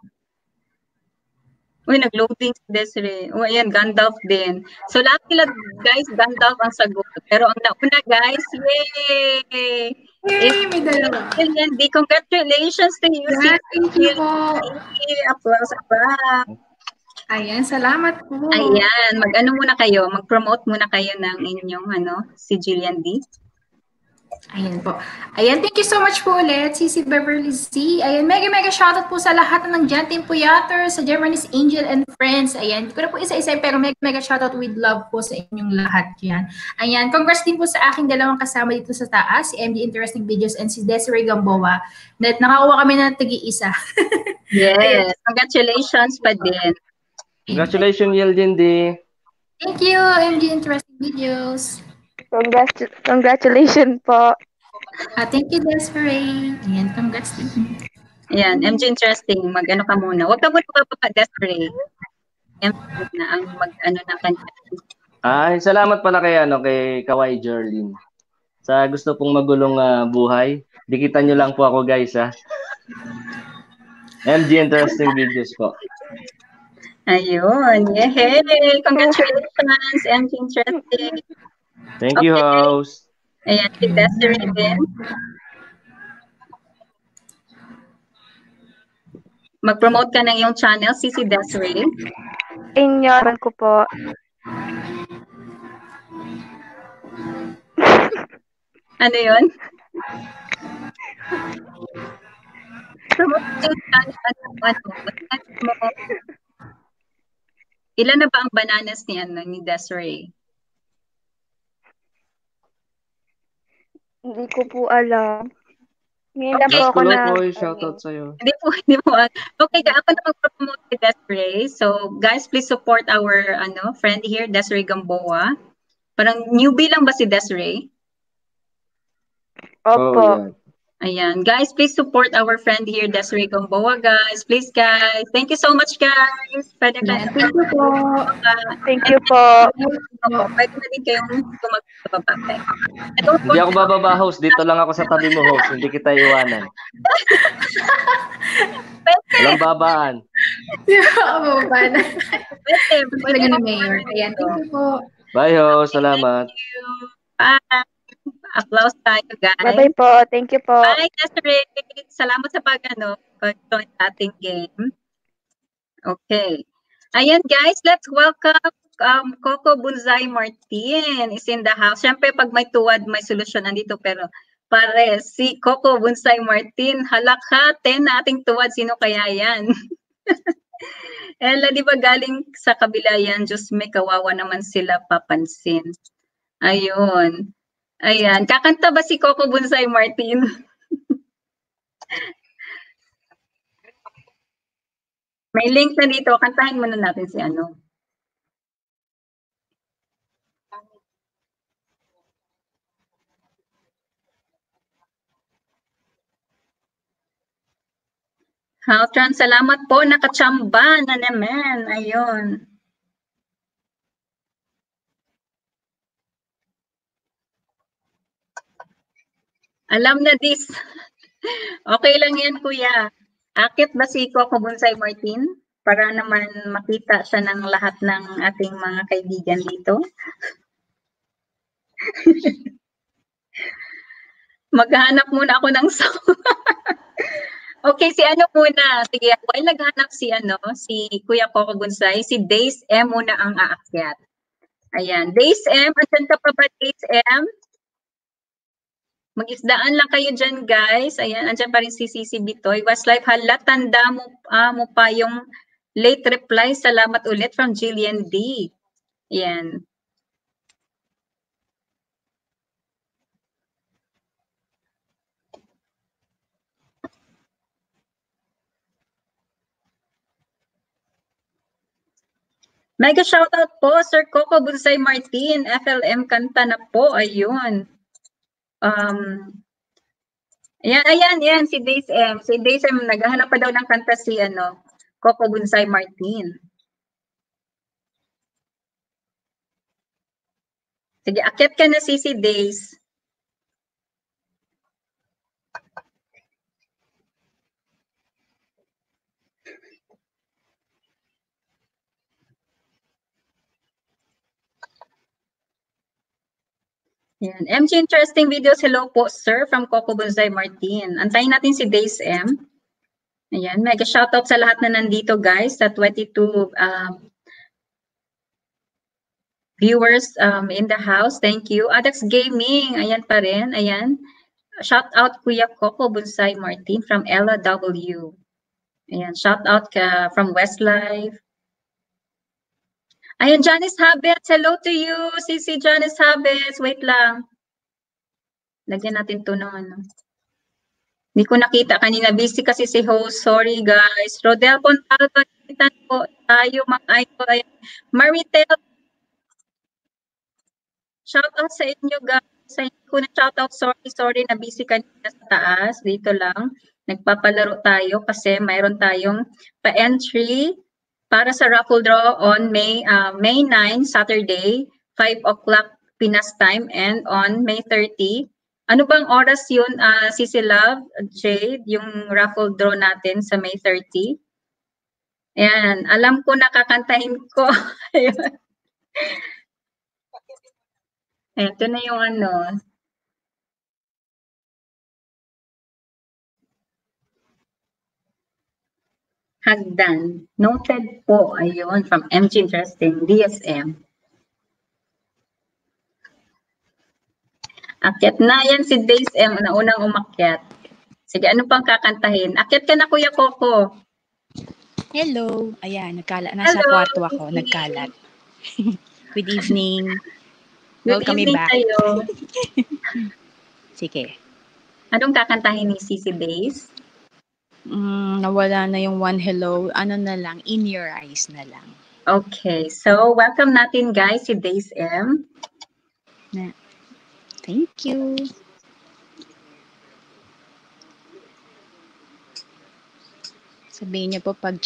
Uy, nag-loading si Desiree. Uy, ayan, Gandalf din. So, lahat nila, guys, Gandalf ang sagot. Pero ang nauna, guys, yay! Yay, may dalawa. Jillian D, congratulations to you. Yeah, thank you po. Yay, applause, applause. Ayan, salamat po. Ayan, mag-ano muna kayo, mag-promote muna kayo ng inyong, ano, si Jillian D. Ayan po. Ayan, thank you so much po ulit, Sisi Beverly C. Ayan, mega mega shoutout po sa lahat ng Jan Team Puyater, sa Germany's Angel and Friends. Ayan, hindi ko na po isa-isa, pero mega mega shoutout with love po sa inyong lahat yan. Ayan, congrats din po sa aking dalawang kasama dito sa taas, si M D Interesting Videos and si Desiree Gamboa, na nakakuha kami ng tagi-isa. Yes, congratulations pa din. Congratulations, Yeldin D. Thank you, M D Interesting Videos. Congratu- congratulations po. Ah, thank you, Desiree. Ayan, congrats din. Ayan, M J Interesting, mag-ano ka muna. Huwag ka muna papapa, Desiree. M J na ang mag-ano na kanya. Ay, salamat pala kay, ano, kay Kawai Jerlyn. Sa gusto pong magulong ah, buhay, dikitan nyo lang po ako, guys, ha. M G Interesting Videos po. Ayun. Yay! Congratulations, M G Interesting. Thank you, Okay. host. Ayan, si Desiree din. Mag-promote ka ng iyong channel, si si Desiree. Inyoran ko po. Ano yun? Promote yung channel, ano, ano, ano, ilan na ba ang bananas ni, ano, ni Desiree? Hindi ko po alam. Ngayon lang po Last ako ko lang na... po yung shoutout sa'yo. Hindi po, hindi po. Okay, ako na mag-promote si Desiree. So, guys, please support our ano friend here, Desiree Gamboa. Parang newbie lang ba si Desiree? Opo. Oh, yan. Ayan. Guys, please support our friend here, Desiree Gamboa, guys. Please, guys. Thank you so much, guys. Pwede ka Thank you po. Thank you po. Pwede na din kayong tumagpababa. Hindi ako bababa, host. Dito lang ako sa tabi mo, host. Hindi kita iwanan. Walang babaan. Oo, ba na? Pwede. Talaga ni Mayor. Ayan, thank you po. Bye, host. Salamat. Thank you. Bye. Applause tayo, guys. Bye-bye po. Thank you po. Bye, Desiree. Salamat sa pag, ano, pag-join ating game. Okay. Ayan, guys. Let's welcome um, Coco Bunzay Martin is in the house. Siyempre, pag may tuwad, may solusyon nandito. Pero, pare, si Coco Bunzay Martin, halakha, ten na ating tuwad. Sino kaya yan? Ella, di ba galing sa kabila yan? Diyos may kawawa naman sila papansin. Ayun. Ayan. Kakanta ba si Coco Bunzay Martin? May link na dito. Kantahin muna natin si ano. Haltran, salamat po. Nakachamba na naman. Ayun. Alam na this. Okay lang yan, kuya. Akit ba si Coco Bunzay Martin? Para naman makita siya ng lahat ng ating mga kaibigan dito. Maghanap muna ako ng song. Okay, si ano muna? Sige, while naghanap si ano, si Kuya Coco Bunzay, si Days M muna ang aakyat. Ayan, Days M, andyan ka pa ba, Days M? Mag-isdaan lang kayo dyan, guys. Ayan, andyan pa rin si Cici Bitoy. Westlife, hala, tanda mo, ah, mo pa yung late reply. Salamat ulit from Jillian D. Ayan. Mega shoutout po, Sir Coco Bunzay Martin. F L M kanta na po. Ayun. Um, ayan, ayan, ayan, si Days M. Si Days M, naghahanap pa daw ng kanta si ano, Coco Bunzay Martin. Sige, akyat ka na si si Days. Yan. M G Interesting Videos, hello po, sir, from Coco Bunzay Martin. Antayin natin si Days M. Ayan, mega shoutout sa lahat na nandito, guys, sa twenty-two um, viewers um, in the house. Thank you. Adax Gaming, ayan pa rin, ayan. Shoutout Kuya Coco Bunzay Martin from Ella W. Ayan, shoutout ka from Westlife. Ayan, Janice Habets, hello to you, si si Janice Habets. Wait lang. Lagyan natin ito ng ano. Hindi ko nakita kanina. Busy kasi si host. Sorry, guys. Rodel Pontaldo, kita po tayo, mga idol. Ayan. Maritel, shoutout sa inyo, guys. Sa inyo ko na shoutout. Sorry, sorry na busy kanina sa taas. Dito lang. Nagpapalaro tayo kasi mayroon tayong pa-entry para sa raffle draw on May uh, May ninth, Saturday, five o'clock Pinas time, and on May thirtieth, Ano bang oras yun, uh, Sisi Love, Jade, yung raffle draw natin sa May thirty? Ayan, alam ko nakakantahin ko. Ayun. Ito na yung ano. Hagdan. Noted po. Ayun, from M G Interesting, D S M. Akyat na yan si Days M na unang umakyat. Sige, ano pang kakantahin? Akyat ka na, Kuya Coco. Hello. Ayan, nagkala, nasa Hello. kwarto ako, nagkalat. Good evening. Good Welcome evening back. kayo. Sige. Anong kakantahin ni Sisi Days? Mm, nawala na yung one hello. Ano na lang, in your eyes na lang. Okay, so welcome natin guys si Days M. Na. Thank you. Sabihin niyo po pag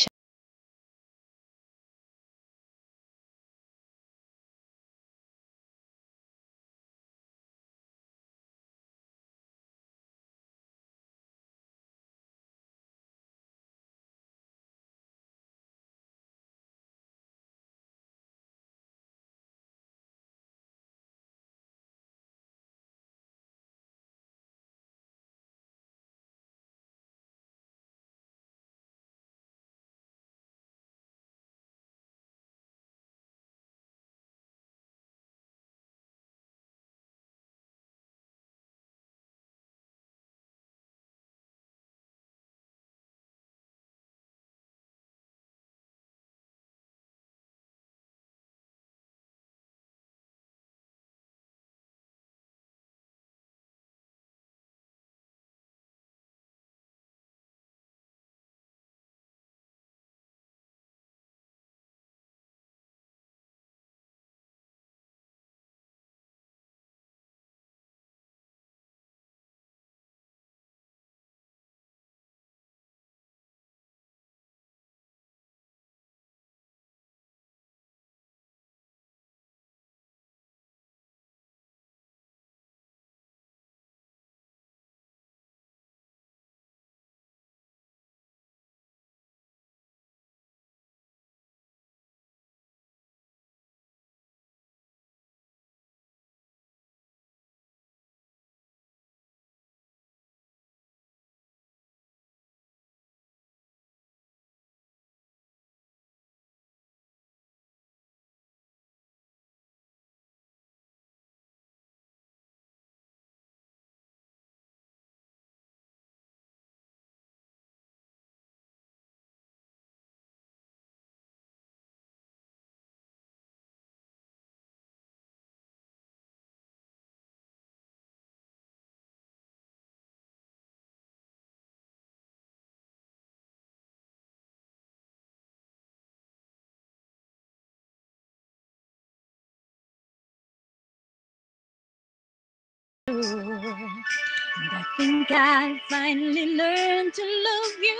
and I think I finally learned to love you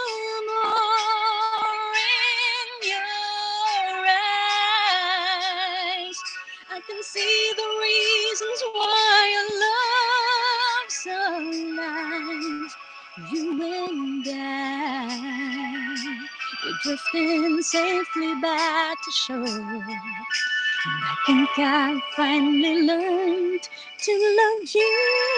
more in your eyes. I can see the reasons why your love so alive. You and I, we're drifting safely back to shore. And I think I finally learned to love you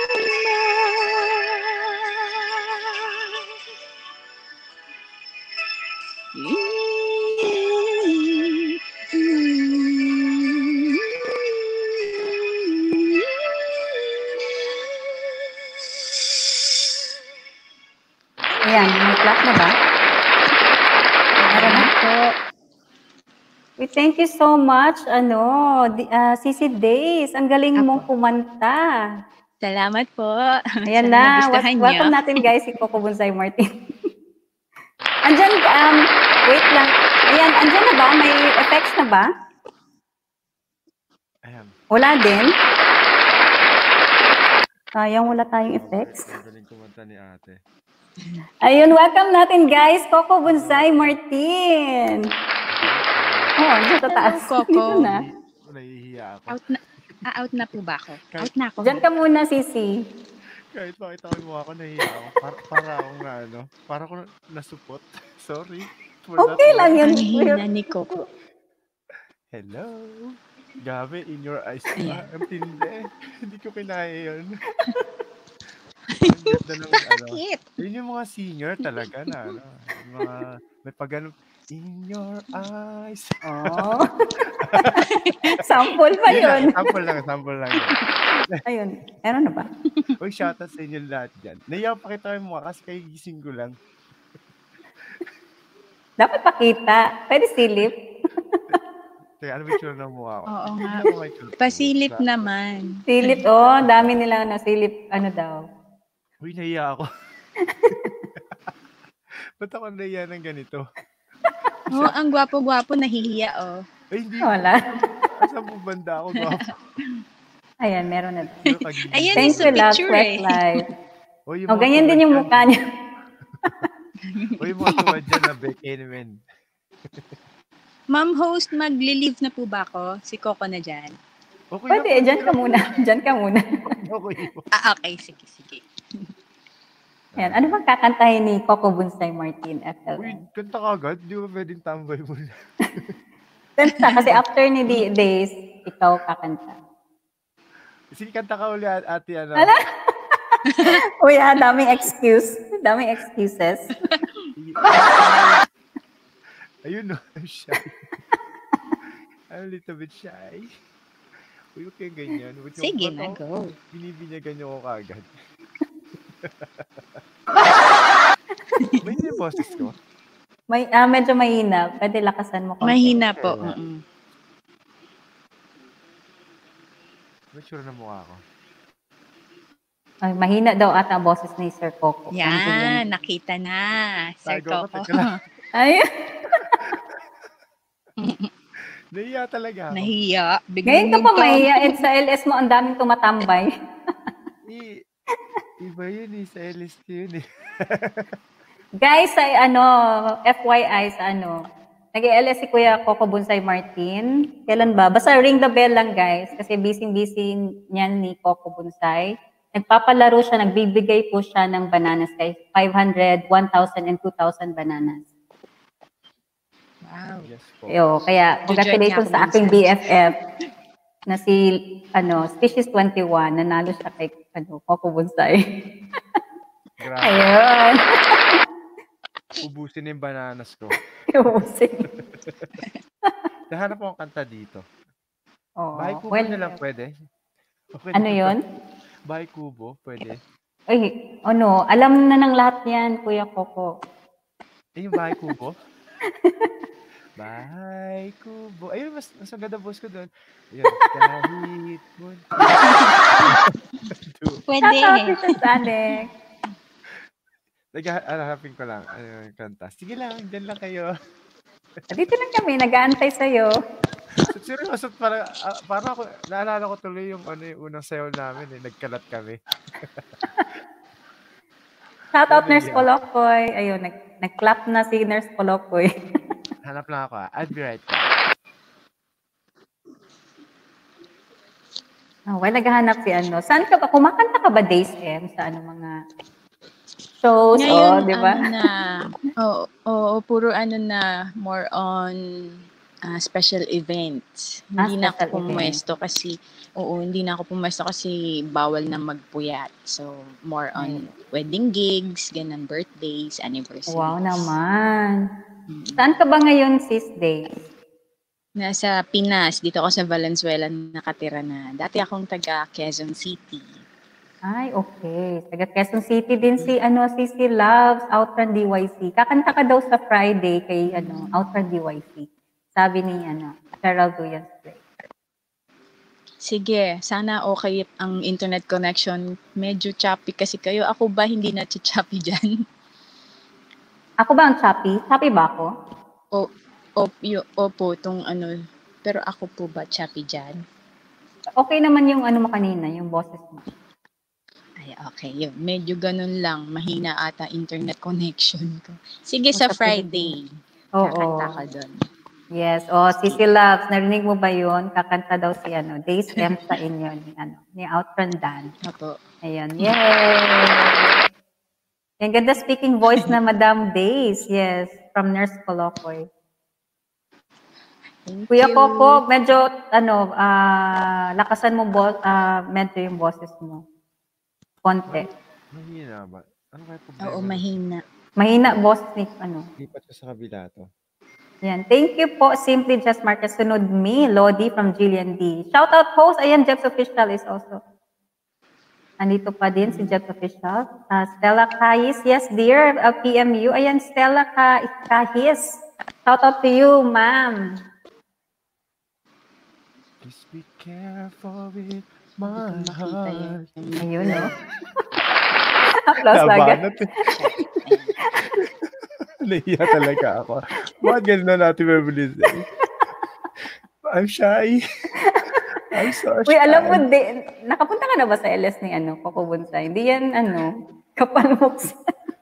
Ayan, may clap na ba? Meron na po. We thank you so much, ano, uh, Sisi Days. Ang galing Apo. mong kumanta. Salamat po. Ayan Sana na. nagustuhan niyo. Welcome natin guys si Coco Bonsai Martin. Andyan, um, wait lang. Ayan, andyan na ba? May effects na ba? Ayan. Wala din? Sayang, wala tayong effects. Magaling kumanta ni ate. Ayun, welcome natin guys, Coco Bonsai Martin. Oh, dito taas. Coco. Dito na. Nahihiya ako. Out na. Ah, out na po ba ako? Kahit, Out na ako. Diyan ka muna, Sisi. kahit makita ko yung mukha ko, nahiya ako. Para, para akong na, ano, para akong nasupot. Sorry for that Okay lang word. yun. Ang hina ni Coco. Hello. Gabi, in your eyes. Ayan. Ah, ang tindi. Hindi ko kinaya yun. Ang ganda ng ano. Bakit? Yun yung mga singer talaga na ano. Yung mga, may pag ano, in your eyes. Oh. Sample pa Yun lang, yun. sample lang, sample lang yun. Ayun. Meron na ba? Uy, shoutout sa inyo lahat dyan. Naiyak pa kita yung mukha kasi kayo gising ko lang. Dapat pakita. Pwede silip. Teka, ano ba yung tsura ng mukha ko? Oo nga. Ano ba yung tsura? Pasilip Sa- naman. Silip, oh. Ang dami nila na silip. Ano daw? Uy, naiya ako. Ba't ako naiya ng ganito? Oo, ang gwapo-gwapo, nahihiya, oh. Ay, hindi. Wala. Saan po banda ako? Gwapo. Ayan, meron na. Pero kagigising Ayan, ko Thank sa you, lang. love. picture Quest eh. live. O, yung Oh, mga ganyan tuwad din yung dyan. mukha niya. O, yung mga tuwad dyan na Becky men. Ma'am host, magli-leave na po ba ako? Si Coco na dyan. Okay Pwede, lang, eh, dyan okay ka lang. muna. Dyan ka muna. Okay. Ah, okay. Sige, sige. Ayan, ano bang kakantahin ni Coco Bunsay Martin, F L Uy, N? kanta ka agad. Di ba pwedeng tambay mo na? Kanta, kasi after ni D- Days, ikaw kakanta. Sige, kanta ka uli, at- ate, ano. Ala? Uy, ah, daming excuse. Daming excuses. Ayun, no. I'm shy. I'm a little bit shy. Uy, huwag kayong ganyan. Ba't yung- Sige ba't na, ako- go. Binibinyagan niyo ako kaagad. May yung boses ko? May, ah, medyo mahina. Pwede lakasan mo konti. Mahina po. Sure. Mm-mm. May tsura na mukha ko. Ay, mahina daw ata ang boses ni Sir Coco. Yan, nakita na. Sir Tago ko, Coco. teka lang. Ay, Nahiya talaga ako. Nahiya. ngayon ka Biglang pa to. mahiya. And sa L S mo, ang daming tumatambay. I, iba yun eh. Sa L S T yun eh. Guys, sa ano, F Y I sa ano, nag-L S si Kuya Coco Bunsay Martin. Kailan ba? Basta ring the bell lang, guys. Kasi busy-busy niyan ni Coco Bunsay. Nagpapalaro siya, nagbibigay po siya ng bananas kay five hundred, one thousand, and two thousand bananas. Wow. Yes po. Yo, kaya congratulations sa aking B F F na si ano, Species twenty-one, nanalo siya kay ano, Coco Bunsay. Grabe. Ayun. Ubusin yung bananas ko. Ubusin. Nahanap akong kanta dito. Oh, Bahay kubo well, na lang pwede. Okay. ano yun? Bahay kubo, pwede. Ay, ano, alam na ng lahat yan, Kuya Coco. Eh, yung bahay kubo? Bahay kubo. Ayun, mas, mas maganda boss ko doon. Ayun, kahit munti. Pwede. Shoutout, Teacher Alex. Naghahanapin ko lang. Ano yung kanta. Sige lang, dyan lang kayo. Dito lang kami, nag-aantay sa'yo. Seryoso, para, ah, para ako, naalala ko tuloy yung, ano, yung unang sayaw namin. Eh. Nagkalat kami. Shoutout, Ano Nurse yan? Polokoy. Ayun, nag, nag-clap na si Nurse Polokoy. Hanap lang ako. ah. I'll be right back. Oh, well, naghahanap si ano. Saan ka ba? Kumakanta ka ba, Days M? Sa ano mga shows? Ngayon, Oh, di ba? ano na, oo, oo, puro ano na, more on ah, special events. Ah, Hindi na ako special pumwesto kasi, oo, hindi na ako pumwesto kasi bawal na magpuyat. So, more on wedding gigs, ganun, birthdays, anniversaries. Wow naman. Mm. Saan ka ba ngayon, sis Days? Nasa Pinas, dito ako sa Valenzuela nakatira na. Dati akong taga Quezon City. Ay, okay. Taga Quezon City din si ano si si Loves Outrun D Y C. Kakanta ka daw sa Friday kay ano Outrun D Y C. Sabi ni ano Gerald Duyas. Sige, sana okay ang internet connection. Medyo choppy kasi kayo. Ako ba hindi na choppy dyan? Ako ba ang choppy? Choppy ba ako? O, op, yo, opo, tong ano. Pero ako po ba choppy dyan? Okay naman yung ano mo kanina, yung boses mo. Ay, okay. Yun. Medyo ganun lang. Mahina ata internet connection ko. Sige, sa Basta Friday. Oo. Kakanta ka doon. Yes. Oh, Sisi Loves, narinig mo ba yun? Kakanta daw si ano, Days M sa inyo ni ano, ni Outran Dan. Opo. Ayun. Yay! Ang ganda speaking voice na Madam Days. Yes, from Nurse Colocoy. Thank Kuya you. Coco, medyo ano, ah, lakasan mo bo, ah, medyo yung boses mo. Konti. Mahina ba? Ano kaya problema? Oo, mahina. Mahina boses ni ano. Lipat ko sa kabila to. Yan. Thank you po, Simply Just Marcus. Sunod me, Lodi from Jillian D. Shout out host. Ayan, Jeps Official is also. Andito pa din si Jeps Official. Uh, Stella Kais. Yes, dear. Uh, P M U. Ayan, Stella Ka Kais. Shout out to you, ma'am. Please be careful with my heart. Ayun, no? Applause agad. Nahiya talaga ako. Bakit ganun na natin mabilis eh? I'm shy. I'm so shy. Uy, alam mo, di, nakapunta ka na ba sa L S ni ano, Coco Bonsai? Hindi yan, ano, kapalmoksa.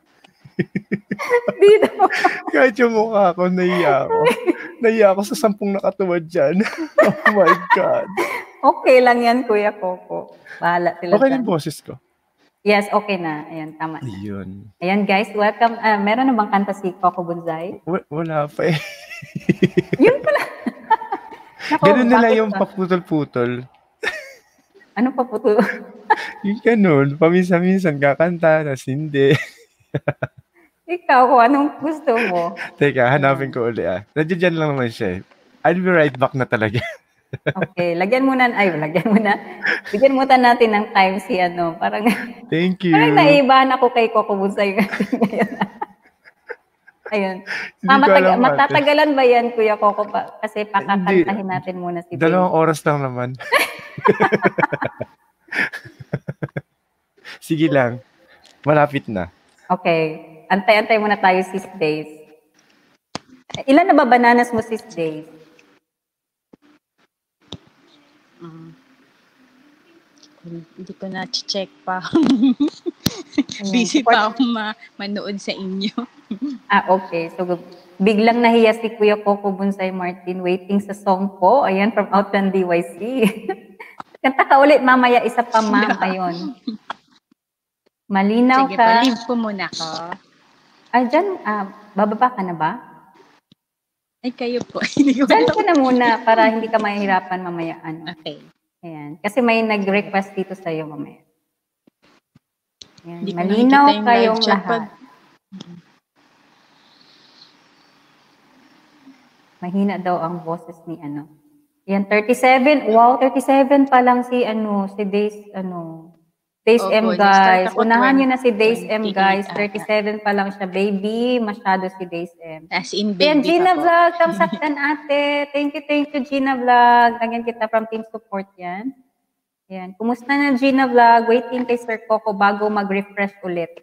Dito. Kahit yung mukha ko, nahiya ako. Nahiya ako sa sampung nakatuwad dyan. Oh my God. Okay lang yan, Kuya Coco. Bahala sila. Okay yung boses ko. Yes, okay na. Ayan, tama na. Ayun. Ayan, guys, welcome. Uh, meron na bang kanta si Coco Bonsai? W- wala pa eh. Yun pala. Nako, ganun na lang bakit yung ba? paputol-putol. Ano paputol? Yung ganun, paminsan-minsan kakanta, tas hindi. Ikaw, kung anong gusto mo. Teka, hanapin ko ulit ah. Nandiyan lang naman siya eh. I'll be right back na talaga. Okay, lagyan mo na, ay, lagyan mo na. Bigyan mo na natin ng time si ano, parang, Thank you. parang naibahan ako kay Coco Bonsai ngayon. Ayun. Hindi Ah, ko matag- alam, ate. matatagalan ba yan, Kuya Coco? Pa? Kasi pakakantahin natin muna si Dalawang oras lang naman. Sige lang. Malapit na. Okay. Antay-antay muna tayo, sis Days. Ilan na ba bananas mo, sis Days? Mm. Hindi ko na-check pa. Busy pa ako ma- manood sa inyo. Ah, okay. So, biglang nahiya si Kuya Coco Bonsai Martin waiting sa song po. Ayan, from Outland D Y C. Kanta ka ulit mamaya, isa pa, ma'am. Ayun. Malinaw Sige, ka. pa-leave po muna ako. Ay, dyan, ah, bababa ka na ba? Ay, kayo po. Hindi ko Dyan alam. ka na muna para hindi ka mahirapan mamaya. Ano. Okay. Ayan. Kasi may nag-request dito sa'yo mamaya. Ayan. Hindi ko Malinaw nakikita yung live kayong chat lahat. pag- Mahina daw ang boses ni ano. Yan, thirty-seven. Wow, thirty-seven pa lang si ano, si Days, ano, Days Opo, M, nag-start guys. ako Unahan nyo na si Days M, twenty-eight guys. ata. thirty-seven pa lang siya. Baby, masyado si Days M. As in Yan, baby Gina pa po. Vlog, tamsaktan ate. Thank you, thank you, Gina Vlog. Lagyan kita from Team Support yan. Yan. Kumusta na, Gina Vlog? Waiting kay Sir Coco bago mag-refresh ulit.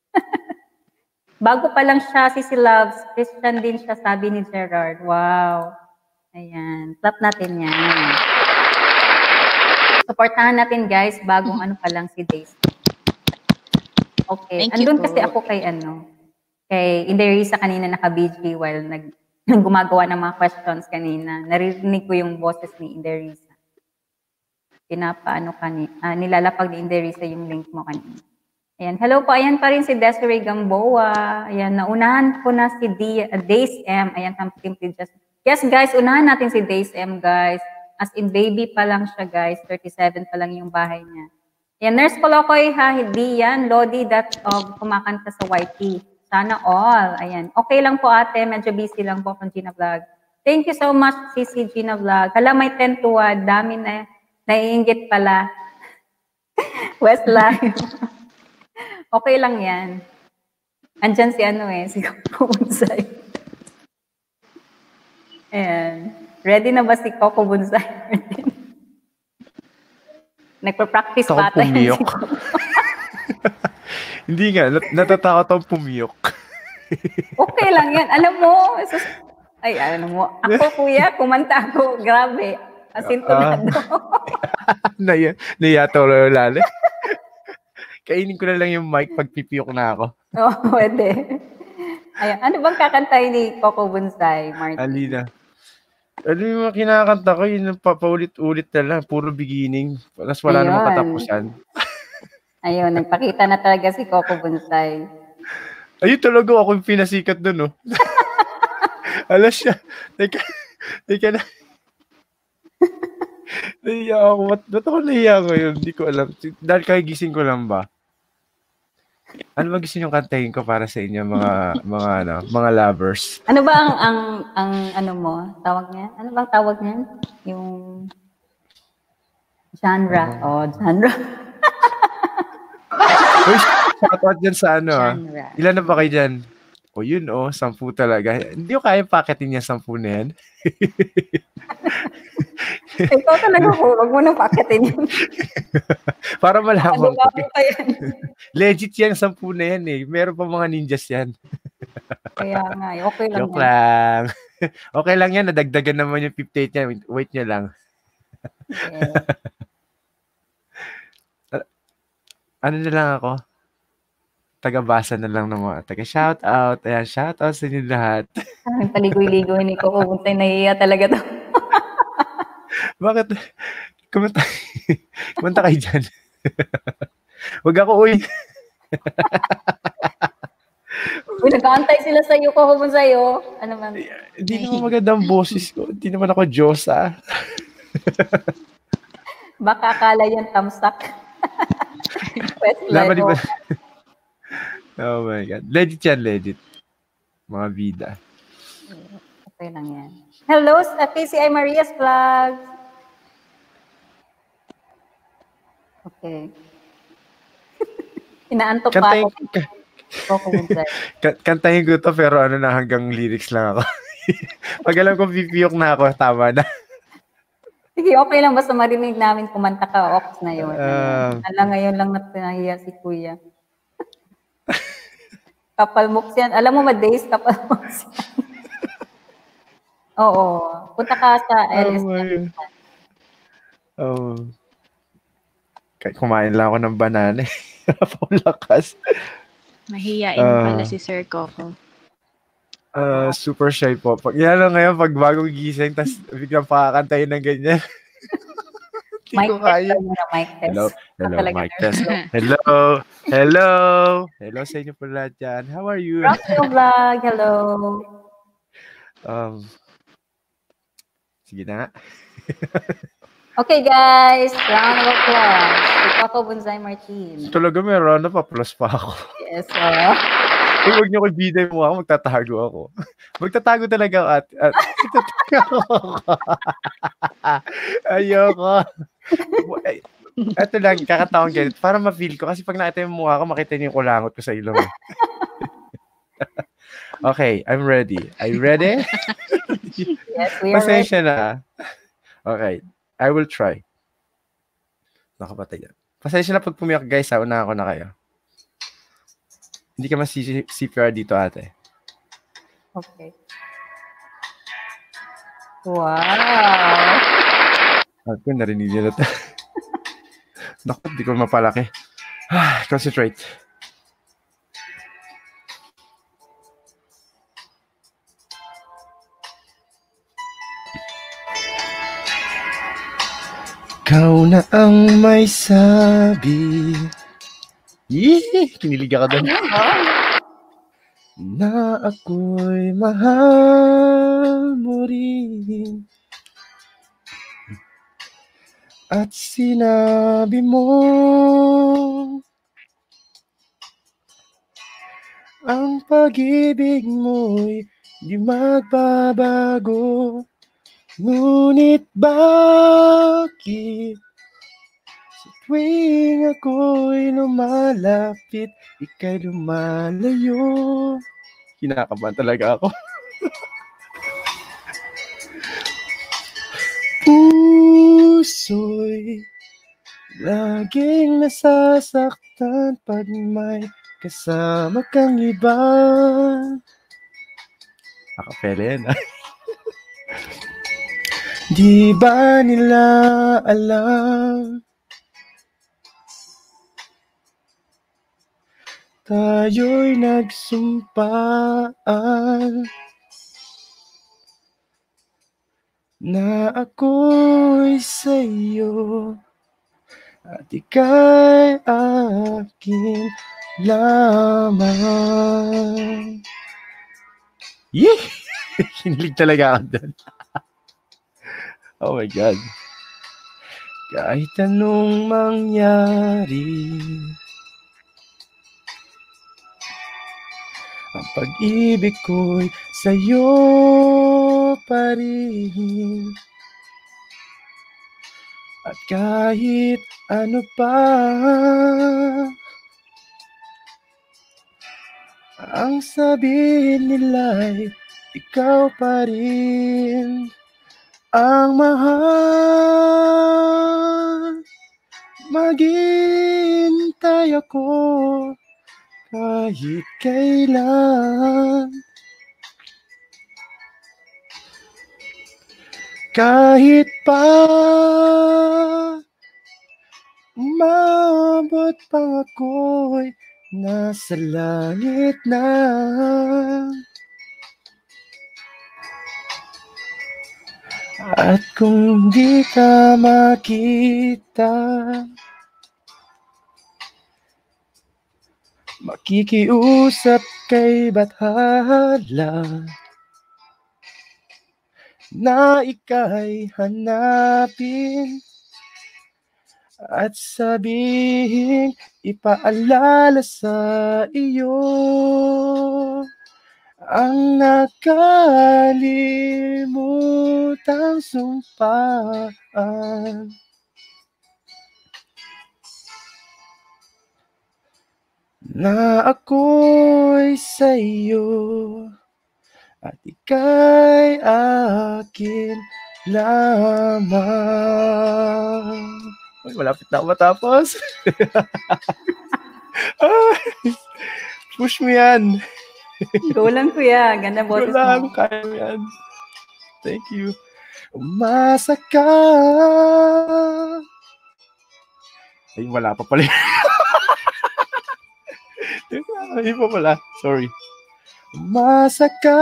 Bago pa lang siya, si si Loves. Christian din siya, sabi ni Gerard. Wow. Ayan. Clap natin yan. Supportahan natin, guys, bagong ano pa lang si Days. Okay. Thank you Andun po. kasi ako kay ano, kay Inderisa kanina naka-B G while nag gumagawa ng mga questions kanina. Naririnig ko yung boses ni Inderisa. Pinapaano kanina, ah, nilalapag ni Inderisa yung link mo kanina. Ayan. Hello po. Ayan pa rin si Desiree Gamboa. Ayan. Naunahan ko na si D, uh, Days M. Ayan. Simply just. Yes, guys. Unahan natin si Days M, guys. As in, baby pa lang siya, guys. thirty-seven pa lang yung bahay niya. Ayan. Nurse Colocoy, ha. Hindi yan. Lodi, that of kumakanta sa Y T. Sana all. Ayan. Okay lang po, ate. Medyo busy lang po from Gina Vlog. Thank you so much, C C Gina Vlog. Hala, may ten tuwad. Dami na. Naiingit pala. Westlife. Okay lang yan. Andyan si ano eh, si Coco Bonsai. Ayan. Ready na ba si Coco Bonsai? Nagpa-practice Ako pa ata yan si pumiyok. Coco. Hindi nga, nat- natatakot akong pumiyok. Okay lang yan. Alam mo, sus- ay, ano mo, ako kuya, kumanta ako, grabe. Asintonado. Naya, nayato lang lalo. Kainin ko na lang yung mic pag pipiyok na ako. Oo, oh, pwede. Ayan. Ano bang kakantahin ni Coco Bonsai, Martin? Alina. Ano yung mga kinakanta ko, yun pa, paulit-ulit na lang, puro beginning. Tapos wala namang Ayun. katapusan. Ayun, nagpakita na talaga si Coco Bonsai. Ayun talaga ako yung pinasikat doon, no? Alam siya. Teka, teka na. Nahiya ako. Ba't, ba't ako nahiya ngayon? Hindi ko alam. Dahil kagising ko lang ba? Ano ba gusto niyong kantahin ko para sa inyo, mga mga ano, mga lovers? Ano ba ang ang ang ano mo? Tawag niya? Ano bang tawag niyan? Yung genre. Oh, genre. Uy, shoutout dyan sa ano ah. Genre. Ilan na ba kayo dyan? O yun oh, sampu talaga. Hindi ko kaya paketin niya sampu na yan. Ikaw talaga po, wag mo nang paketin yun. Para malaman Ano ko. ba pa yan? Legit yan, sampu na yan eh. Meron pa mga ninjas yan. Kaya nga, eh, okay lang Joke yan. lang. Okay lang yan, nadagdagan naman yung fifty-eight niya. Wait niya lang. Yeah. Ano na lang ako? Taga-basa na lang ng mga taga-shout out. Ayan, shout out sa inyo lahat. Ang paligoy-ligoy ni Coco Bonsai, nahihiya talaga to. Bakit? Kumanta, kumanta kayo dyan. Huwag ako, uy. Uy, nag-aantay sila sa iyo, Coco Bonsai, oh. Ano man? Hindi naman magandang boses ko. Hindi naman ako Diyosa. Baka akala yan tamsak. Laban di ba? Oh my God. Legit yan, legit. Mga bida. Okay lang yan. Hello sa K C I Maria's Vlog. Okay. Inaantok pa Kantahin, ako. Coco Bonsai. ka- kantahin ko to pero ano na, hanggang lyrics lang ako. Pag alam kong pipiyok na ako, tama na. Sige, okay lang. Basta marinig namin kumanta ka. Ox na yun. Um, Alam, ngayon lang nahiya si Kuya. Kapal mooks yan. Alam mo, madays, kapal mooks yan. Oo. Punta ka sa L S Oh my M. Oh. Kahit kumain lang ako ng banana. Paulakas. Mahiyain Ah. pala si Sir Coco. Uh, super shy po. Pag, yan lang ngayon, pag bagong gising, tas biglang pakakantayin ng ganyan. Hindi Mic ko test kaya. lang muna, mic test. Hello, hello, Talaga mic nervous test. ako. Hello, hello. Hello sa inyo po lahat dyan. How are you? Roxy Vlog, hello. Um, sige na nga. Okay, guys. Round of applause. Si Coco Bonsai Martin. Talaga meron na pa, plus pa ako. Yes, oh. Kung huwag niyo ko bida mo ako, magtatago ako. Magtatago talaga ako at, at magtatago ako. Ayoko. Ay, ito lang, kakataong ganit. Para ma-feel ko. Kasi pag nakita yung mukha ko, makita niyo yung kulangot ko sa ilong. Okay, I'm ready. Are you ready? Yes, we are ready. Pasensya na. Okay, I will try. Nakapatay yan. Pasensya na pag pumiyak guys, ha? Una ako na kayo. Hindi ka mas-C P R dito, ate. Okay. Wow. Ate, narinig niyo na ito. Naku, di ko mapalaki. Concentrate. Ikaw na ang may sabi. Yee! Kinilig ako doon. Na ako'y mahal mo rin. At sinabi mo ang pag-ibig mo'y di magbabago. Ngunit bakit sa tuwing ako'y lumalapit, ika'y lumalayo? Kinakabahan talaga ako. Puso'y laging nasasaktan pag may kasama kang iba. Akapela yan, ah. Di ba nila alam tayo'y nagsumpaan na ako'y sa'yo at ika'y akin lamang. Yee! Hinilig talaga ako doon. Oh my God. Kahit anong mangyari, ang pag-ibig ko'y sa'yo pa rin. At kahit ano pa ang sabihin nila'y ikaw pa rin ang mahal. Maghihintay ako kahit kailan. Kahit pa umabot pang ako'y nasa langit na. At kung di ka makita, makikiusap kay Bathala na ika'y hanapin at sabihin, ipaalala sa iyo ang nakalimutang sumpaan. Na ako'y sa'yo at ika'y akin lamang. Ay, malapit na ako matapos. Push mo yan. Go lang, kuya. Ganda boses Go lang, mo. kaya mo yan. Thank you. Umasa ka. Ay, wala pa pala. Ay, pa pala. Sorry. Umasa ka.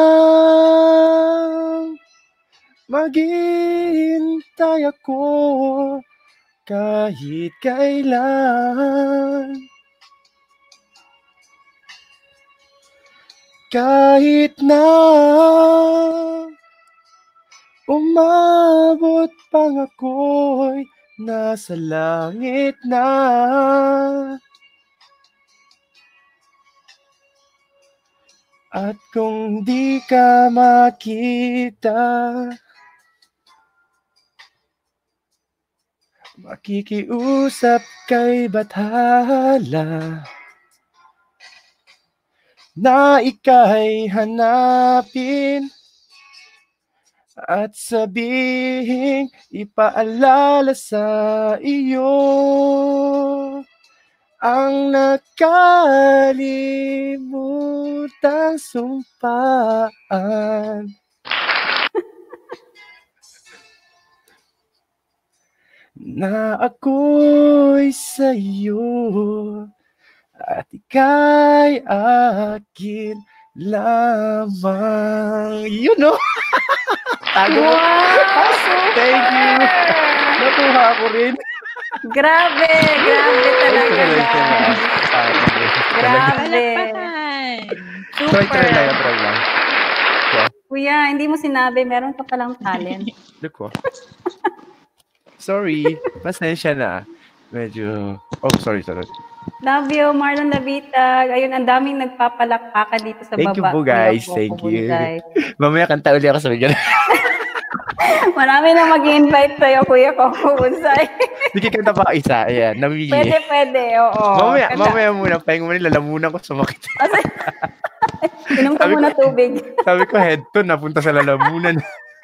Maghihintay ako kahit kailan. Kahit na umabot pang ako'y nasa langit na. At kung di ka makita, makikiusap kay Bathala na ika'y hanapin at sabihin, ipaalala sa iyo ang nakalimutang sumpaan. Na ako'y sa'yo at ika'y akin lamang. Yun, no? Tago mo. Wow! Thank you. Natuha ko rin. Grabe, grabe talaga, guys. Grabe. Try, try lang, try lang. Kuya, hindi mo sinabi, meron ka palang talent. Look ko. Sorry, pasensya na. Medyo, oh, sorry, sorry. Love you, Marlon Labitag. Ayun, ang daming nagpapalakpakan dito sa Thank baba. you po, guys. Kuya Thank Coco you. Bunday. Mamaya kanta uli ako sa video. Marami na mag-invite sa'yo, Kuya Coco Bunday. Hindi kikanta pa isa. Ayan, namili. Pwede, pwede. Oo. Mamaya, Kanta. mamaya muna. Pahinga muna, lalamunan ko sumakit. Inom ka muna tubig. Sabi ko, head to, napunta sa lalamunan.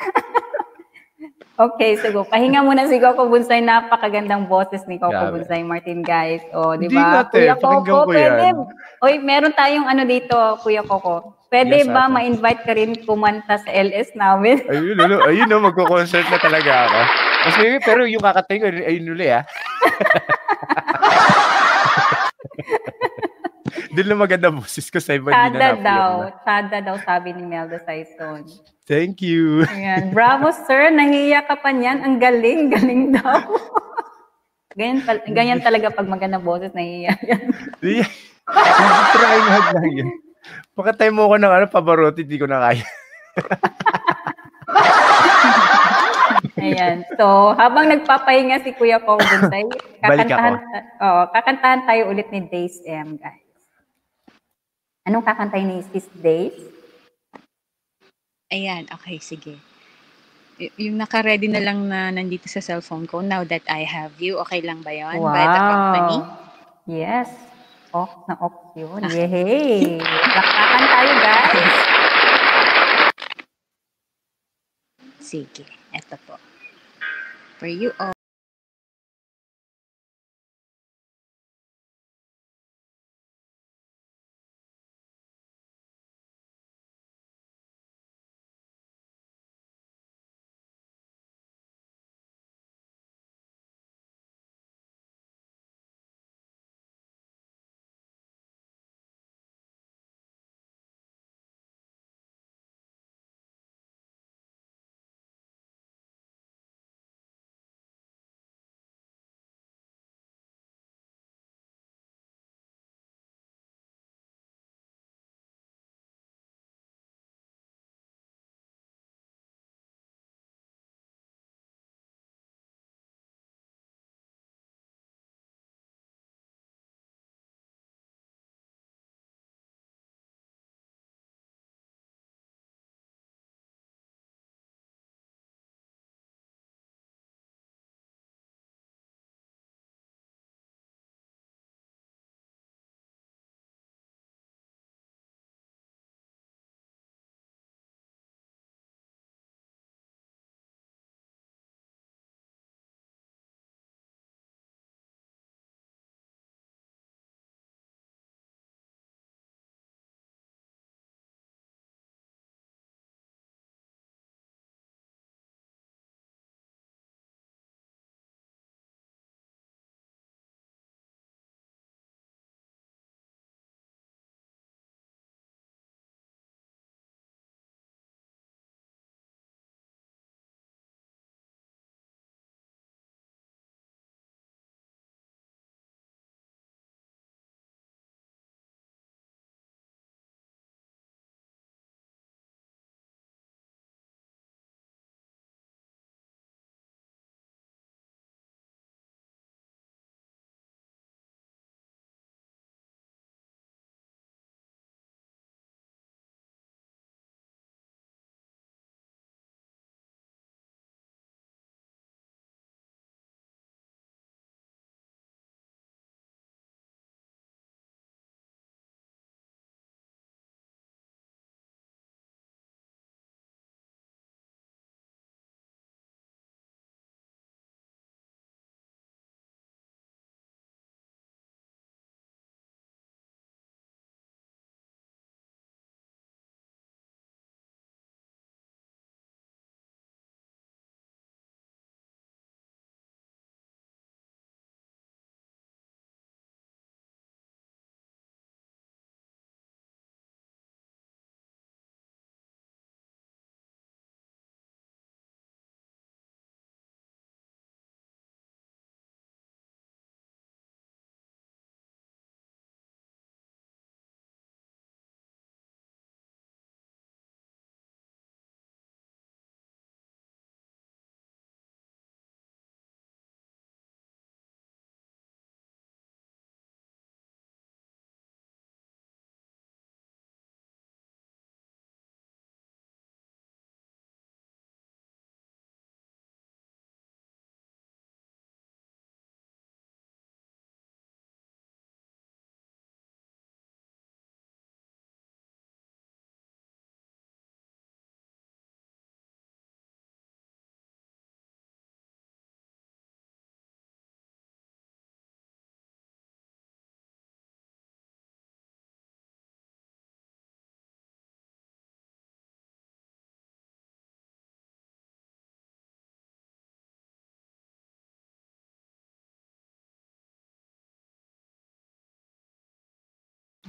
Okay, sige. Pahinga muna si Coco Bunday. Napakagandang boses ni Coco Grabe. Bunday Martin, guys. O, di Hindi ba? natin, Kuya pakinggan Coco, ko pwede. yan. Oy, meron tayong ano dito, Kuya Coco. Pwede Yes, ba ate. ma-invite ka rin kumanta sa L S namin? Ayun, ayun, ayun, no, magko-concert na talaga ako. Kasi, pero yung kakatay ko, ayun uli, ah. Doon lang maganda boses ko sa iba, hindi Chada na daw. na. Chada daw sabi ni Melda Saison. Thank you. Ayan. Bravo, sir. Nahiya ka pa niyan. Ang galing. Galing daw. ganyan, pal- ganyan talaga pag maganda boses, nahiya yan. Trying hard lang yan. Pakatay mo ko ng ano, Pavarotti, di ko na kaya. Ayan. So, habang nagpapahinga si Kuya Kong Bunsay, Balik kakantahan, ako. oh, kakantahan tayo ulit ni Days M, guys. Anong kakantahin ni Sis Days? Ayan, okay, sige. Y- yung naka-ready na lang na nandito sa cellphone ko, Now That I Have You, okay lang ba yun? By The Company? Yes. Off na off yun. Yehey! Laktakan tayo, guys. Sige, eto po. For you all.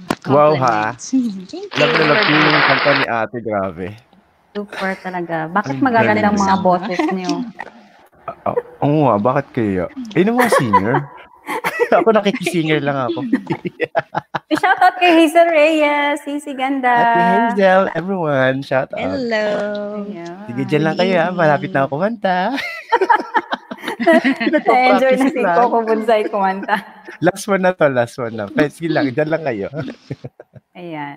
Wow, ha? Compliments. Thank Love na you. love ko yung kanta ni ate, grabe. Super talaga. Bakit Ang magagandang galing. mga Sama. boses niyo? Ah, Oo nga, bakit kaya? Eh, yung mga singer. Ako nakikisinger lang ako. Shoutout kay Hazel Reyes, Sisi Ganda. Ate Hazel, everyone, shout out. Hello. Sige, dyan lang Good kayo ha. Malapit na evening. ako kumanta. Na-enjoy Pinagpa-practice na ko si lang. Coco Bonsai kumanta. Last one na to, last one na. Pero sige lang, dyan lang kayo. Ayan.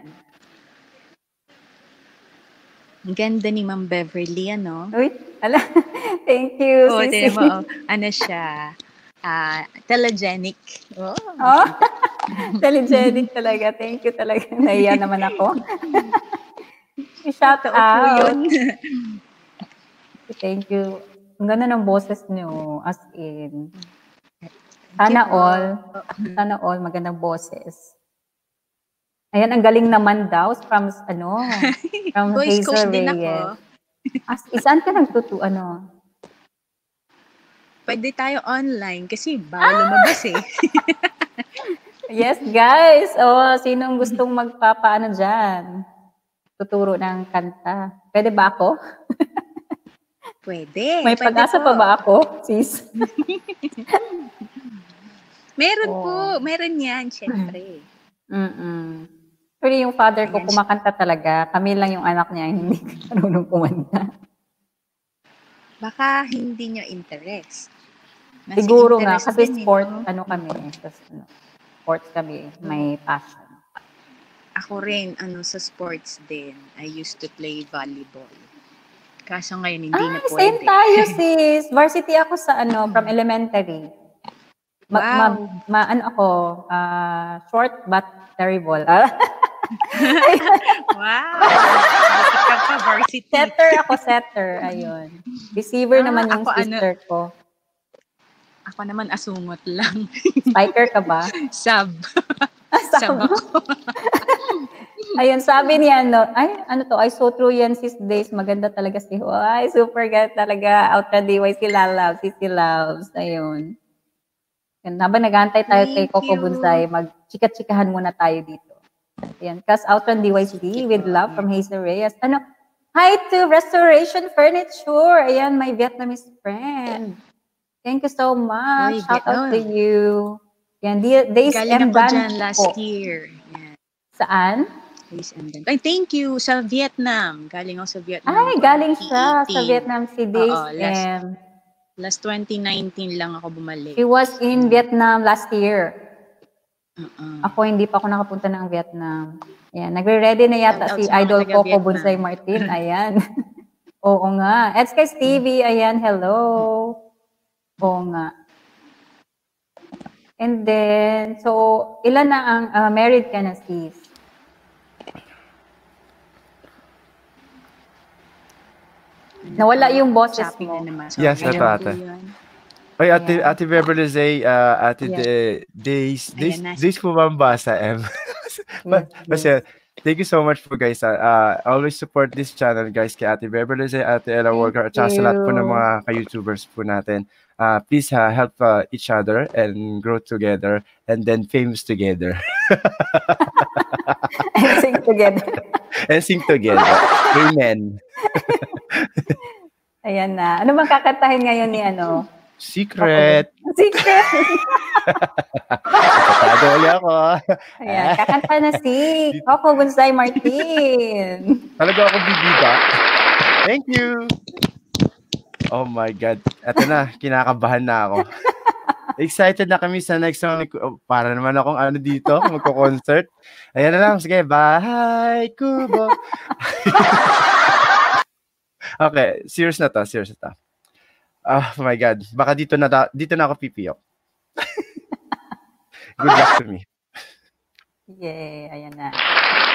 Ang ganda ni Ma'am Beverly, ano? Uy, ala. Thank you, Oo, Sisi. tinan mo, oh, ano siya, ah, telegenic. Oh, Oh, telegenic talaga. Thank you talaga. Naiya naman ako. Shout totoo po out. yun. Thank you. Ang ganda ng boses niyo. As in. Thank you Sana po. all. Sana all magandang boses. Ayan, ang galing naman daw from, ano, from Voice coach Hazel din Reyes. ako. As, saan ka nagtutu, ano? Pwede tayo online kasi bawal lumabas eh. Yes, guys. Oh, sinong gustong magpapaano dyan? Tuturo ng kanta. Pwede ba ako? Pwede. May Pwede pag-asa po. pa ba ako, sis? Meron Oh. po. Meron yan, syempre. Mm-mm. Actually, yung father ko Ayan. kumakanta talaga. Kami lang yung anak niya, hindi marunong kumanta. Baka hindi nyo interest. Nasa Siguro nga, interest kasi din, eh, sport, no? ano kami, tas, ano, sports kami, may passion. Ako rin, ano, sa sports din. I used to play volleyball. Kaso ngayon, hindi na Ay, same pwede. tayo, sis. Varsity ako sa, ano, from elementary. Ma, ma, Wow. ma ano ako, ah, short but terrible. Ah. Wow. Buti ka pa, varsity. Setter ako, setter. Ayun. Receiver Ah, naman yung ako ano, sister ko. ako naman asungot lang. Spiker ka ba? Sub. Sub Sab- ako. Ayun, sabi niya, ano, ay, ano to, ay, so true yan, sis Days. Maganda talaga si Ho. Ay, super ganda talaga. Outra D Y, si Lalav, si si Loves. Ayun. Yan, habang nag-aantay tayo kay Thank Coco you. Bonsai, mag-chika-chikahan muna tayo dito. Ayan, Kas Outra D Y C Sige with po. love from Hazel Reyes. Ano, hi to Restoration Furniture. Ayan, my Vietnamese friend. Thank you so much. Uy, Shout get, out to oh. you. Yan, Di- Days Galing M. ako Dan dyan last po. year. Yan. Saan? Days and then. Ay, thank you. Sa Vietnam. Galing ako sa Vietnam. Ay, galing siya sa twenty eighteen. Vietnam si Days Oo, last, M. last twenty nineteen lang ako bumalik. She was in Vietnam last year. Uh-uh. Ako, hindi pa ako nakapunta ng Vietnam. Ayan, nagre-ready na yata Shout out si sa mga Idol Coco taga-Vietnam. Bonsai Martin. Ayan. Oo nga. Eds kay Stevie. Ayan, hello. Oo nga. And then, so, ilan na ang uh, married ka na, sis? Nawala yung boses Shopping mo. na naman. Yes, Sorry. ito ate. Ay, ate, ate Beverly Zay, uh, ate Yes. de, Days, Days, Ayan na. Days po ba ang basa, M? But, Yes, Kasi, thank you so much po guys. ah. Uh, always support this channel guys kay ate Beverly Zay, ate Ella Thank Walker, at saka sa lahat po ng you. mga ka-YouTubers po natin. Uh, please uh, help uh, each other and grow together and then famous together. And sing together. And sing together. Amen. Ayan na. Ano bang kakantahin ngayon ni ano? Secret. Secret. Nakatago ulit ako. Ayan, kakanta na si Coco Bonsai Martin. Talaga ako bibida. Thank you. Oh my God. Ito na, kinakabahan na ako. Excited na kami sa next song. Oh, para naman akong ano dito, magko-concert. Ayan na lang, sige. Bye, Kubo. Okay, serious na to, serious na to. Oh my God. Baka dito na, dito na ako pipiyok. Good luck to me. Yay, ayan na.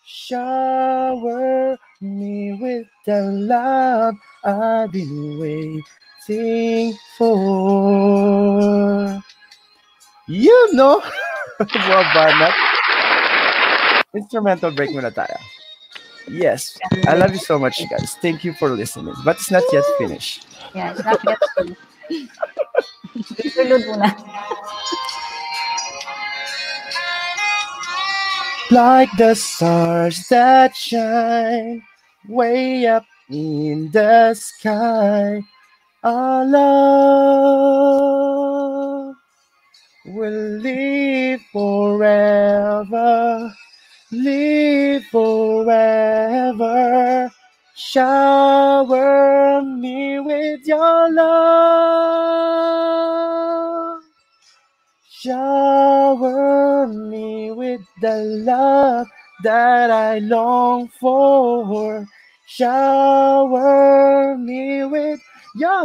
Shower me with the love I've been waiting for. You know, mga banat. Instrumental break muna tayo. Yes, I love you so much, guys. Thank you for listening. But it's not yet finished. Yeah, it's not yet finished. Interlude muna. Like the stars that shine way up in the sky, our love will live forever, live forever. Shower me with your love. Shower me with the love that I long for. Shower me with your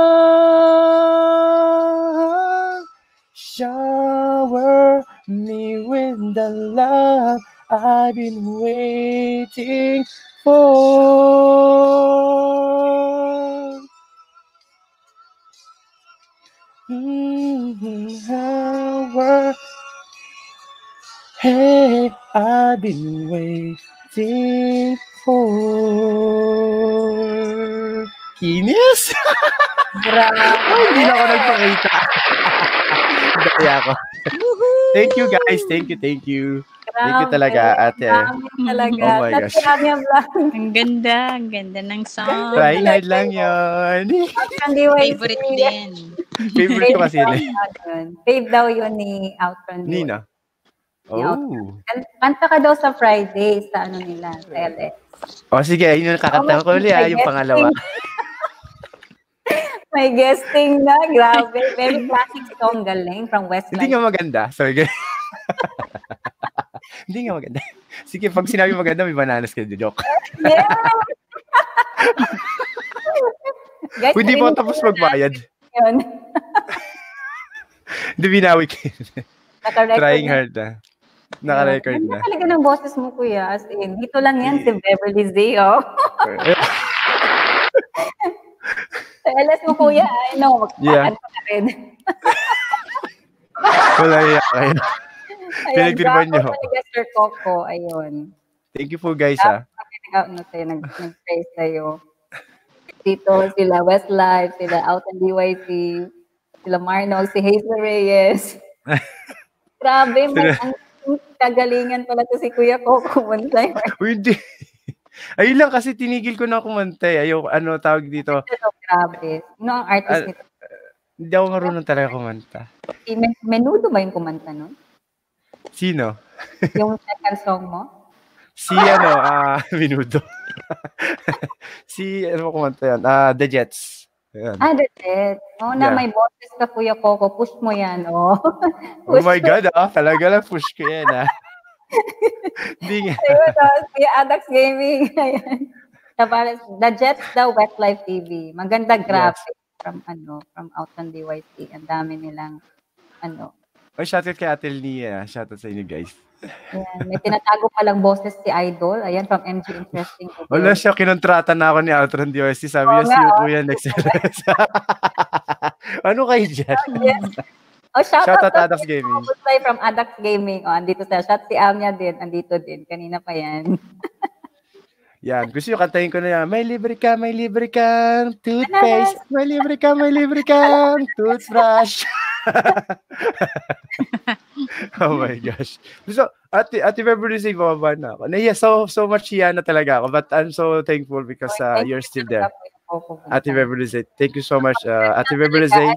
love. Shower me with the love I've been waiting for. Mm-hmm. Shower. Hey, I've been waiting for. Kinis? Grabe. Ay, hindi na ako nagpakita. Daya ako. Thank you, guys. Thank you, thank you. Thank you talaga, ate. Talaga. Oh my gosh. Ang ganda, ang ganda ng song. Trying hard lang yun. Favorite din. Favorite ko kasi yun. Fave daw yun ni Outron. Nina. Oh. Kanta ka daw sa Friday sa ano nila, sa L S. O sige, yun yung kakanta ko ulit, yung pangalawa. May guesting na, grabe. Very classic song, galing, from Westlife. Hindi nga maganda. Sorry. Hindi nga maganda. Sige, pag sinabi maganda, may bananas ka. Joke. Yeah! Guys, hindi po tapos magbayad. Yun. Hindi binawi ka. Trying hard na. Naka-record na. Ganda talaga ng boses mo, kuya. As in, dito lang yan si Beverly Z, oh. Sa L S mo, kuya. I know, magpapaan pa ka rin. Wala yan kayo. Pinagtiripan nyo. Talaga, Sir Coco. Ayun. Thank you po, guys, ha. Nag-praise sa'yo. Dito sila Westlife, sila Out and D Y C, sila Marnol, si Hazel Reyes. Grabe, may ang kagalingan pala to si Kuya Coco Bonsai. Hindi. Ayun lang kasi tinigil ko na kumanta. Ayaw, ano tawag dito. Grabe. Sino ang artist nito? Hindi ako marunong talaga kumanta. Si Menudo ba yung kumanta nun? Sino? Yung second song mo? Si ano, ah, uh, Menudo. Si, ano kumanta yan? Ah, uh, The Jets. Ayan. Ah, The Jets. Oo na, Yeah. may boses ka, Kuya Coco. Push mo yan, oh. Oh my God, ah. Talaga lang push ko yan, ah. Hindi nga. Ayun, oh, Kuya Adax Gaming. Ayan. Tapos, The Jets daw, Westlife T V. Maganda graphic from, ano, from Out on D Y C. Ang dami nilang, ano. Oh, shoutout kay Ate Nia. Shoutout sa inyo, guys. Ayan. May tinatago palang boses si Idol. Ayan, from M G Interesting. Wala siya, kinontrata na ako ni Outron D Y C. Sabi niya, Oo si nga, oh. Kuya next. Ano kayo dyan? Yes. Oh, shout, Shout out, out to Adax Gaming. Gaming. From Adax Gaming. Oh, andito siya. Shout si Amia din. Andito din. Kanina pa yan. Yan. Gusto nyo kantahin ko na yan. May libre ka, may libre kang toothpaste. May libre ka, may libre kang toothbrush. Oh my gosh. So, Ate, Ate Beverly say, bababa na ako. Nahiya, so, so much hiya na talaga ako. But I'm so thankful because uh, you're still there. Ate Beverly say, thank you so much. Uh, Ate Beverly say,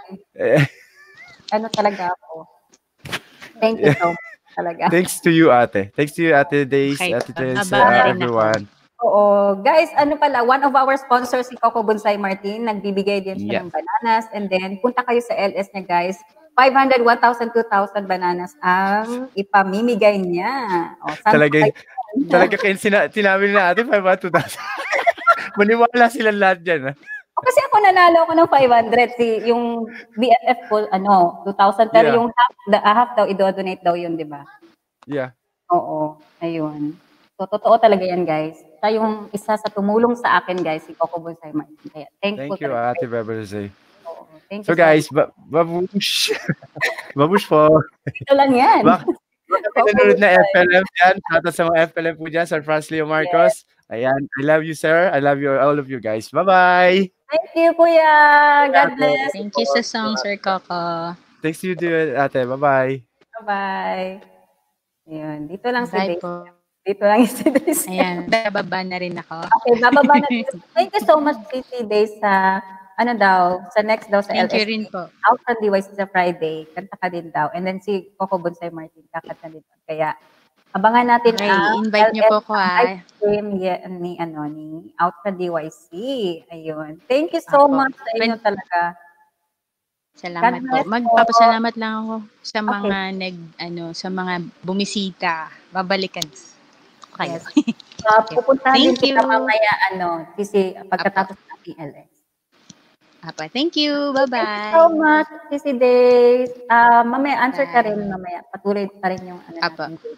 ano talaga ako. Thank you so much talaga. Thanks to you, Ate. Thanks to you, Ate Days, Okay. Ate Days, Bye-bye. uh, everyone. Oo. Guys, ano pala, one of our sponsors, si Coco Bonsai Martin, nagbibigay din siya Yeah. ng bananas. And then, punta kayo sa L S niya, guys. five hundred, one thousand, two thousand bananas ang ipamimigay niya. O, saan Talaga, kayo? talaga kayo sina, tinabi na natin, five hundred, two thousand. Maniwala silang lahat dyan, ha? O, kasi ako nanalo ako ng five hundred. Si, yung B F F ko, ano, two thousand. Pero Yeah. yung half, the, uh, half daw, i-donate daw yun, di ba? Yeah. Oo. Ayun. So, totoo talaga yan, guys. Siya yung isa sa tumulong sa akin, guys, si Coco Bonsai Martin. Kaya, thankful Thank you, talaga. Ate Beverly. Oo, thank So you so guys, much. ba babush. Babush po. Ito lang yan. Baka baka Coco pinanood na Bonsai. F L M dyan. Shoutout sa mga F L M po dyan, Sir Franz Leo Yes. Marcos. Ayan, I love you, sir. I love you, all of you guys. Bye-bye. Thank you, Kuya. God bless. Thank you sa song, Sir Coco. Thanks you, dear, ate. Bye-bye. Bye-bye. Ayun, dito lang si Bye Daisy. po. Dito lang si Daisy. Ayan, bababa na rin ako. Okay, bababa na rin. Thank you so much, Daisy, Days, sa ano daw, sa next daw sa Thank you L S D. rin po. Out from D Y C sa Friday. Kanta ka din daw. And then si Coco Bonsai Martin, kakanta din. Kaya, abangan natin Okay, ang invite niyo po ako, ah. live stream ye- ni, ano, ni Out from D Y C. Ayun. Thank you so Apo. much sa inyo Pwede- talaga. Salamat God po. bless po. Magpapasalamat lang ako sa Okay. mga nag ano, sa mga bumisita. Babalikan kayo. Yes. Uh, pupuntahan din Thank you. kita mamaya, ano, Sisi, pagkatapos ng P L S. Apa, thank you. Thank you Bye-bye. so much, Sisi Days. Uh, mamaya, answer ka Bye. rin mamaya. Patuloy pa rin yung ano Apa. natin.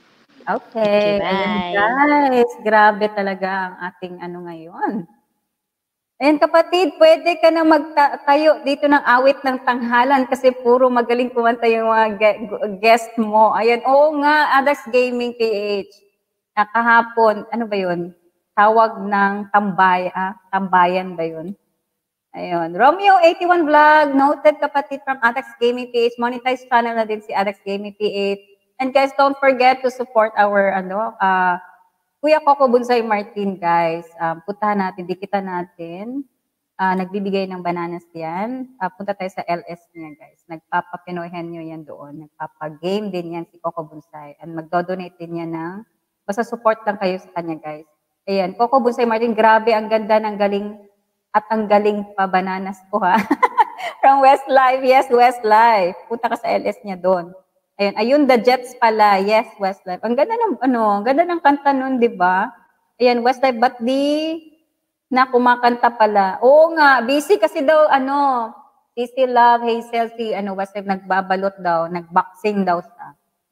Okay. Okay, Ayan, bye. guys. Grabe talaga ang ating ano ngayon. Ayan, kapatid, pwede ka na magtayo dito ng awit ng tanghalan kasi puro magaling kumanta yung mga ge- guest mo. Ayan, oo nga, Adax Gaming P H. Ah, kahapon, ano ba yun? Tawag ng tambay, ah, tambayan ba yun? Ayun. Romeo eighty-one Vlog, noted kapatid from Adax Gaming P H. Monetized channel na din si Adax Gaming P H. And guys, don't forget to support our, ano, ah, Kuya Coco Bonsai Martin, guys. Um, puntahan natin, dikitan natin. Uh, nagbibigay ng bananas yan. Uh, punta tayo sa L S niya, guys. Nagpapapinoyhan nyo yan doon. Nagpapagame din yan si Coco Bonsai. And magdodonate din yan ng, basta support lang kayo sa kanya, guys. Ayan, Coco Bonsai Martin, grabe, ang ganda ng galing, at ang galing pa bananas ko, ha? From Westlife, yes, Westlife. Punta ka sa L S niya doon. Ayun, ayun, The Jets pala. Yes, Westlife. Ang ganda ng, ano, ang ganda ng kanta nun, di ba? Ayan, Westlife, ba't di na kumakanta pala? Oo nga, busy kasi daw, ano, Sisi Love, Hazel, si, ano, Westlife, nagbabalot daw, nagboxing daw siya.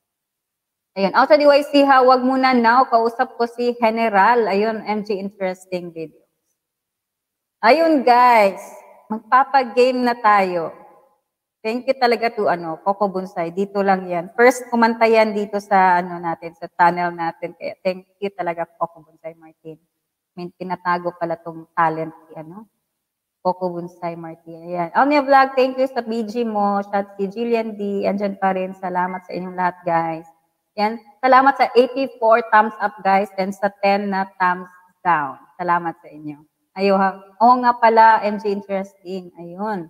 Ayun, out sa D Y C, ha, wag muna now, kausap ko si General. Ayun, M G interesting video. Ayun, guys, magpapagame na tayo. Thank you talaga to ano, Coco Bonsai. Dito lang yan. First, kumanta yan dito sa ano natin, sa channel natin. Kaya thank you talaga, Coco Bonsai Martin. May tinatago pala tong talent ni ano, Coco Bonsai Martin. Ayan. Alnia Vlog, thank you sa B G mo. Shout si Jillian D. Andyan pa rin. Salamat sa inyong lahat, guys. Yan. Salamat sa eighty-four thumbs up, guys. And sa ten na thumbs down. Salamat sa inyo. Ayun ha. Oo nga pala, M G interesting. Ayun.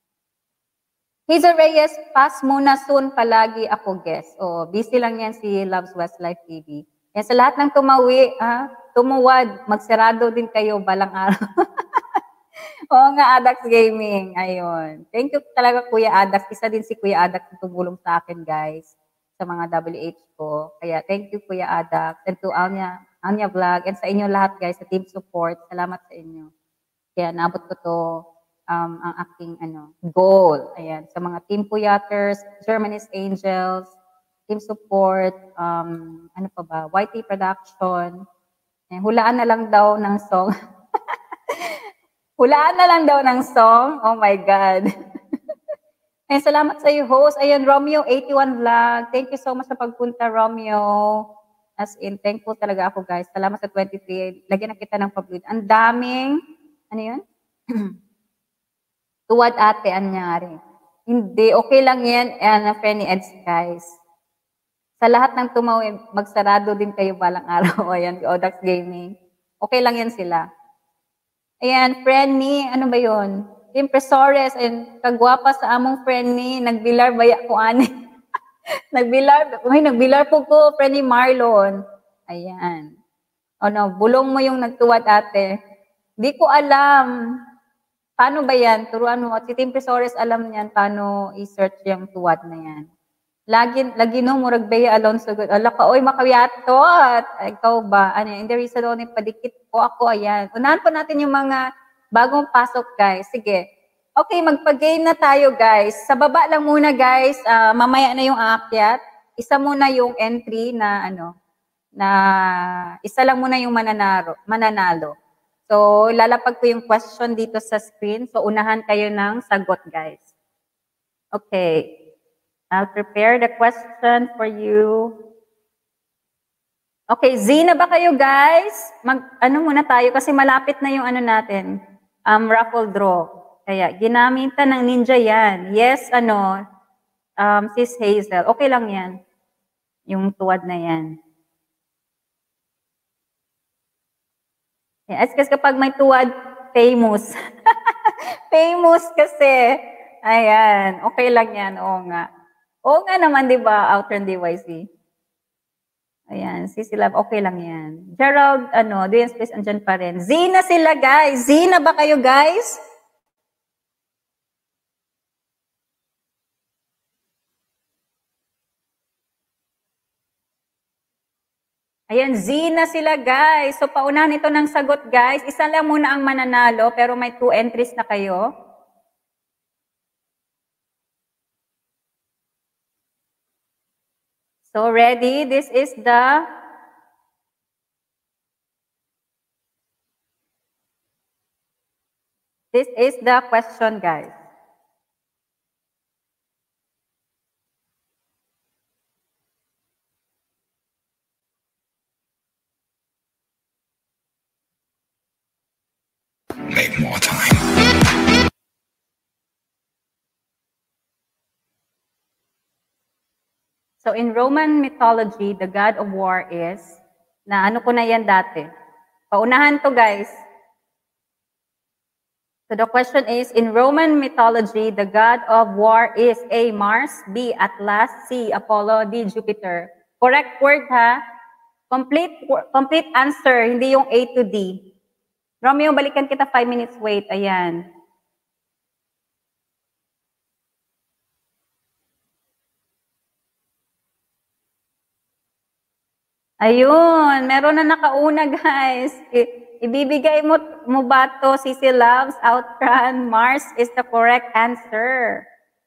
Hazel Reyes, pass muna soon, palagi ako guest. O, busy lang yan si Loves Westlife T V. Yan, sa lahat ng tumawi, ah, tumuwad, magsarado din kayo balang araw. Oo nga, Adax Gaming. Ayun. Thank you talaga, Kuya Adax. Isa din si Kuya Adax na tumulong sa akin, guys, sa mga W H ko. Kaya, thank you, Kuya Adax. And to Anya, Anya Vlog. And sa inyo lahat, guys, sa team support. Salamat sa inyo. Kaya, nabot ko to. Um, ang aking ano, goal. Ayan. Sa mga Team Puyaters, Germany's Angels, Team Support, um, ano pa ba, Y T Production. Ayan. Hulaan na lang daw ng song. Hulaan na lang daw ng song. Oh my God. Ayan, salamat sa iyo, host. Ayan, Romeo eighty-one Vlog. Thank you so much sa pagpunta, Romeo. As in, thankful talaga ako, guys. Salamat sa twenty-three. Lagyan na kita ng pablit. Ang daming, ano yun? Tuwad ate, anyari. Hindi, okay lang yan, and Penny Eds, guys. Sa lahat ng tumawi, magsarado din kayo balang araw. Ayan, Odax Gaming. Okay lang yan sila. Ayan, Frenny, ano ba yun? Impresores, and kagwapa sa among Frenny, nagbilar baya ko ani. nagbilar, uy, nagbilar po ko, Frenny Marlon. Ayan. O no, bulong mo yung nagtuwad ate. Di ko alam. Paano ba yan? Turuan mo. Si Tim Pesores alam niyan paano i-search yung tuwad na yan. Lagi, lagi no, murag baya Alonso. Ala ka, oy, makawiyatot. Ikaw ba? Ano, in the reason doon, padikit ko ako, ayan. Unahan po natin yung mga bagong pasok, guys. Sige. Okay, magpag-game na tayo, guys. Sa baba lang muna, guys. Uh, mamaya na yung aakyat. Isa muna yung entry na, ano, na isa lang muna yung mananalo. mananalo. So, lalapag ko yung question dito sa screen. So, unahan kayo ng sagot, guys. Okay. I'll prepare the question for you. Okay, Z na ba kayo, guys? Mag, ano muna tayo kasi malapit na yung ano natin, um, raffle draw. Kaya, ginamitan ng ninja yan. Yes, ano, um, Sis Hazel. Okay lang yan. Yung tuwad na yan. Yes, kasi kapag may tuwad, famous. Famous kasi. Ayan, okay lang yan. Oo nga. Oo nga naman, di ba, Outrun D Y C? Ayan, si sila, okay lang yan. Gerald, ano, Duyens, please, andyan pa rin. Z na sila, guys. Z na ba kayo, guys? Ayan, Z na sila, guys. So, paunahan ito ng sagot, guys. Isa lang muna ang mananalo, pero may two entries na kayo. So, ready? This is the... This is the question, guys. Make more time. So in Roman mythology, the god of war is, na ano ko na yan dati. Paunahan to, guys. So the question is, in Roman mythology, the god of war is A, Mars, B, Atlas, C, Apollo, D, Jupiter. Correct word, ha? Complete, complete answer, hindi yung A to D. Romeo, balikan kita five minutes, wait. Ayan. Ayun, meron na nakauna, guys. I- ibibigay mo, mo ba to, Sisi Loves, Outrun, Mars is the correct answer.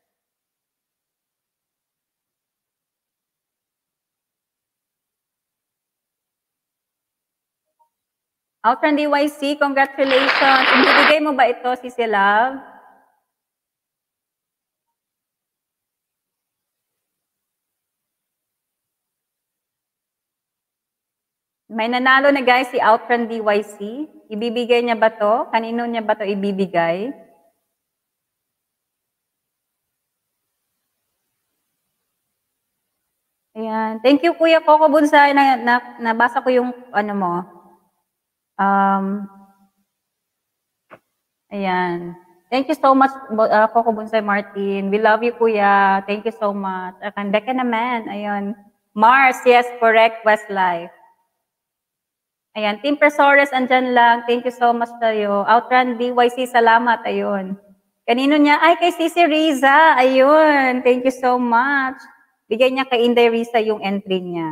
Outrun D Y C, congratulations. Ibibigay mo ba ito, Sisi Love? May nanalo na, guys, si Outrun D Y C. Ibibigay niya ba to? Kanino niya ba to ibibigay? Ayan. Thank you, Kuya Coco Bunsay. Na, na, nabasa ko yung ano mo. Um, ayan. Thank you so much, uh, Coco Bunsay Martin. We love you, Kuya. Thank you so much. Akan Becca naman. Ayan. Mars, yes, correct, Westlife. Ayan, Team Presores, andyan lang. Thank you so much tayo. Outrun D Y C, salamat. Ayun. Kanino niya? Ay, kay Sisi Riza. Ayun. Thank you so much. Bigay niya kay Inday Riza yung entry niya.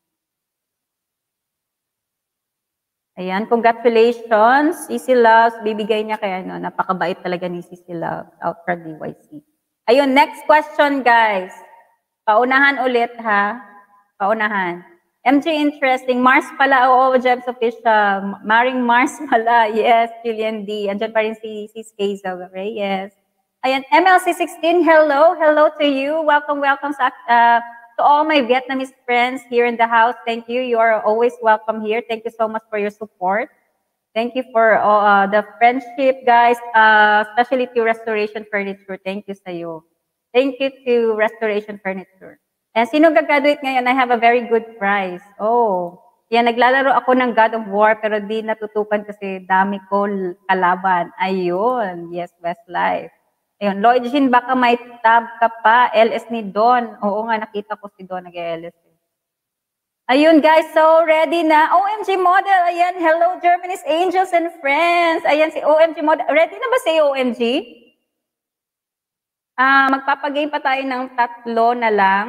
Ayan, congratulations. Sisi Loves, bibigay niya kay ano. Napakabait talaga ni Sisi Loves. Outrun D Y C. Ayun, next question, guys. Paunahan ulit, ha? Paunahan. M J, interesting. Mars pala, oo, Jebs Official. Maring Mars pala. Yes, Julian D. Andyan pa rin si, si Skazel Reyes. Ayan, M L C sixteen, hello. Hello to you. Welcome, welcome sa, uh, to all my Vietnamese friends here in the house. Thank you. You are always welcome here. Thank you so much for your support. Thank you for uh, the friendship, guys, uh, especially to Restoration Furniture. Thank you sa'yo. Thank you to Restoration Furniture. And sino gagraduate ngayon? I have a very good prize. Oh, yan, naglalaro ako ng God of War pero di natutukan kasi dami ko kalaban. Ayun, yes, Westlife. Ayun, Lloyd Jean, baka may tab ka pa. L S ni Don. Oo nga, nakita ko si Don nag-L S. Ayun, guys, so ready na. O M G Model, ayan, hello, Germany's Angels and Friends. Ayan, si O M G Model. Ready na ba si O M G? Ah, magpapagame pa tayo ng tatlo na lang.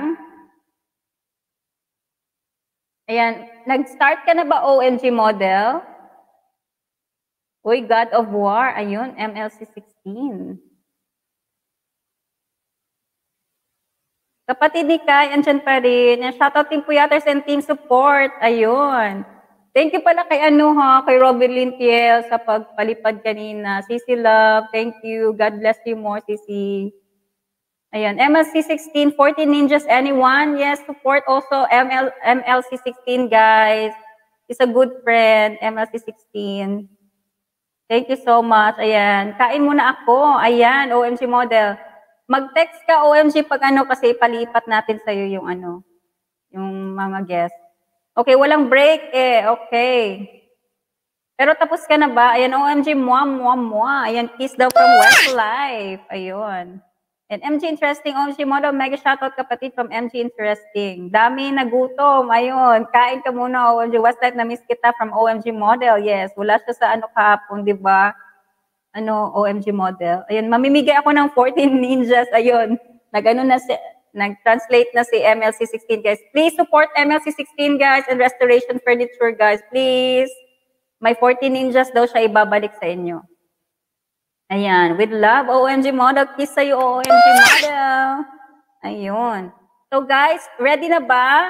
Ayan, nag-start ka na ba O M G Model? Uy, God of War. Ayun, M L C sixteen. Kapatid ni Kai, andyan pa rin. Yan, shoutout Team Puyaters and Team Support. Ayun. Thank you pala kay ano ha, kay Robin Lintiel sa pagpalipad kanina. Sisi Love, thank you. God bless you more, Sisi. Ayan, M L C sixteen, fourteen Ninjas, anyone? Yes, support also M L, M L C sixteen, guys. He's a good friend, M L C sixteen. Thank you so much. Ayan, kain muna ako. Ayan, O M G model. Mag-text ka, O M G, pag ano, kasi palipat natin sa'yo yung ano, yung mga guests. Okay, walang break eh. Okay. Pero tapos ka na ba? Ayan, O M G, mua, mua, mua. Ayan, kiss daw from Westlife. Ayun. And M G Interesting, O M G model, mega shoutout kapatid from M G Interesting. Dami nagutom. Ayun, kain ka muna, O M G. Westlife, na-miss kita from O M G model. Yes, wala siya sa ano kahapon, di ba? Ano, O M G model. Ayun, mamimigay ako ng fourteen ninjas. Ayun, nag-ano na si, nag-translate na si M L C sixteen, guys. Please support M L C sixteen, guys, and Restoration Furniture, guys. Please. May fourteen ninjas daw siya ibabalik sa inyo. Ayan, with love, O M G model. Kiss sa'yo, O M G model. Ayun. So, guys, ready na ba?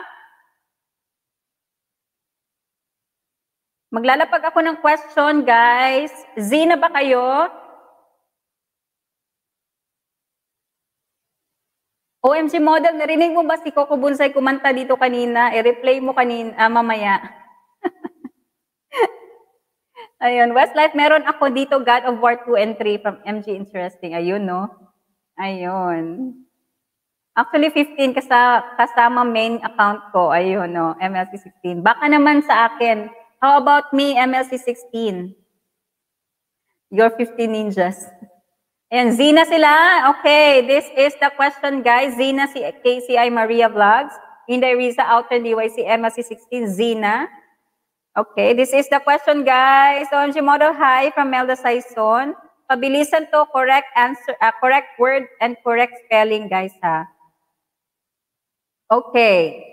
Maglalapag ako ng question, guys. Z na ba kayo? O M G model, narinig mo ba si Coco Bunsay kumanta dito kanina? I-replay mo kanina, ah, mamaya. Ayun, Westlife, meron ako dito, God of War two and three from M G Interesting. Ayun, no? Ayun. Actually, fifteen kasa, kasama main account ko. Ayun, no? M L C sixteen. Baka naman sa akin. How about me, M L C sixteen? Your fifteen ninjas. Ayan, Zina sila. Okay, this is the question, guys. Zina si K C I Maria Vlogs. Inday Riza Outer D Y C M L C sixteen, Zina. Okay, this is the question, guys. O M G model, hi from Melda Saison. Pabilisan to, correct answer, uh, correct word and correct spelling, guys, ha. Okay.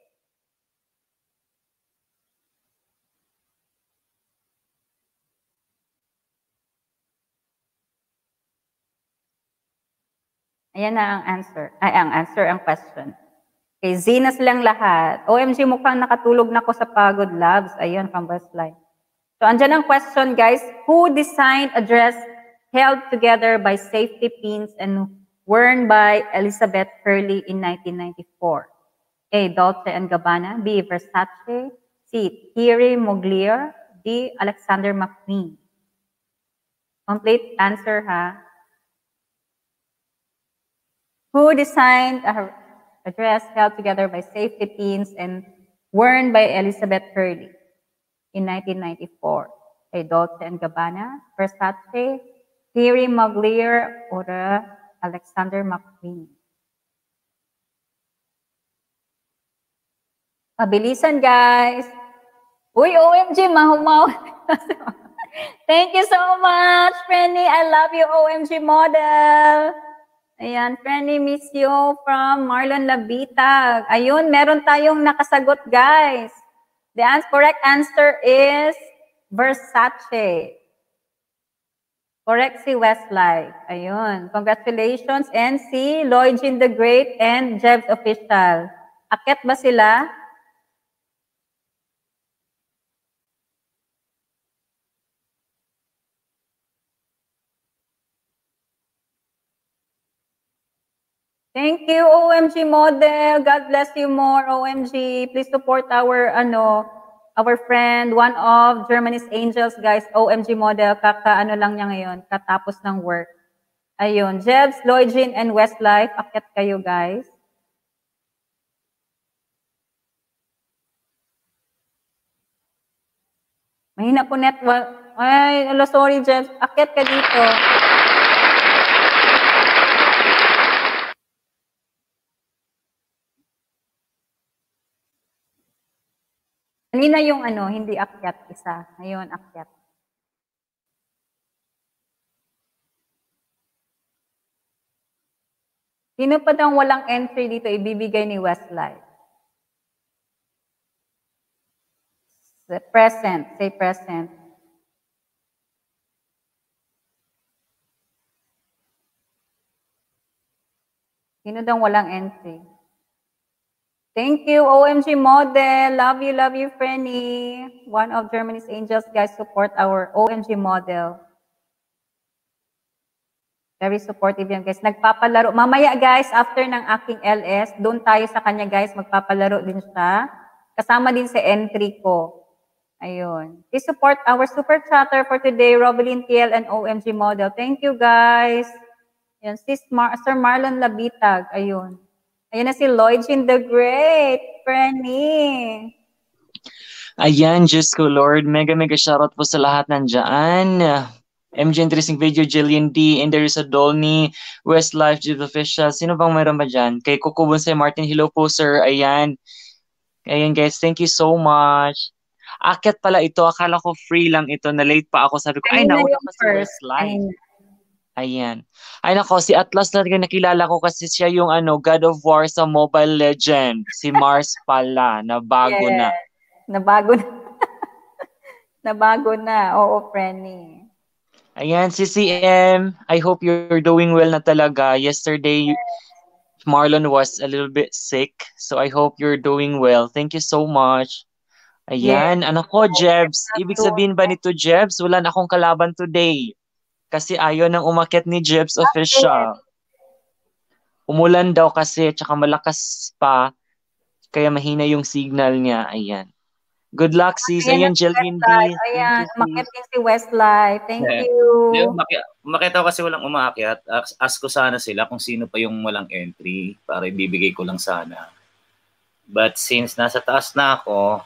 Ayan na ang answer. Ay, ang answer, ang question. Okay, Zina silang lahat. O M G, mukhang nakatulog na ko sa Pagod Labs. Ayun, from Westlife. So, andyan ang question, guys. Who designed a dress held together by safety pins and worn by Elizabeth Hurley in nineteen ninety-four? A. Dolce and Gabbana. B. Versace. C. Thierry Mugler. D. Alexander McQueen. Complete answer, ha? Who designed a, a dress held together by safety pins and worn by Elizabeth Hurley in nineteen ninety-four? A. Dolce and Gabbana, Versace, Thierry Mugler, or uh, Alexander McQueen? Pabilisan, guys. Uy, O M G, mahumaw. Thank you so much, Frenny. I love you, O M G model. Ayan, Frenny, miss you from Marlon Labitag. Ayun, meron tayong nakasagot, guys. The answer, correct answer is Versace. Correct si Westlife. Ayun, congratulations. And si Lloyd Jean the Great and Jebs Official. Akit ba sila? Thank you, O M G model. God bless you more, O M G. Please support our, ano, our friend, one of Germany's angels, guys. O M G model, kaka, ano lang niya ngayon, katapos ng work. Ayun, Jebs, Lloyd Jean, and Westlife. Akit kayo, guys. Mahina po network. Ay, alo, sorry, Jebs. Akit ka dito. Kanina yung ano, hindi akyat isa. Ngayon, akyat. Sino pa daw walang entry dito ibibigay ni Westlife? Present. Say present. Sino daw walang entry? Thank you, O M G Model. Love you, love you, Frenny. One of Germany's angels, guys, support our O M G Model. Very supportive yan, guys. Nagpapalaro. Mamaya, guys, after ng aking L S, doon tayo sa kanya, guys. Magpapalaro din siya. Kasama din sa entry ko. Ayun. Please support our super chatter for today, Robeline T L and O M G Model. Thank you, guys. Ayun, Sis Mar Sir Marlon Labitag. Ayun. Ayun na si Lloyd Jean the Great. Frenny. Ayan, Diyos ko, Lord. Mega, mega shoutout po sa lahat nandyan. M G Interesting Video, Jillian D, and there is a Dolny, Westlife, Jib Official. Sino bang mayroon ba dyan? Kay Coco Bonsai Martin, hello po, sir. Ayan. Ayan, guys. Thank you so much. Akyat pala ito. Akala ko free lang ito. Na-late pa ako. Sabi ko, ay, nauna pa si Westlife. Ayan. Ay nako, si Atlas na nakilala ko kasi siya yung ano, God of War sa Mobile Legend. Si Mars pala, nabago Yes. na. Nabago na. Nabago na. Oo, Frenny. Ayan, si C M, I hope you're doing well na talaga. Yesterday, Marlon was a little bit sick, so I hope you're doing well. Thank you so much. Ayan, anak ko, Jebs. Ibig sabihin ba nito, Jebs? Wala na akong kalaban today. Kasi ayaw nang umakyat ni Jebs Official. Umulan daw kasi, tsaka malakas pa. Kaya mahina yung signal niya. Ayan. Good luck, sis. Ayan, Jelvin D. Ayan, umakyat din si Westlife. Thank Yeah. you. Yung umakyat, umakyat ako kasi walang umaakyat. Ask, ask ko sana sila kung sino pa yung walang entry para ibibigay ko lang sana. But since nasa taas na ako,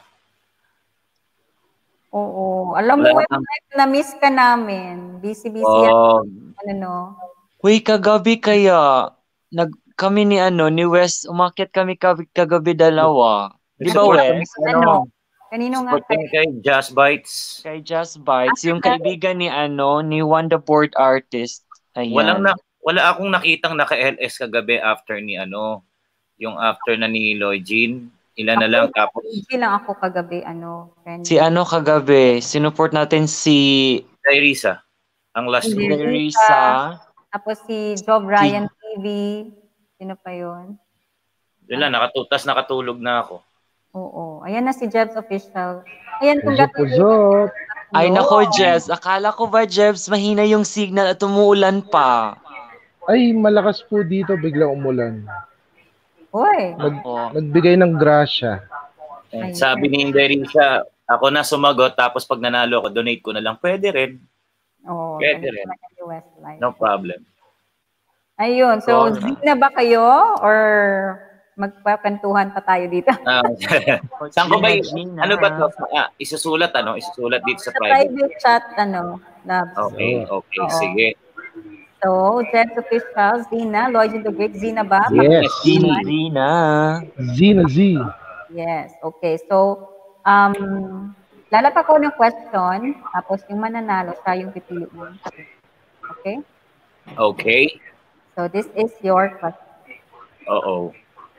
Oo. Alam mo, Wala Westlife, na-miss ka namin. Busy-busy Oh. yan. Ano, no? Uy, kagabi kaya, nag, kami ni ano, ni Wes, umakyat kami kag- kagabi dalawa. Di ba, support Wes? kami sa ano, Kanino nga support kami kay Just Bites. Kay Just Bites, yung kaibigan ni ano, ni One the Board Artist. Ayan. Walang na, wala akong nakitang naka-L S kagabi after ni ano, yung after na ni Lloyd Jean. Ilan na lang tapos Hindi lang ako kagabi, ano, Frenny. Si ano kagabi, sinuport natin si kay Risa. Ang last Si one. Risa. Tapos si Job Ryan T V. Sino pa yun? Yun lang, nakatutas, nakatulog na ako. Oo. Ayan na si Jebs Official. Ayan, kung Puzo. Ay nako, Jebs. Akala ko ba, Jebs, mahina yung signal at umuulan pa. Ay, malakas po dito, biglang umulan. Uy. Nag, nagbigay ng grasya. Eh, sabi ni Risa, ako na sumagot, tapos pag nanalo ako, donate ko na lang. Pwede rin. Oo. Pwede rin. Si Westlife. No problem. Ayun. So, So, Zig na ba kayo? Or magpapantuhan pa tayo dito? Ah, saan ko ba y- ano ba to? Ah, isusulat ano? Isusulat dito sa Sa private. private chat, ano, labs. Okay, okay, Oo. sige. So, Jebs Official, Zina, Lloyd in the Great, Zina ba? Yes. Zina. Zina. Zina Z. Yes, okay. So, um, lalapa ko ng question, tapos yung mananalo, siya yung pipili mo. Okay? Okay. So, this is your question. Oo.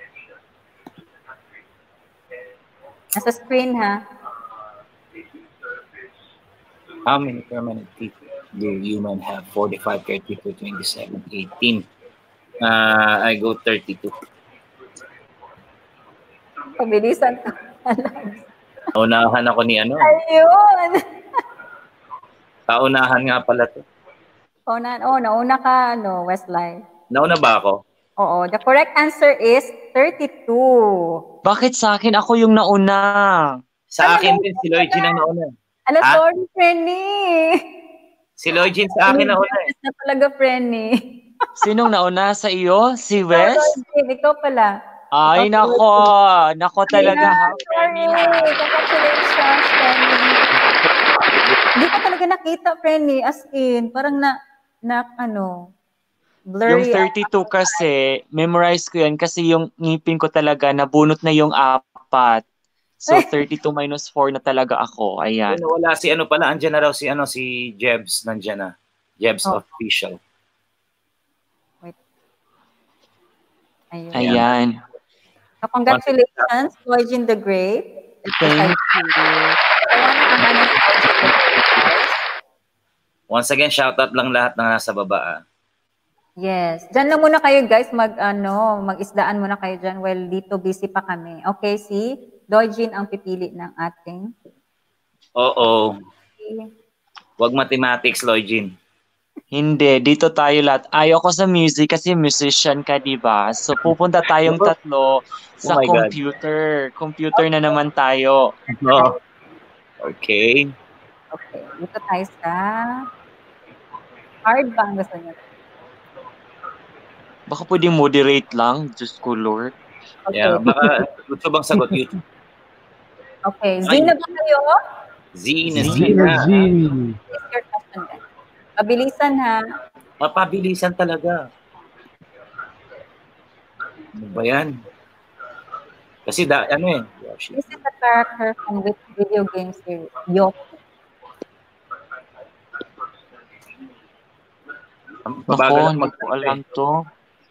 Nasa screen, ha? How many permanent teeth do human have? forty-five, thirty-two, twenty-seven, eighteen. Uh, I go thirty-two. Pabilisan ko. Naunahan ako ni ano. Ayun! Kaunahan nga pala to. Oh, na, oh, nauna ka, ano, Westlife. Nauna ba ako? Oo, the correct answer is thirty-two. Bakit sa akin ako yung nauna? Sa akin din, si Lloyd Jean ang nauna. Ala, Ha? sorry, Frenny. Si Lloyd Jean sa akin nauna eh. Na talaga, Frenny. Sinong nauna sa iyo? Si Wes? Lloyd, ikaw pala. Ay, nako. Nako talaga. ha, Sorry. Congratulations, Frenny. Hindi ko talaga nakita, Frenny. As in, parang na, na, ano, blurry. Yung thirty-two kasi, memorize ko yan kasi yung ngipin ko talaga, nabunot na yung apat. So, thirty-two minus four na talaga ako. Ayan. Ano, wala si ano pala, andyan na raw si ano si Jebs, nandiyan na. Jebs Oh. Official. Ayun. Ayan. So, congratulations, Lloyd in the Great. Thank you. Once again, shoutout lang lahat na nasa baba. Ah. Yes. Diyan lang muna kayo guys, mag ano, mag-isdaan muna kayo diyan while dito busy pa kami. Okay, si Dojin ang pipili ng ating. Oo. Wag mathematics, Loijin. Hindi, dito tayo lahat. Ayoko sa music kasi musician ka, di ba? So pupunta tayong tatlo sa Oh my God. computer. Computer na naman tayo. Oh. Okay. Okay, dito tayo sa hard ba ang gusto niyo? Baka pwedeng moderate lang, Diyos ko Lord. Okay. Yeah, baka gusto bang sagot YouTube? Okay, Zina ba kayo? Zina, Zina, Zina. Zina. What's your question guys? Pabilisan ha. Mapabilisan talaga. Ano ba yan? Kasi da, ano eh. This is a character from which video game series? Yoki. Nako, hindi ko alam to.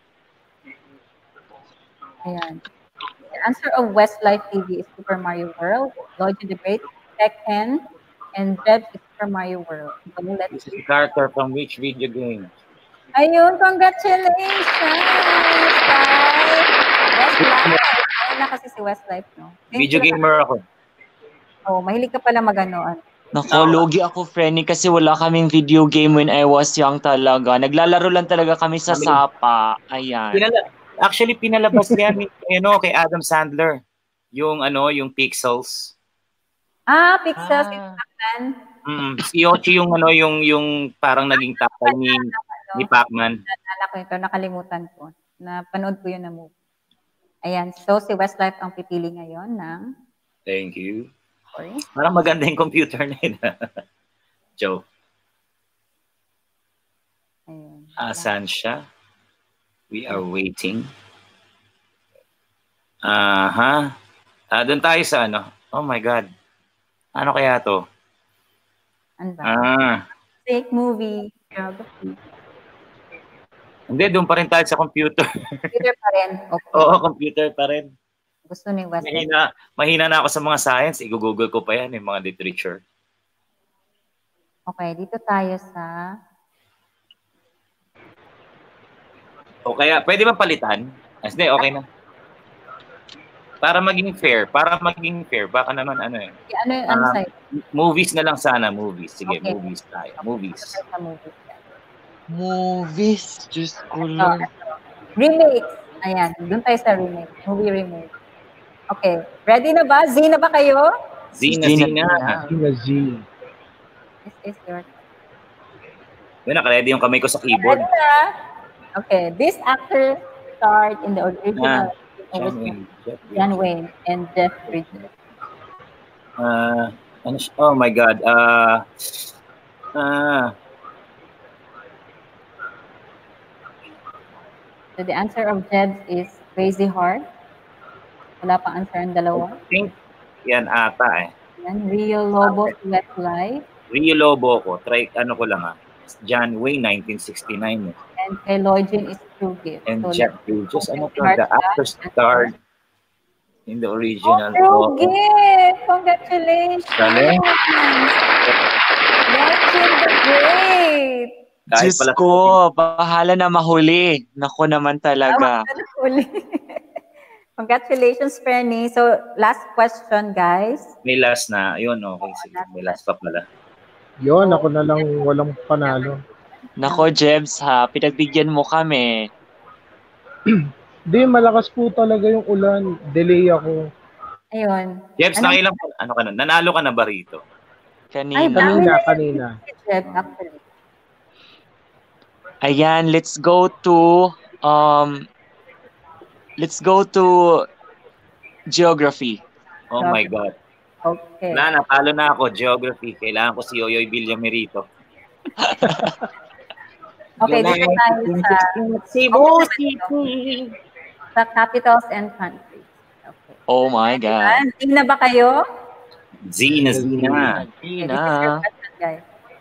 Ayan. The answer of Westlife T V is Super Mario World, Logi Debate, Tekken, and Jeb is Super Mario World. So let's This is a character from which video game? Ayun, congratulations, guys! Westlife. Ayun na kasi si Westlife, no? Thank Video you. gamer ako. Oh, mahilig ka pala maganoan. Nako, logi ako, Frenny, kasi wala kaming video game when I was young talaga. Naglalaro lang talaga kami sa Sapa. Ayan. Pinala- Actually, pinalabas yan ano, kay Adam Sandler. Yung ano, yung Pixels. Ah, Pixels, yung Pac-Man. Mm, si Yoshi yung ano, yung yung parang naging tatay ni ni Pac-Man. Naalala ko ito, nakalimutan ko. Napanood ko yun na movie. Ayan, so si Westlife ang pipili ngayon ng... Thank you. Sorry. Parang maganda yung computer na yun. Joe. Ayan. Asan siya? We are waiting. Aha. Ah, doon tayo sa ano. Oh my God. Ano kaya to? Ano ba? Ah. Fake movie. Geography. Hindi, doon pa rin tayo sa computer. Computer pa rin. Okay. Oo, computer pa rin. Gusto ni Westlife. Mahina, mahina na ako sa mga science. I-google ko pa yan, yung mga literature. Okay, dito tayo sa... O kaya, pwede ba palitan? Ah, hindi, okay na. Para maging fair. Para maging fair. Baka naman ano eh. Yeah, ano, ano Ah, sa'yo? movies na lang sana. Movies. Sige, Okay. movies tayo. Movies. Sa movies. Movies, Diyos ko Ito, Lord. ito. Remakes. Ayan, doon tayo sa remake. Movie remake. Okay, ready na ba? Z na ba kayo? Zina, Zina. Zina. Zina, Z. This is your... Yun, naka-ready yung kamay ko sa keyboard. Ready na? Okay, this actor starred in the Ah, original John Wayne. Jeff John Wayne and Jeff Bridges. Ah, ano siya? Oh my God. Ah, ah, So the answer of Jeb's is Crazy Heart. Wala pa answer ang dalawa. I think yan ata eh. Yan, Rio Lobos, Westlife. Rio Lobo ko. Try, ano ko lang ah. John Wayne, nineteen sixty-nine. Eh. And kay Lloydin is True Gift. And So, Jeff Bridges. Ano to? Heart The Attack. actor starred in the Oh, original. True Oh, Gift! Congratulations! Galing. Legend the Great! Kahit Diyos pala ko, bahala na mahuli. Nako naman talaga. Uli. Congratulations, Fernie. So, last question, guys. may last na. Yun, okay. Sige. May last pa pala. Yun, ako na lang walang panalo. Nako, Jebs ha, pinagbigyan mo kami. Di, malakas po talaga yung ulan. Delay ako. Ayun. Jeps, Ano- nakailang, ano ka na? Nanalo ka na ba rito? Kanina. Kanina, kanina. Si Jeb, actually. Ayan, let's go to um let's go to geography. Oh my God. Okay. Wala, natalo na ako. Geography. Kailangan ko si Yoyoy Villamerito. Okay, Yun dito na tayo eh. sa... Cebu City. Sa capitals and countries. Okay. Oh my God. Ah, Hindi na ba kayo? Zina, Zina. Okay, this is your question, guys.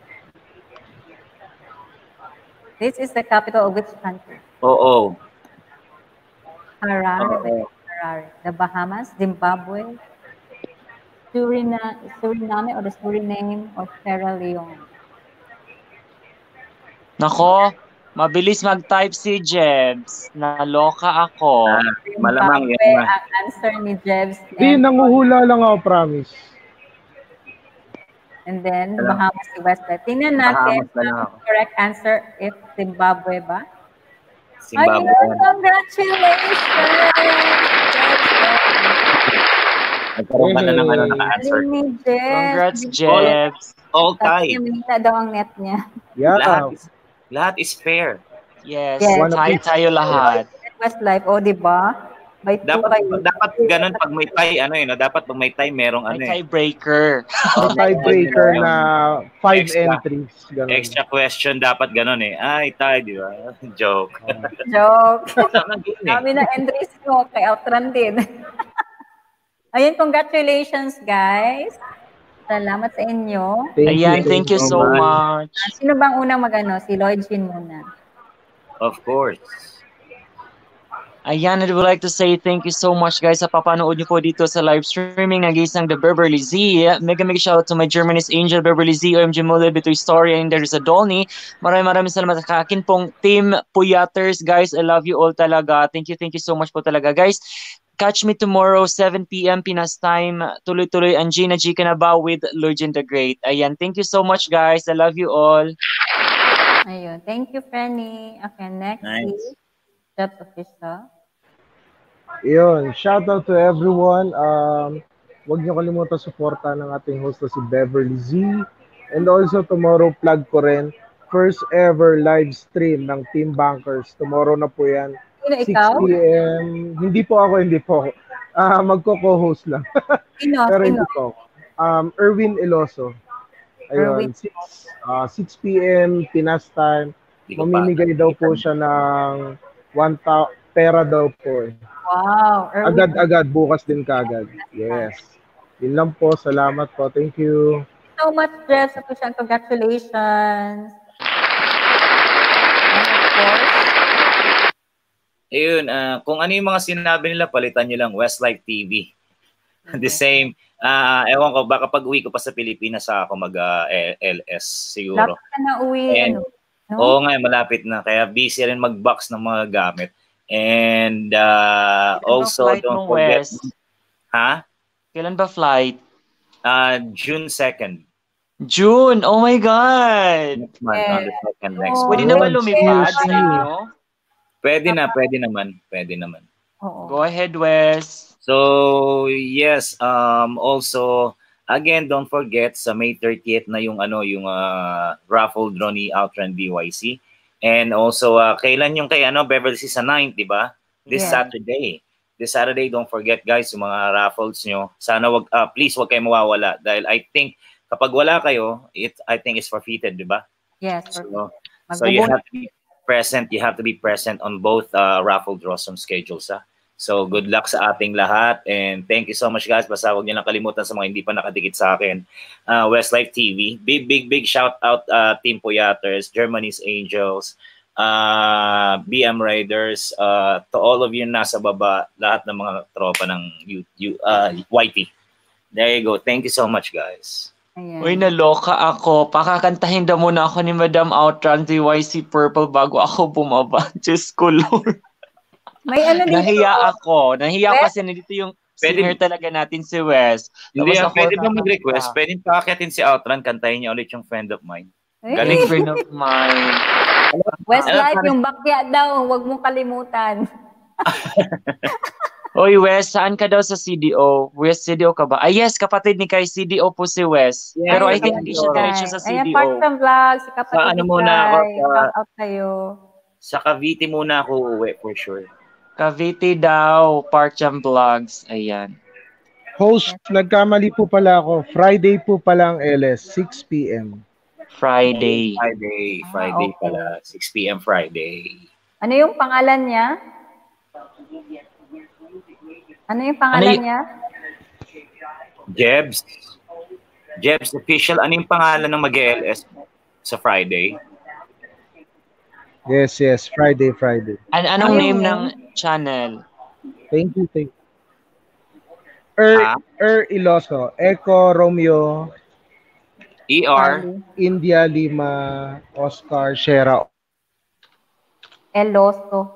This is the capital of which country? Oo. Harare. Oo. Harare. The Bahamas, Zimbabwe, Surina, Suriname or the Suriname or Sierra Leone. Nako, Mabilis mag-type si Jebs. Naloka ako. Ah, malamang yan. Zimbabwe Ma. ang answer ni Jebs. Di, And, nanguhula lang ako, promise. and then, Alam. Bahamas si Westlife. Tingnan natin Bahamas na lang ang ako. correct answer if Zimbabwe ba? Zimbabwe. Ayun, congratulations! Nagkaroon ka na ng ano, naka-answer. Galing ni Jebs. Congrats, Jebs. All Tapos tie. minita daw ang net niya. Yeah. Lahat is, lahat is fair. Yes, Yes. One of tie each. tayo lahat. Westlife, o, di ba? By two Dapat kayo. dapat ganun pag may tie, ano yun, no? Dapat pag may tie, merong ano May eh. tiebreaker. May tiebreaker na five Extra. entries. Ganun. Extra question dapat ganun eh. Ay, tie, di ba? Joke. Joke. Tama din eh. Dami na entries ko kay Outrun din. Ayun, congratulations guys. Salamat sa inyo. Thank Ayan, you. thank you so much. Ah, sino bang unang magano? Si Lloyd Chin muna. Of course. Ayan, I would like to say thank you so much guys sa papanood niyo po dito sa live streaming ng isang The Beverly Z. Mega mega shout out to my Germany's Angel, Beverly Z, O M G Muller, Bitoy Story, and there is a Dolny. Maraming maraming salamat sa akin pong team Puyaters guys. I love you all talaga. Thank you, thank you so much po talaga guys. Catch me tomorrow, seven p m Pinas time. Tuloy-tuloy ang Gina G Canabao with Legend the Great. Ayan, thank you so much guys. I love you all. Ayun. Thank you, Fanny. Okay, next Nice. is Jebs Official. Yun, shout out to everyone. Um, huwag niyo kalimutan suporta ng ating host na si Beverly Z. And also tomorrow plug ko rin first ever live stream ng Team Bankers. Tomorrow na po yan. Sino six ikaw? p m Hindi po ako, hindi po ako. Ah, magko-co-host lang. Sino? Pero Sino? hindi po ako. Um, Erwin Iloso. Erwin. Ayun, six, uh, six p m Pinas time. Di ko pa- Mamimigay daw po siya ng one ta- pera daw po. Eh. Wow. Erwin. Agad-agad, bukas din kagad. Yes. Yun lang po. Salamat po. Thank you. So much, Jebs Official. Congratulations. And of course, Ayun, ah, kung ano yung mga sinabi nila, palitan nyo lang Westlife T V. The same. Ah, ewan ko, baka pag uwi ko pa sa Pilipinas, saka ako mag-L S siguro. dapat ka na uwi. And, Ano? No? Oo nga, malapit na. Kaya busy rin mag-box ng mga gamit. And uh, Kailan ba also, flight don't mo, forget. Wes? Ha? Kailan ba flight? Uh, June second. June! Oh my God! Next month, on the second next Oh, Pwede month. naman Yes, lumipad yes, sa yes. inyo? Pwede na, pwede naman. Pwede naman. Oo. Go ahead, Wes. So, yes, um, also, again, don't forget, sa May thirtieth na yung, ano, yung uh, raffle draw ni Outrun B Y C. And also, uh, kailan yung kay ano, Beverly C sa ninth, di ba? This Yeah. Saturday. This Saturday, don't forget, guys, yung mga raffles nyo. Sana, wag, uh, please, wag kayo mawawala. Dahil I think, kapag wala kayo, it, I think it's forfeited, di ba? Yes. So, so you have to be present. You have to be present on both uh, raffle draws on schedules. Ha? So good luck sa ating lahat. And thank you so much guys. Basta huwag niyo lang kalimutan sa mga hindi pa nakadikit sa akin. Uh, Westlife T V. Big, big, big shout out uh, Team Puyaters, Germany's Angels, uh, B M Riders, uh, to all of you nasa baba, lahat ng mga tropa ng U, U, uh, Y T. There you go. Thank you so much guys. Ayan. Uy, naloka ako. Pakakantahin daw muna ako ni Madam Outrun Z Y C Purple bago ako bumaba. Diyos ko, Lord. May ano dito. Nahiya ako. Nahiya Wes? kasi nandito yung Pwede- singer talaga natin si Wes. Hindi, Tapos ah, ako pwede ba nakakanta. mag-request? Pwede paakyatin si Outrun, kantahin niya ulit yung Friend of Mine. Eh, Galing. Friend of mine. Westlife, Ano, yung bakya daw. Huwag mong kalimutan. Oy, Wes, saan ka daw sa C D O? Wes, C D O ka ba? Ah, yes, kapatid ni kay C D O po si Wes. Yes, Pero I yes, think yes. hindi siya diretso sa C Ayan, D part O. ng vlog. Si kapatid Sa ano ni muna ako, Kai. sa- Shout out kayo. Sa Cavite muna ako uuwi for sure. Cavite daw, Parcham Vlogs. Ayan. Host, nagkamali po pala ako. Friday po pala ang L S, six p m Friday. Friday, Ah, Friday okay. pala. six p m Friday. Ano yung pangalan niya? Ano yung pangalan Ano y- niya? Jebs. Jebs Official. Ano yung pangalan ng mag-L S sa Friday? Yes, yes. Friday, Friday. An anong Ano name yung ng channel? Thank you, thank you. Er, Ah? Er Iloso. Echo Romeo, E R. India Lima, Oscar, Shera. Eloso.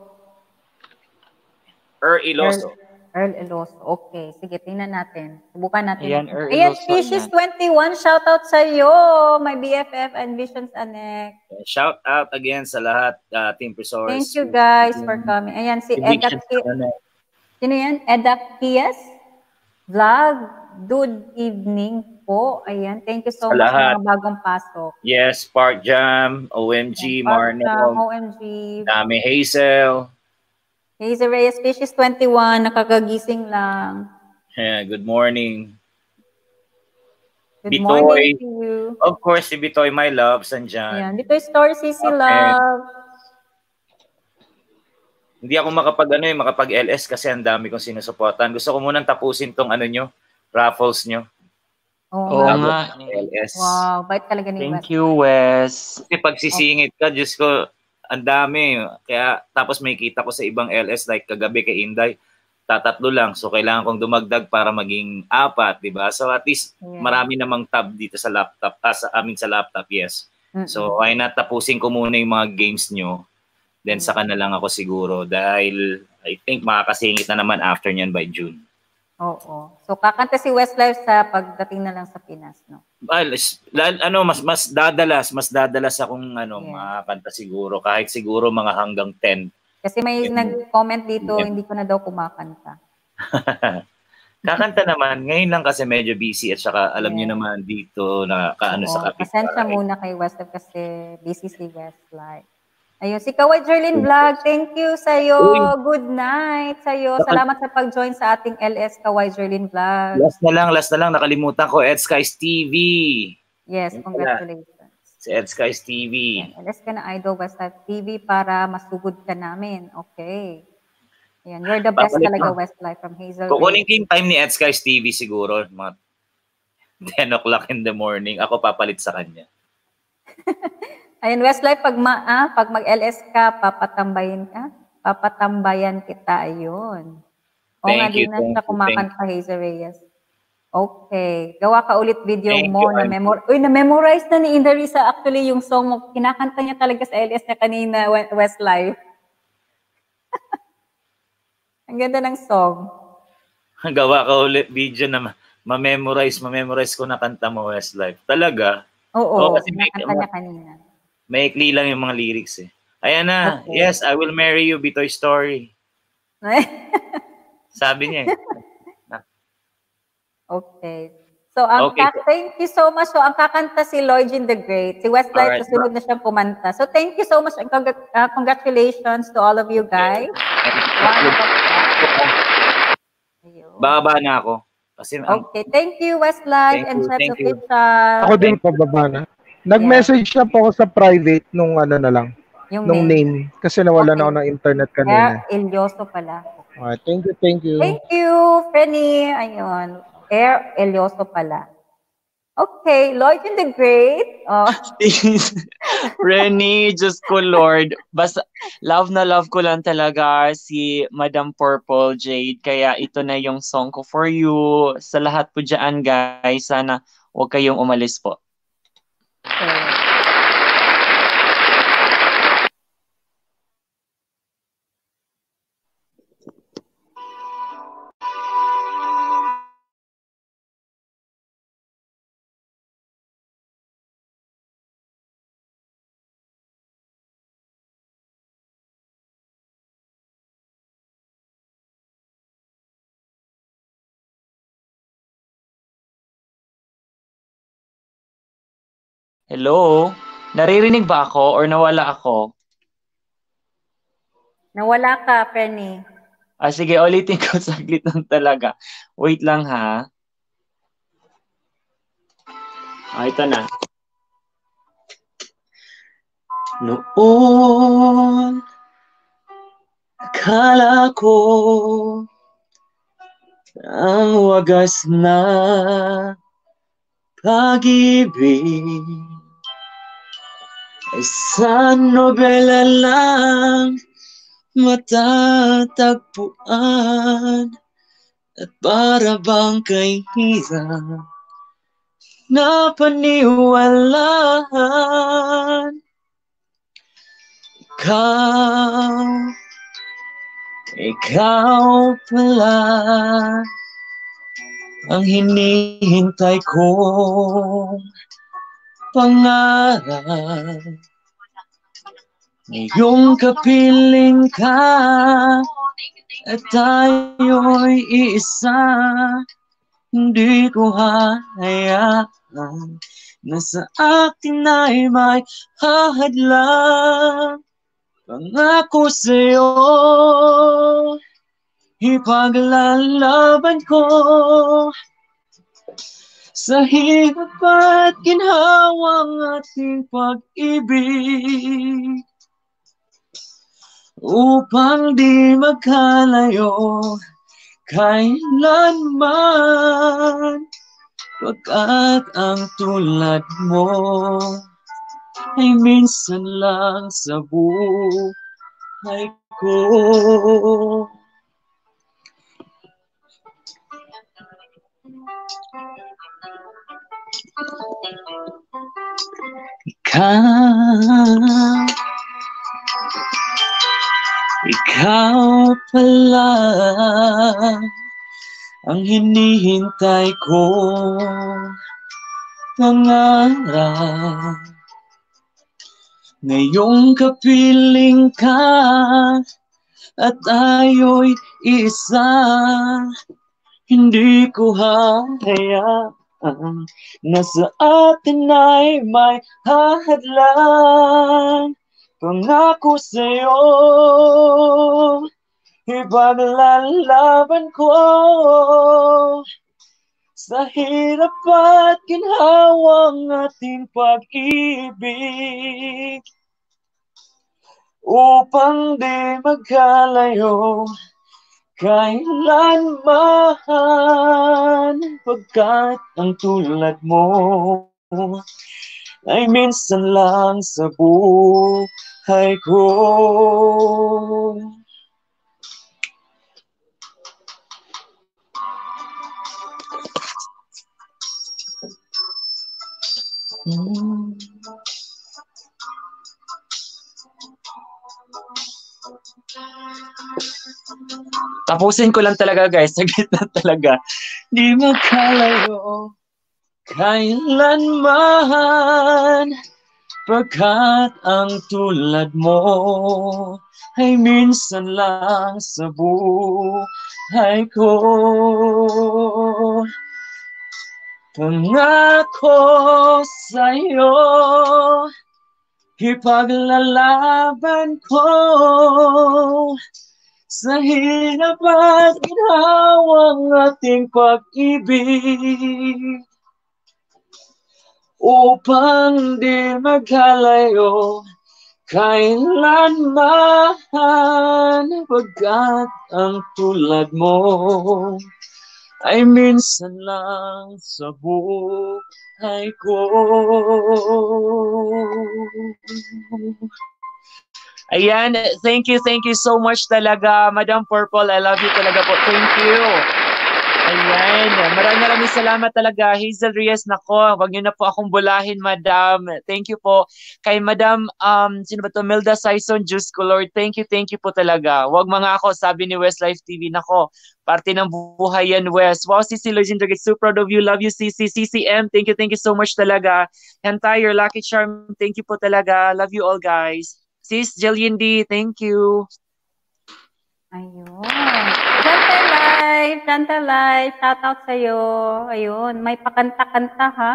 Er Iloso. Earl Eloso. Okay. Sige, tingnan natin. Subukan natin. Ayan, Earl Ayan, Eloso, Species ayan. twenty-one. Shout out sa iyo. My B F F and Visions Anek. Shout out again sa lahat, uh, Team Resource. Thank you guys for coming. Ayan, si Eda. Sino yan? Eda Kies? Vlog. Good evening po. Ayan, thank you so Sa much lahat. mga bagong pasok. Yes, Spark Jam, O M G, Marno, O M G. Dami Hazel. Hazel Reyes, Species twenty-one. Nakakagising lang. Yeah, good morning. Good Bitoy. morning to you. Of course, si Bitoy, my love, sandyan. Ayan, dito yung story C C Okay. Love. Hindi ako makapag ano eh, makapag L S kasi ang dami kong sinusuportahan. Gusto ko munang tapusin tong ano nyo, raffles nyo. Oo Oo nga. nga. L S. Wow, bait talaga ni Wes. Thank you, Wes. Kasi pag sisingit ka, Diyos ko, ang dami. Kaya, tapos may kita ko sa ibang L S, like kagabi kay Inday, tatatlo lang. So, kailangan kong dumagdag para maging apat, di ba? So, at least, Yeah. marami namang tab dito sa laptop, ah, sa amin sa laptop, yes. Mm-mm. So, why not tapusin ko muna yung mga games nyo. Then, saka na lang ako siguro. Dahil, I think, makakasingit na naman after nyan by June. Oo. So, kakanta si Westlife sa pagdating na lang sa Pinas, no? Well, is- lal- ano, mas mas dadalas, mas dadalas akong ano, Yeah. makakanta siguro. Kahit siguro mga hanggang ten. Kasi may Yeah. nag-comment dito, Yeah. hindi ko na daw kumakanta. Kakanta naman. Ngayon lang kasi medyo busy at saka alam niyo naman dito na kaano Oo, sa kapit. pasensya muna kay Westlife kasi busy si Westlife. Ayun, si Kawai Jerlyn Vlog, thank you sa'yo. Good night sa'yo. Salamat sa pag-join sa ating L S Kawai Jerlyn Vlog. Last na lang, last na lang. Nakalimutan ko, Ed Skies T V. Yes, Yun pala. congratulations. Si Ed Skies T V. L S ka na Idol Westlife T V para masugod ka namin. Okay. Ayan, you're the best Papalit talaga, mo. Westlife from Hazel. Kukunin ko yung time ni Ed Skies T V siguro. Mga ten o'clock in the morning. Ako papalit sa kanya. Ayun, Westlife, pag, ma, ah, pag mag-L S ka, papatambayin ka. Papatambayan kita, ayun. O nga, Thank you, din na thank siya you, kumakanta, Hazel Reyes. Okay. Gawa ka ulit video Thank mo you, na I'm- memor Uy, na-memorize na ni Indarisa actually yung song mo. Kinakanta niya talaga sa L S niya kanina, We- Westlife. Ang ganda ng song. Gawa ka ulit video na ma- ma-memorize, ma-memorize ko na kanta mo, Westlife. Talaga? Oo, Oo, kasi may- kinakanta niya kanina. Maikli lang yung mga lyrics eh. Ayan na. Okay. Yes, I will marry you, Bitoy Story. Sabi niya eh. Okay. So, ang Okay. ka- thank you so much. So, ang kakanta si Lloyd the Great. Si Westlife, Alright. susunod na siyang kumanta. So, thank you so much. And congr- uh, congratulations to all of you guys. Bababa na ako. Kasi ang Okay. Thank you, Westlife Thank and you, Chef thank you. Official. Ako din pababa na. Nag-message na po ako sa private nung ano na lang, Yung nung name. Kasi nawala na ako ng internet kanina. Air Elioso pala. Okay, thank you, thank you. Thank you, Frenny. Ayun. Air Elioso pala. Okay. Lloyd the Great. Oh. Renny, Diyos ko Lord. Basta, love na love ko lang talaga si Madam Purple Jade. Kaya ito na yung song ko for you. Sa lahat po dyan, guys, sana huwag kayong umalis po. Hello? Naririnig ba ako or nawala ako? Nawala ka, Frenny. Ah, sige, ulitin ko saglit lang talaga. Wait lang ha. Ah, ito na. Noon, akala ko ang wagas na pag-ibig ay sa nobela lang matatagpuan at para bang kay hirap na paniwalaan. Ikaw, ikaw pala ang hinihintay kong pangarap. Ngayong kapiling ka at tayo'y iisa, hindi ko hayaan na sa akin ay may hahadlang. Pangako sa'yo, ipaglalaban ko sa hirap at ginhawang ating pag-ibig, upang di magkalayo kailanman, pagkat ang tulad mo ay minsan lang sa buhay ko. Ikaw, ikaw pala ang hinihintay ko pangarap. Ngayong kapiling ka at tayo'y isa, hindi ko hayaan na sa atin ay may hahadlang. Pangako sa'yo, ipaglalaban ko sa hirap at ginhawang ating pag-ibig, upang di magkalayo kailanman, pagkat ang tulad mo ay minsan lang sa buhay ko. Hmm. Tapusin ko lang talaga, guys. Saglit lang talaga. Di magkalayo kailanman, pagkat ang tulad mo ay minsan lang sa buhay ko. Pangako sa'yo, ipaglalaban ko sa hirap at ginhawang ating pag-ibig, upang di magkalayo kailanman, pagkat ang tulad mo ay minsan lang sa buhay ko. Ayan, thank you, thank you so much talaga, Madam Purple. I love you talaga po. Thank you. Ayan, maraming maraming salamat talaga, Hazel Reyes. Nako, wag niyo na po akong bulahin, Madam. Thank you po. Kay Madam, um, sino ba to? Milda Saison, Diyos ko Lord. Thank you, thank you po talaga. Wag mga ako, sabi ni Westlife T V. Nako, parte ng buhay yan, West. Wow, C C Legendary, so proud of you. Love you, C C. C C M, thank you, thank you so much talaga. Entire Lucky Charm, thank you po talaga. Love you all, guys. Sis Jillian D, thank you. Ayun. Gentle Life, Gentle Life, shout out sa'yo. Ayun, may pakanta-kanta ha.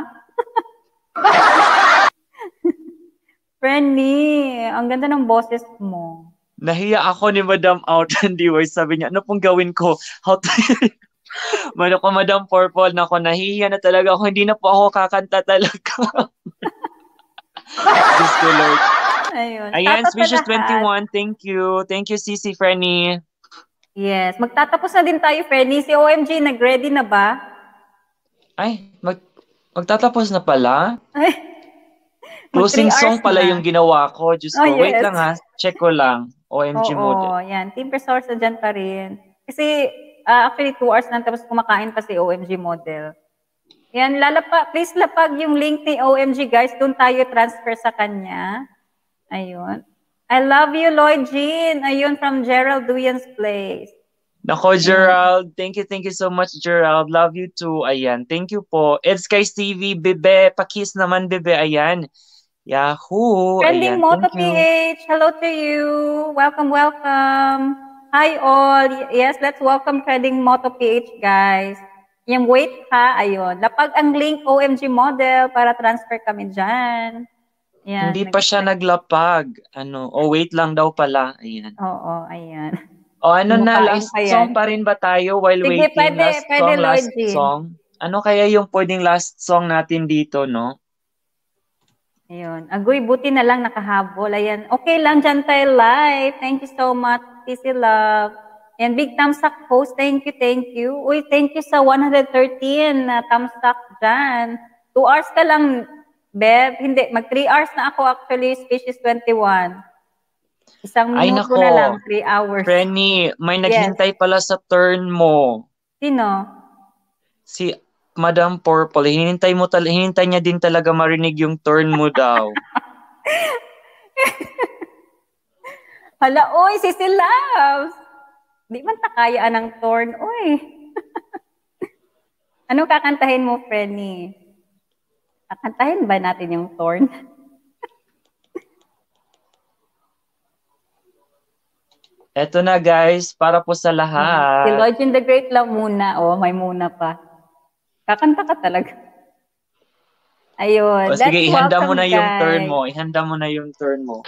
Friendly, ang ganda ng boses mo. Nahiya ako ni Madam Out and D Y. Sabi niya, ano pong gawin ko? How to... Mano ko, Madam Purple, na ako, nahiya na talaga ako. Hindi na po ako kakanta talaga. Just to Lord. Ayun. Ayan, Tapos Species na lahat. twenty-one, thank you. Thank you, C C Frenny. Yes, magtatapos na din tayo, Freddy. Si O M G, nag-ready na ba? Ay, mag magtatapos na pala? Ay, Closing mag-three song hours pala na. yung ginawa ko. Diyos ko, Oh, wait yes. lang ha. Check ko lang. O M G Oo, mode. yan. Team Resource na dyan pa rin. Kasi, ah, actually, two hours lang tapos kumakain pa si O M G model. Yan, lalapa, please lapag yung link ni O M G, guys. Doon tayo transfer sa kanya. Ayun. I love you, Lloyd Jean. Ayun, from Gerald Duyan's place. Nako, Gerald. Thank you, thank you so much, Gerald. Love you too. Ayan, thank you po. It's Guys T V, bebe. Pakis naman, bebe. Ayan. Yahoo! Trending Ayan, Moto thank you. P H, hello to you. Welcome, welcome. Hi all. Yes, let's welcome Trending Moto P H, guys. Yung wait ha, ayun. Lapag ang link O M G model para transfer kami dyan. Yan, Hindi pa siya naglapag. Ano, oh wait lang daw pala. Ayan. Oo, ayan. O ano na, Kumakain last pa yan. song pa rin ba tayo while Sige, waiting? pwede, last pwede, song, last Lloyd Jean. song. Ano kaya yung pwedeng last song natin dito, no? Ayun. Agoy, buti na lang nakahabol. Ayan. Okay lang dyan tayo live. Thank you so much, T C Love. And big thumbs up host. Thank you, thank you. Uy, thank you sa one hundred thirteen na thumbs up dyan. Two hours ka lang, Bev. Hindi, mag three hours na ako actually, species twenty-one. Isang Ay minuto nako, na lang, three hours. Frenny, may Yes. naghintay pala sa turn mo. Sino? Si Madam Purple, hinintay mo tal hinintay niya din talaga marinig yung turn mo daw. Hala, oy, si si Loves. Di man takayaan ng torn, oy. Ano kakantahin mo, Frenny? Kakantahin ba natin yung torn? Eto na guys, para po sa Si lahat. Lloyd in the Great lang muna. Oh, may muna pa. Kakanta ka talaga. Ayun. O sige, Let's ihanda mo welcome, na yung turn guys. mo. Ihanda mo na yung turn mo.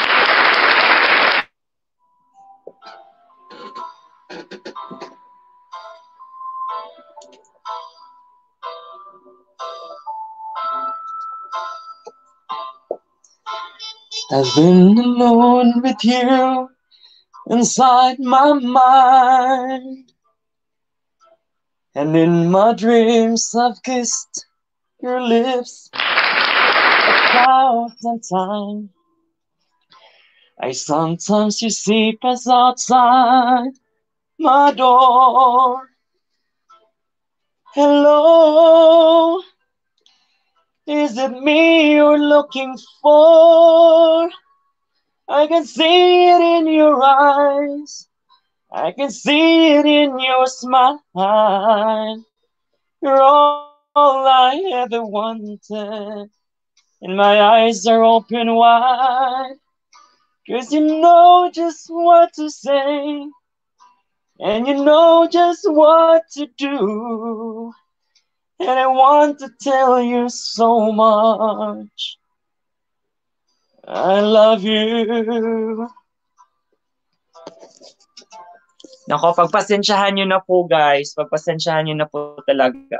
I've been alone with you inside my mind. And in my dreams I've kissed your lips a thousand times. I sometimes you see pass outside my door. Hello, is it me you're looking for? I can see it in your eyes. I can see it in your smile. You're all, all I ever wanted. And my eyes are open wide. 'Cause you know just what to say. And you know just what to do. And I want to tell you so much. I love you. Nako, pagpasensyahan nyo na po guys. Pagpasensyahan nyo na po talaga.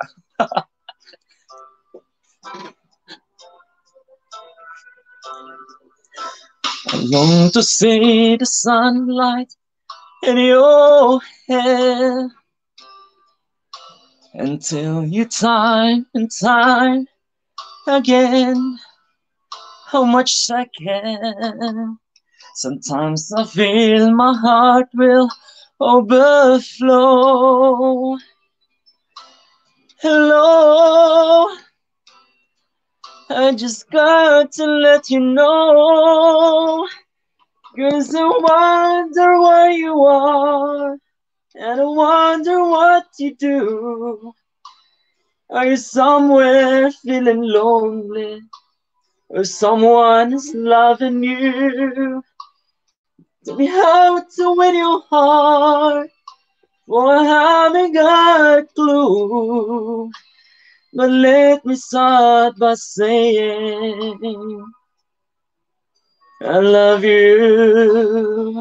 I long to see the sunlight in your hair. Until you time and time again how much I can. Sometimes I feel my heart will overflow. Hello, I just got to let you know. 'Cause I wonder where you are. And I wonder what you do. Are you somewhere feeling lonely? Or someone is loving you? Tell me how to win your heart. For I haven't got a clue. But let me start by saying I love you.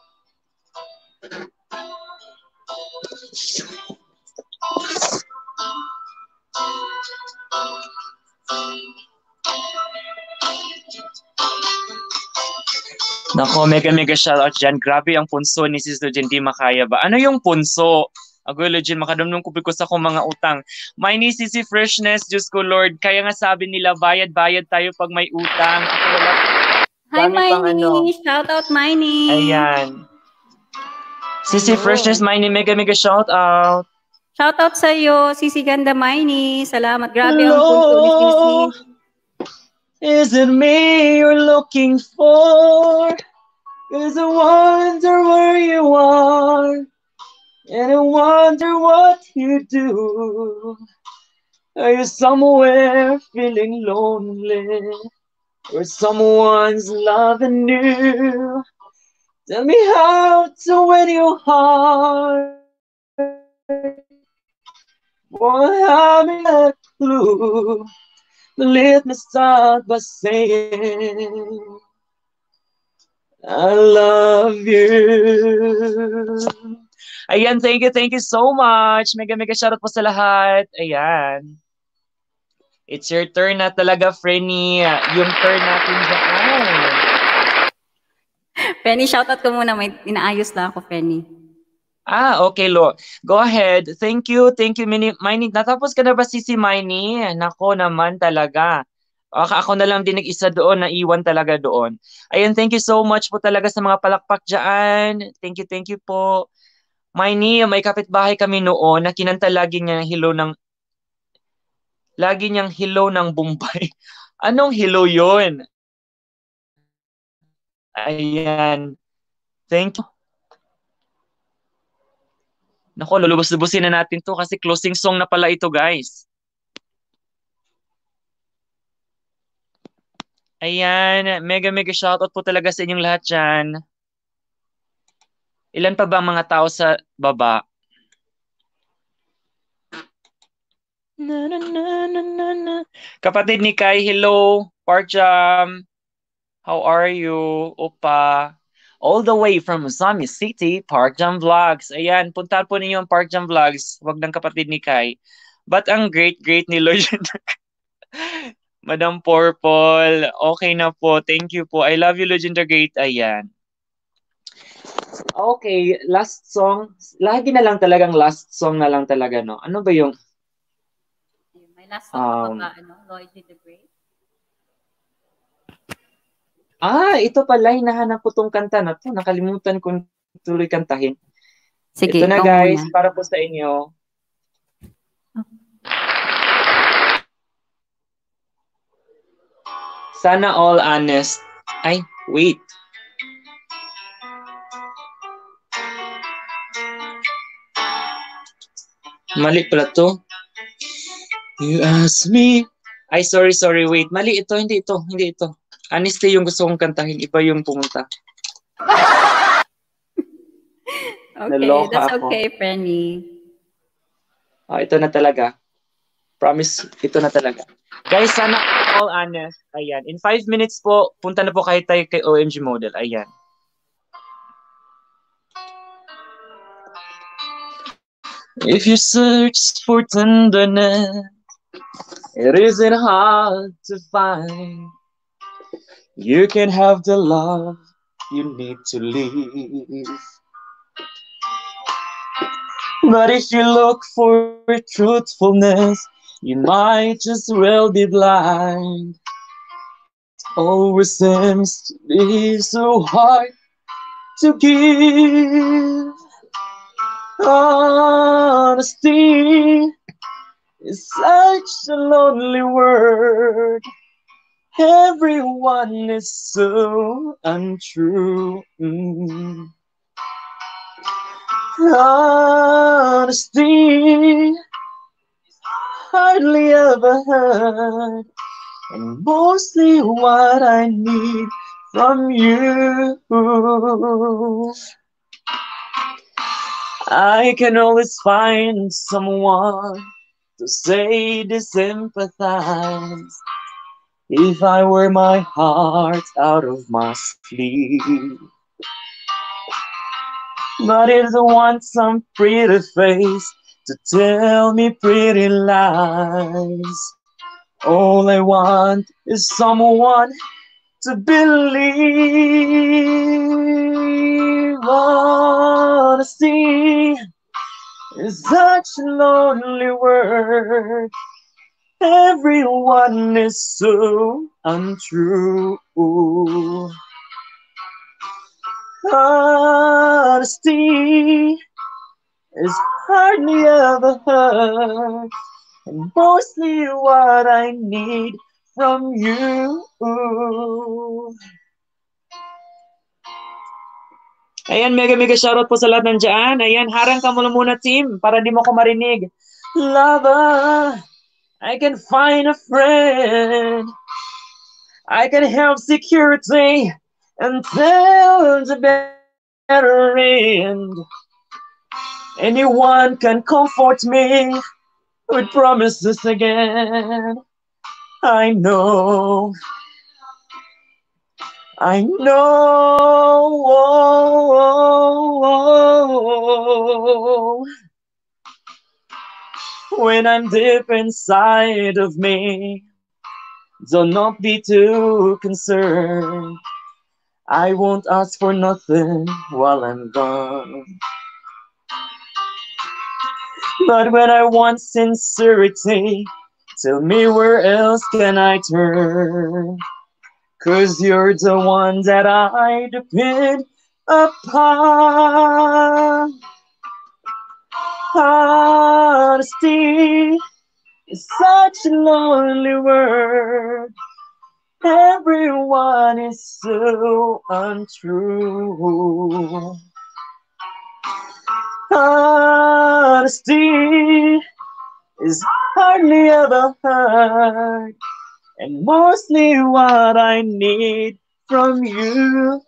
Nako, mega mega shoutout dyan. Grabe ang punso ni Sis Lugin, di makaya ba? Ano yung punso? Agoy Lugin, makadamnong kupit ko sa akong mga utang. My ni Sisi Freshness, Diyos ko Lord. Kaya nga sabi nila, bayad-bayad tayo pag may utang. Ako wala. Hi, Dami pang Miney. ano. Shout out, Miney. Ayan. Sisi Freshness, my ni mega mega shoutout. Shout out sa iyo, Sisi Ganda Miney. Salamat. Grabe ang Hello. punso ni Sisi. Is it me you're looking for? 'Cause I wonder where you are, and I wonder what you do. Are you somewhere feeling lonely, or someone's loving you? Tell me how to win your heart. Won't have me a clue. Let me start by saying I love you. Ayan, thank you, thank you so much. Mega mega shoutout po sa lahat. Ayan. It's your turn na talaga, Frenny. Yung turn natin dyan. Penny, shoutout ko muna. May inaayos lang ako, Penny. Ah, okay, Lo. Go ahead. Thank you, thank you, Mini. Miney. Natapos ka na ba, Sisi Miney? Nako naman talaga. Aka ako na lang din nag-isa doon, naiwan talaga doon. Ayan, thank you so much po talaga sa mga palakpak dyan. Thank you, thank you po. Miney, may kapitbahay kami noon na kinanta lagi niya hello ng lagi niyang hello ng Bombay. Anong hello yun? Ayan. Thank you. Nako, lulubos-lubusin na natin to kasi closing song na pala ito, guys. Ayan, mega mega shoutout po talaga sa inyong lahat dyan. Ilan pa ba ang mga tao sa baba? Na, na, na, na, na, na. Kapatid ni Kai, hello. Park Jam. How are you? Opa. All the way from Zami City, Park Jam Vlogs. Ayan, puntahan po ninyo ang Park Jam Vlogs. Wag ng kapatid ni Kai. But ang great-great ni Lloyd. Madam Purple. Okay na po. Thank you po. I love you, Legend the Great. Ayan. Okay, last song. Lagi na lang talagang last song na lang talaga, no? Ano ba yung... May last song Um, pa ba, ano? Lloyd the Great? Ah, ito pala, hinahanap ko tong kanta na to. Nakalimutan kong tuloy kantahin. Sige, ito na ikaw guys, muna. para po sa inyo. Sana all honest. Ay, wait. Mali pala to. You ask me. Ay, sorry, sorry, wait. Mali ito, hindi ito, hindi ito. Honesty yung gusto kong kantahin, iba yung pumunta. Okay, Naloka that's ako. okay, Penny. Ah, ito na talaga. Promise, ito na talaga. Guys, sana all honest. Ayan. In five minutes po, punta na po kayo tayo kay O M G Model. Ayan. If you search for tenderness, it isn't hard to find. You can have the love you need to live. But if you look for truthfulness, you might just well be blind. Always seems to be so hard to give. Honesty is such a lonely word. Everyone is so untrue. Mm. Honesty hardly ever heard, and mostly what I need from you. I can always find someone to say to sympathize. If I wear my heart out of my sleeve. But if I want some pretty face to tell me pretty lies, all I want is someone to believe. Honesty is such a lonely word. Everyone is so untrue. Honesty is hardly ever heard, and mostly what I need from you. Ayan, mega mega shoutout po sa lahat nandiyan. Ayan, harang ka muna muna team para di mo ko marinig. Lover, I can find a friend. I can help security until the better end. Anyone can comfort me with promises again. I know. I know when I'm deep inside of me. Do not be too concerned. I won't ask for nothing while I'm gone. But when I want sincerity, tell me where else can I turn? 'Cause you're the one that I depend upon. Honesty is such a lonely word. Everyone is so untrue. Honesty is hardly ever heard. And mostly what I need from you.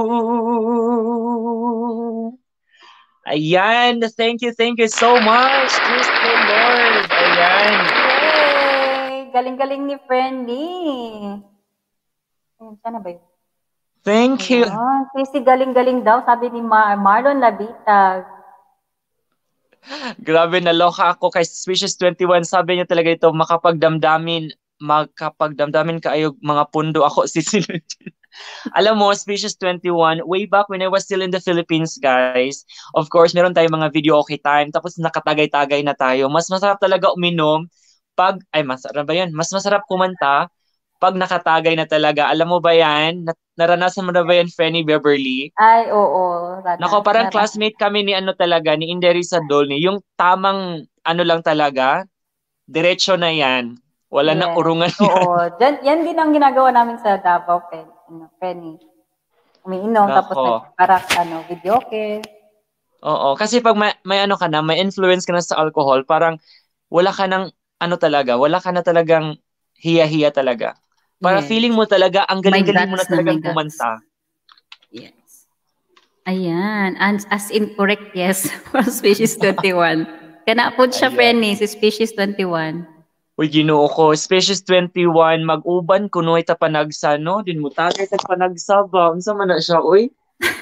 Ayan, thank you, thank you so much. Praise the Lord. Ayan. Yay! Galing-galing ni Friendly. Ayan, sana ba yun? Thank you. Ayan, kasi galing-galing daw, sabi ni Mar Marlon Labitag. Grabe, naloka ako kay Species twenty-one. Sabi niya talaga ito, makapagdamdamin magkapagdamdamin kaayo mga pundo ako si Alam mo, Species twenty-one, way back when I was still in the Philippines, guys, of course, meron tayong mga video okay time, tapos nakatagay-tagay na tayo. Mas masarap talaga uminom pag, ay masarap ba yan? Mas masarap kumanta pag nakatagay na talaga. Alam mo ba yan? Naranasan mo na ba yan, Fanny Beverly? Ay, oo. Rana, Nako, parang rana. classmate kami ni ano talaga, ni Inderisa Dolny. Yung tamang ano lang talaga, diretso na yan. Wala Yes. na urungan yan. Oo. Yan, yan din ang ginagawa namin sa Davao, Pen, ano, Penny. Umiinom, tapos Nako. parang ano, videoke. Oo, kasi pag may, may ano ka na, may influence ka na sa alcohol, parang wala ka ng ano talaga, wala ka na talagang hiya-hiya talaga. Para Yes. feeling mo talaga, ang May galing-galing mo na guts na, talagang may guts. kumanta. Yes. Ayan. And as in correct, yes. From Species twenty-one. Kana po siya, Ayan. Frenny, si Species twenty-one. Uy, ginoo ko, Species twenty-one, mag-uban, kunoy ta panagsa, no? Din mo tagay ta panagsa ba? Unsa man na siya, uy?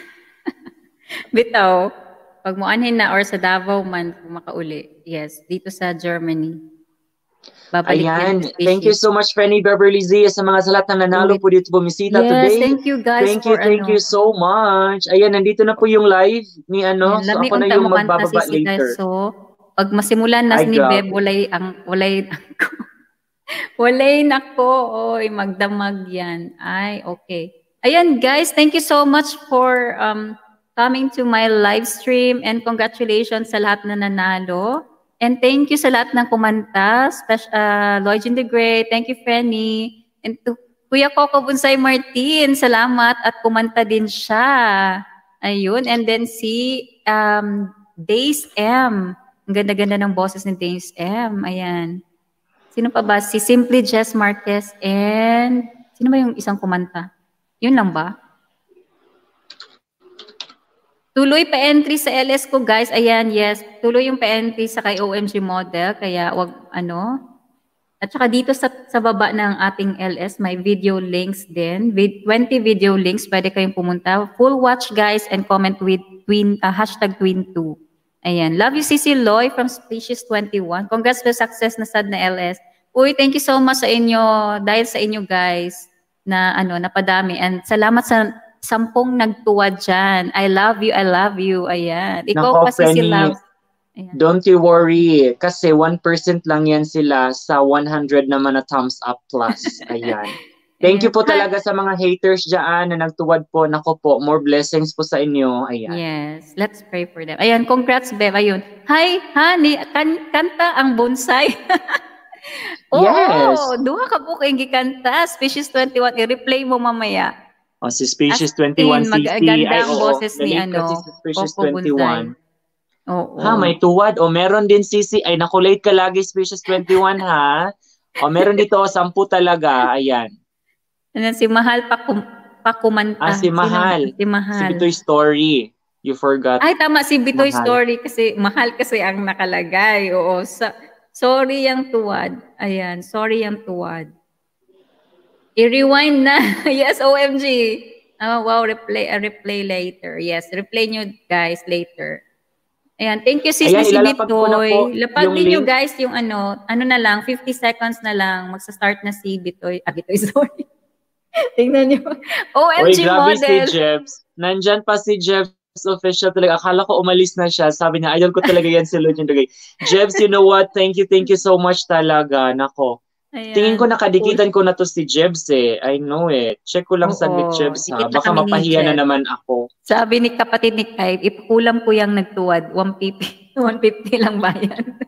Bitaw, pag muanhin na or sa Davao man, kung makauli. Yes, dito sa Germany. Babalik Ayan. yan sa Thank you Species. so much, Fanny Beverly Z, sa mga sa lahat ng nanalo po dito bumisita Yes, today. thank you guys Thank you, for thank ano. you so much. Ayan, nandito na po yung live ni ano. Yan, So lami ako na unta yung mo kanta magbababa si later. So, pag masimulan na Ay, ni grabe. Beb, walay ang walay nako. Walay nako, oy, magdamag yan. Ay, okay. Ayan guys, thank you so much for um coming to my live stream and congratulations sa lahat na nanalo. And thank you sa lahat ng kumanta, special uh, Lloyd the Great, thank you Fanny. And to Kuya Coco Bunsay Martin, salamat at kumanta din siya. Ayun, and then si um Days M. Ang ganda-ganda ng boses ni Days M. Ayan. Sino pa ba? Si Simply Jess Marquez and sino ba yung isang kumanta? Yun lang ba? Tuloy pa entry sa L S ko, guys. Ayan, yes. Tuloy yung pa entry sa kay O M G model. Kaya wag ano. At saka dito sa, sa baba ng ating L S, may video links din. Vid, twenty video links. Pwede kayong pumunta. Full watch, guys, and comment with twin, uh, hashtag twin two. Ayan. Love you, Cici Loy from Species twenty-one. Congrats for success na sad na L S. Uy, thank you so much sa inyo. Dahil sa inyo, guys, na ano, napadami. And salamat sa sampung nagtuwa dyan. I love you, I love you. Ayan. Ikaw Nako, pa, Cici Penny, Love. don't you worry. Kasi one percent lang yan sila sa one hundred naman na thumbs up plus. Ayan. Thank you po talaga sa mga haters dyan na nagtuwad po. Nako po, more blessings po sa inyo. Ayan. Yes, let's pray for them. Ayan, congrats, Bev. Ayun. Hi, honey, kan kanta ang bonsai. Oo, Yes. duha ka po kayong gikanta. Species twenty-one, i-replay mo mamaya. O, si Species As twenty-one, in, C C. magaganda Ay, ang oo. boses ni Galing kasi ano, si Species Coco Buntay. twenty-one. Oo. Ha, may tuwad. O, meron din, C C. Ay, nakulate ka lagi, Species twenty-one, ha? O, meron dito, o, sampu talaga. Ayan. Ano, si Mahal Pakum Pakumanta. Ah, si Sino? Mahal. Si Si Mahal. Bitoy Story. You forgot. Ay, tama, si Bitoy Mahal. Story kasi Mahal kasi ang nakalagay. Oo, sa, sorry yung tuwad. Ayan, sorry yung tuwad. I-rewind na. Yes, O M G. Oh, wow, replay, uh, replay later. Yes, replay nyo guys later. Ayan, thank you sis Ayan, si ilalapag ko na po Bitoy. Lapag yung din nyo link. guys yung ano, ano na lang, fifty seconds na lang, magsa-start na si Bitoy. Ah, Bitoy, sorry. Tingnan nyo. O M Uy, G grabe si model. Jebs. Nandyan pa si Jebs official talaga. Akala ko umalis na siya. Sabi niya, idol ko talaga yan si Lujin Dugay. Jebs, you know what? Thank you, thank you so much talaga. Nako. Ayan. Tingin ko nakadikitan ko na to si Jebs eh. I know it. Check ko lang Oo, saglit, Jebs ha. dikit na Baka kami ni mapahiya na Jeb. naman ako. Sabi ni kapatid ni Kai, ipakulam ko yung nagtuwad. one fifty, one fifty lang bayan.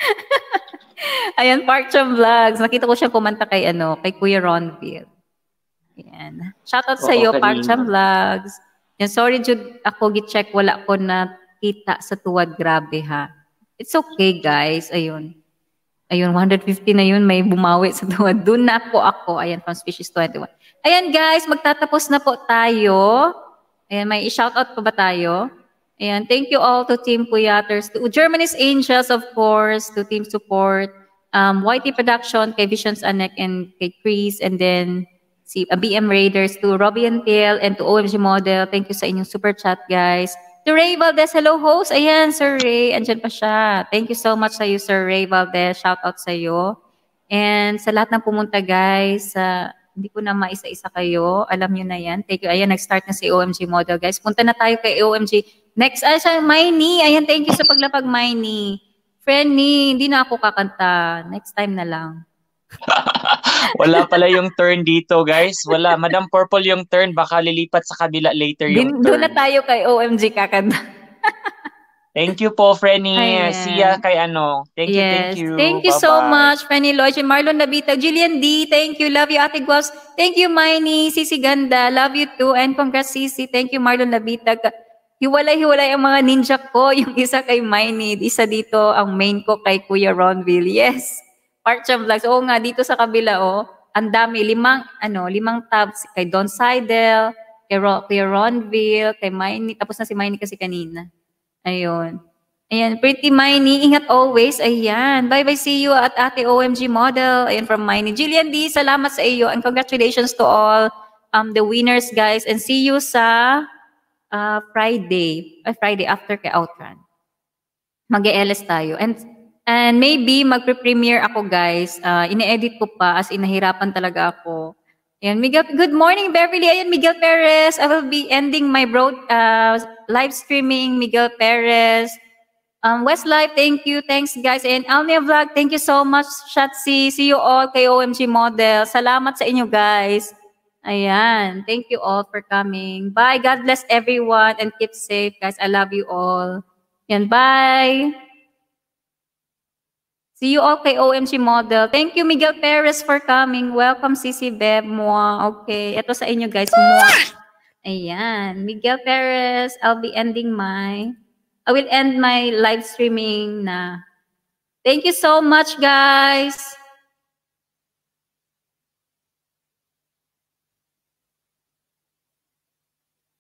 Ayan, Park Cham Vlogs. Nakita ko siya kumanta kay, ano, kay Kuya Ronville. Ayan. Shoutout sa Oo, iyo, Park kanina. Cham Vlogs. Yan, sorry, Jude, ako gi-check. Wala ko na kita sa tuwad. Grabe, ha. It's okay, guys. Ayun. Ayun, one fifty na yun. May bumawi sa tuwad. Doon na po ako. Ayan, from Species twenty-one. Ayan, guys. Magtatapos na po tayo. Ayan, may i-shoutout pa ba tayo? Ayan, thank you all to Team Puyaters, to Germany's Angels, of course, to Team Support, um, Y T Production, kay Visions Anek, and kay Chris, and then si uh, B M Raiders, to Robbie and Tail, and to O M G Model. Thank you sa inyong super chat, guys. To Ray Valdez, hello host. Ayan, Sir Ray, andyan pa siya. Thank you so much sa iyo, Sir Ray Valdez. Shout out sa iyo. And sa lahat ng pumunta, guys, sa uh, hindi ko na maisa-isa kayo. Alam nyo na yan. Thank you. Ayan, nag-start na si O M G Model, guys. Punta na tayo kay O M G. Next, ay siya, Miney. Ayan, thank you sa paglapag, Miney. Friendly, hindi na ako kakanta. Next time na lang. Wala pala yung turn dito, guys. Wala. Madam Purple yung turn. Baka lilipat sa kabila later yung Doon na turn. tayo kay O M G kakanta. Thank you po, Frenny. Ayan. See ya kay ano. Thank you, thank Yes. you. Thank you so Bye-bye. much, Fanny Lloyd, Marlon Nabitag, Jillian D. Thank you. Love you, Ate Guas. Thank you, Miney. Sisi Ganda. Love you too. And congrats, Sisi. Thank you, Marlon Nabitag. Hiwalay-hiwalay ang mga ninja ko. Yung isa kay Miney. Isa dito, ang main ko kay Kuya Ronville. Yes. Park Cham Vlogs. Oo nga, dito sa kabila, oh. Ang dami. Limang, ano, limang tabs. Kay Don Seidel, kay, Ro kay Ronville, kay Miney. Tapos na si Miney kasi kanina. Ayun. Ayan, pretty Miney. Ingat always. Ayan. Bye-bye, see you at Ate O M G Model. Ayan, from Miney. Jillian D, salamat sa iyo. And congratulations to all um, the winners, guys. And see you sa uh, Friday. Uh, Friday after kay Outrun. Mag-E L S tayo. And and maybe magpre-premiere ako, guys. Uh, ine-edit ko pa as inahirapan talaga ako. Ayan, Miguel, good morning, Beverly. Ayan, Miguel Perez. I will be ending my broad, uh, live streaming. Miguel Perez. Um, Westlife, thank you. Thanks, guys. And Alnia Vlog, thank you so much, Shatsi. See you all kay O M G Model. Salamat sa inyo, guys. Ayan. Thank you all for coming. Bye. God bless everyone and keep safe, guys. I love you all. Yan, bye. See you all kay O M G Model. Thank you, Miguel Perez, for coming. Welcome, Sisi Beb. Mwah. Okay. Ito sa inyo, guys. Mwah. Ayan. Miguel Perez, I'll be ending my... I will end my live streaming na. Thank you so much, guys.